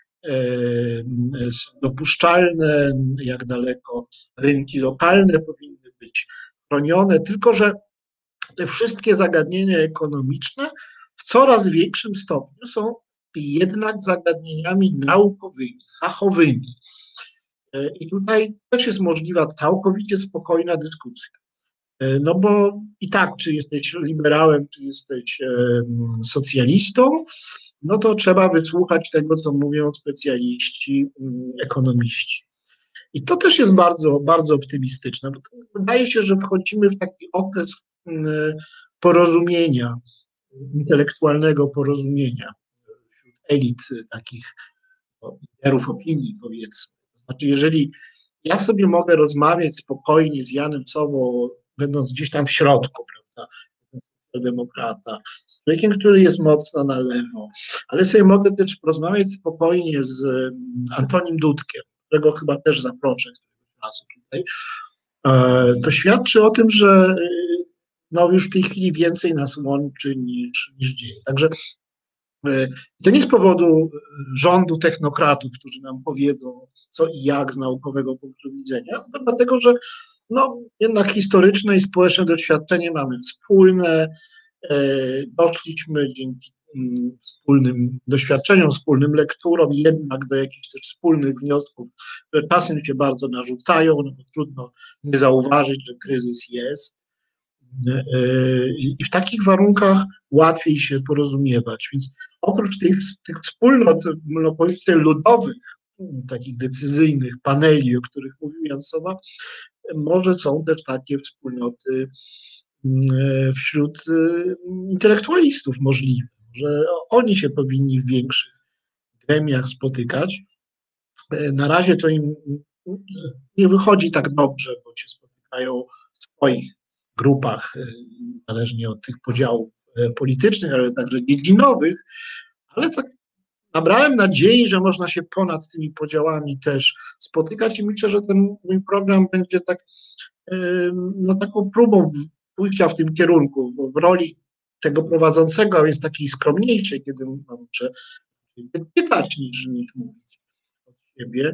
są dopuszczalne, jak daleko rynki lokalne powinny być chronione, tylko że te wszystkie zagadnienia ekonomiczne w coraz większym stopniu są jednak zagadnieniami naukowymi, fachowymi. I tutaj też jest możliwa całkowicie spokojna dyskusja. No bo i tak, czy jesteś liberałem, czy jesteś socjalistą, no to trzeba wysłuchać tego, co mówią specjaliści, ekonomiści. I to też jest bardzo, bardzo optymistyczne, bo wydaje się, że wchodzimy w taki okres porozumienia, intelektualnego porozumienia wśród elit takich liderów opinii, powiedzmy. Znaczy, jeżeli ja sobie mogę rozmawiać spokojnie z Janem Sową, będąc gdzieś tam w środku, prawda, demokrata, z człowiekiem, który jest mocno na lewo, ale sobie mogę też porozmawiać spokojnie z Antonim Dudkiem, którego chyba też zaproszę razu tutaj, to świadczy o tym, że no już w tej chwili więcej nas łączy niż dzieli. Także to nie z powodu rządu technokratów, którzy nam powiedzą co i jak z naukowego punktu widzenia, to dlatego, że no, jednak historyczne i społeczne doświadczenie mamy wspólne, doszliśmy dzięki wspólnym doświadczeniom, wspólnym lekturom jednak do jakichś też wspólnych wniosków, które czasem się bardzo narzucają, no bo trudno nie zauważyć, że kryzys jest. I w takich warunkach łatwiej się porozumiewać. Więc oprócz tych wspólnot, no powiedzmy, ludowych, takich decyzyjnych paneli, o których mówił Jan Sowa, może są też takie wspólnoty wśród intelektualistów możliwe, że oni się powinni w większych gremiach spotykać. Na razie to im nie wychodzi tak dobrze, bo się spotykają w swoich grupach, zależnie od tych podziałów politycznych, ale także dziedzinowych, ale tak nabrałem nadziei, że można się ponad tymi podziałami też spotykać i myślę, że ten mój program będzie tak, no, taką próbą pójścia w tym kierunku, bo w roli tego prowadzącego, a więc takiej skromniejszej, kiedy muszę pytać niż mówić od siebie,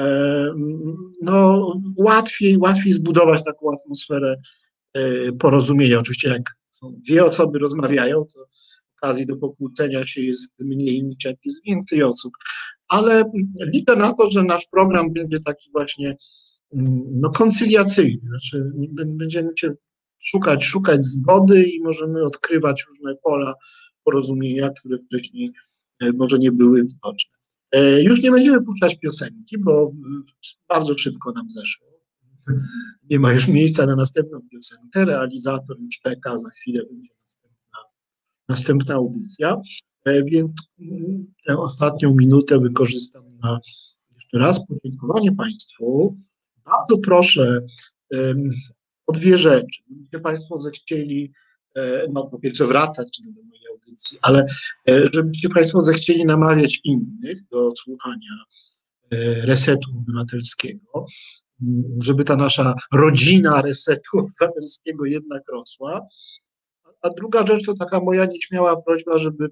no łatwiej zbudować taką atmosferę porozumienia. Oczywiście jak dwie osoby rozmawiają, to okazji do pokłócenia się jest mniej niż jak jest więcej osób, ale liczę na to, że nasz program będzie taki właśnie no, koncyliacyjny, znaczy będziemy się szukać zgody i możemy odkrywać różne pola porozumienia, które wcześniej może nie były widoczne. Już nie będziemy puszczać piosenki, bo bardzo szybko nam zeszło. Nie ma już miejsca na następną piosenkę. Realizator już czeka, za chwilę będzie następna audycja, więc tę ostatnią minutę wykorzystam na jeszcze raz podziękowanie Państwu. Bardzo proszę o dwie rzeczy. Gdybyście Państwo zechcieli, no po pierwsze wracać do mojej audycji, ale żebyście Państwo zechcieli namawiać innych do słuchania Resetu Obywatelskiego, żeby ta nasza rodzina Resetu Obywatelskiego jednak rosła. A druga rzecz to taka moja nieśmiała prośba, żeby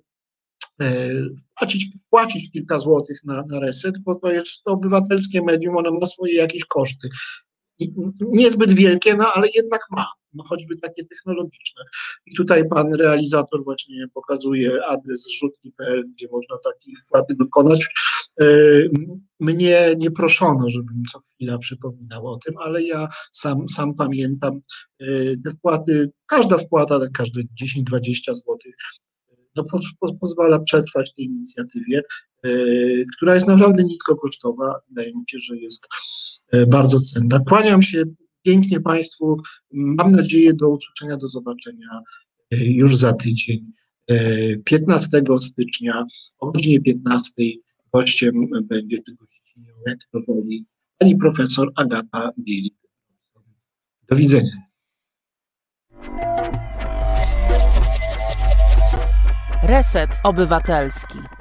płacić kilka złotych na Reset, bo to jest to obywatelskie medium, ono ma swoje jakieś koszty. Niezbyt wielkie, no ale jednak ma, no choćby takie technologiczne. I tutaj pan realizator właśnie pokazuje adres zrzutki.pl, gdzie można takiej wpłaty dokonać. Mnie nie proszono, żebym co chwila przypominał o tym, ale ja sam pamiętam te wpłaty, każda wpłata, każde 10-20 złotych, no pozwala przetrwać tej inicjatywie, która jest naprawdę niskokosztowa. Wydaje mi się, że jest bardzo cenna. Kłaniam się pięknie Państwu. Mam nadzieję do usłyszenia, do zobaczenia już za tydzień. 15 stycznia o godzinie 15 gościem będzie, czy gościnią, jak to woli, pani profesor Agata Bielik. Do widzenia. Reset Obywatelski.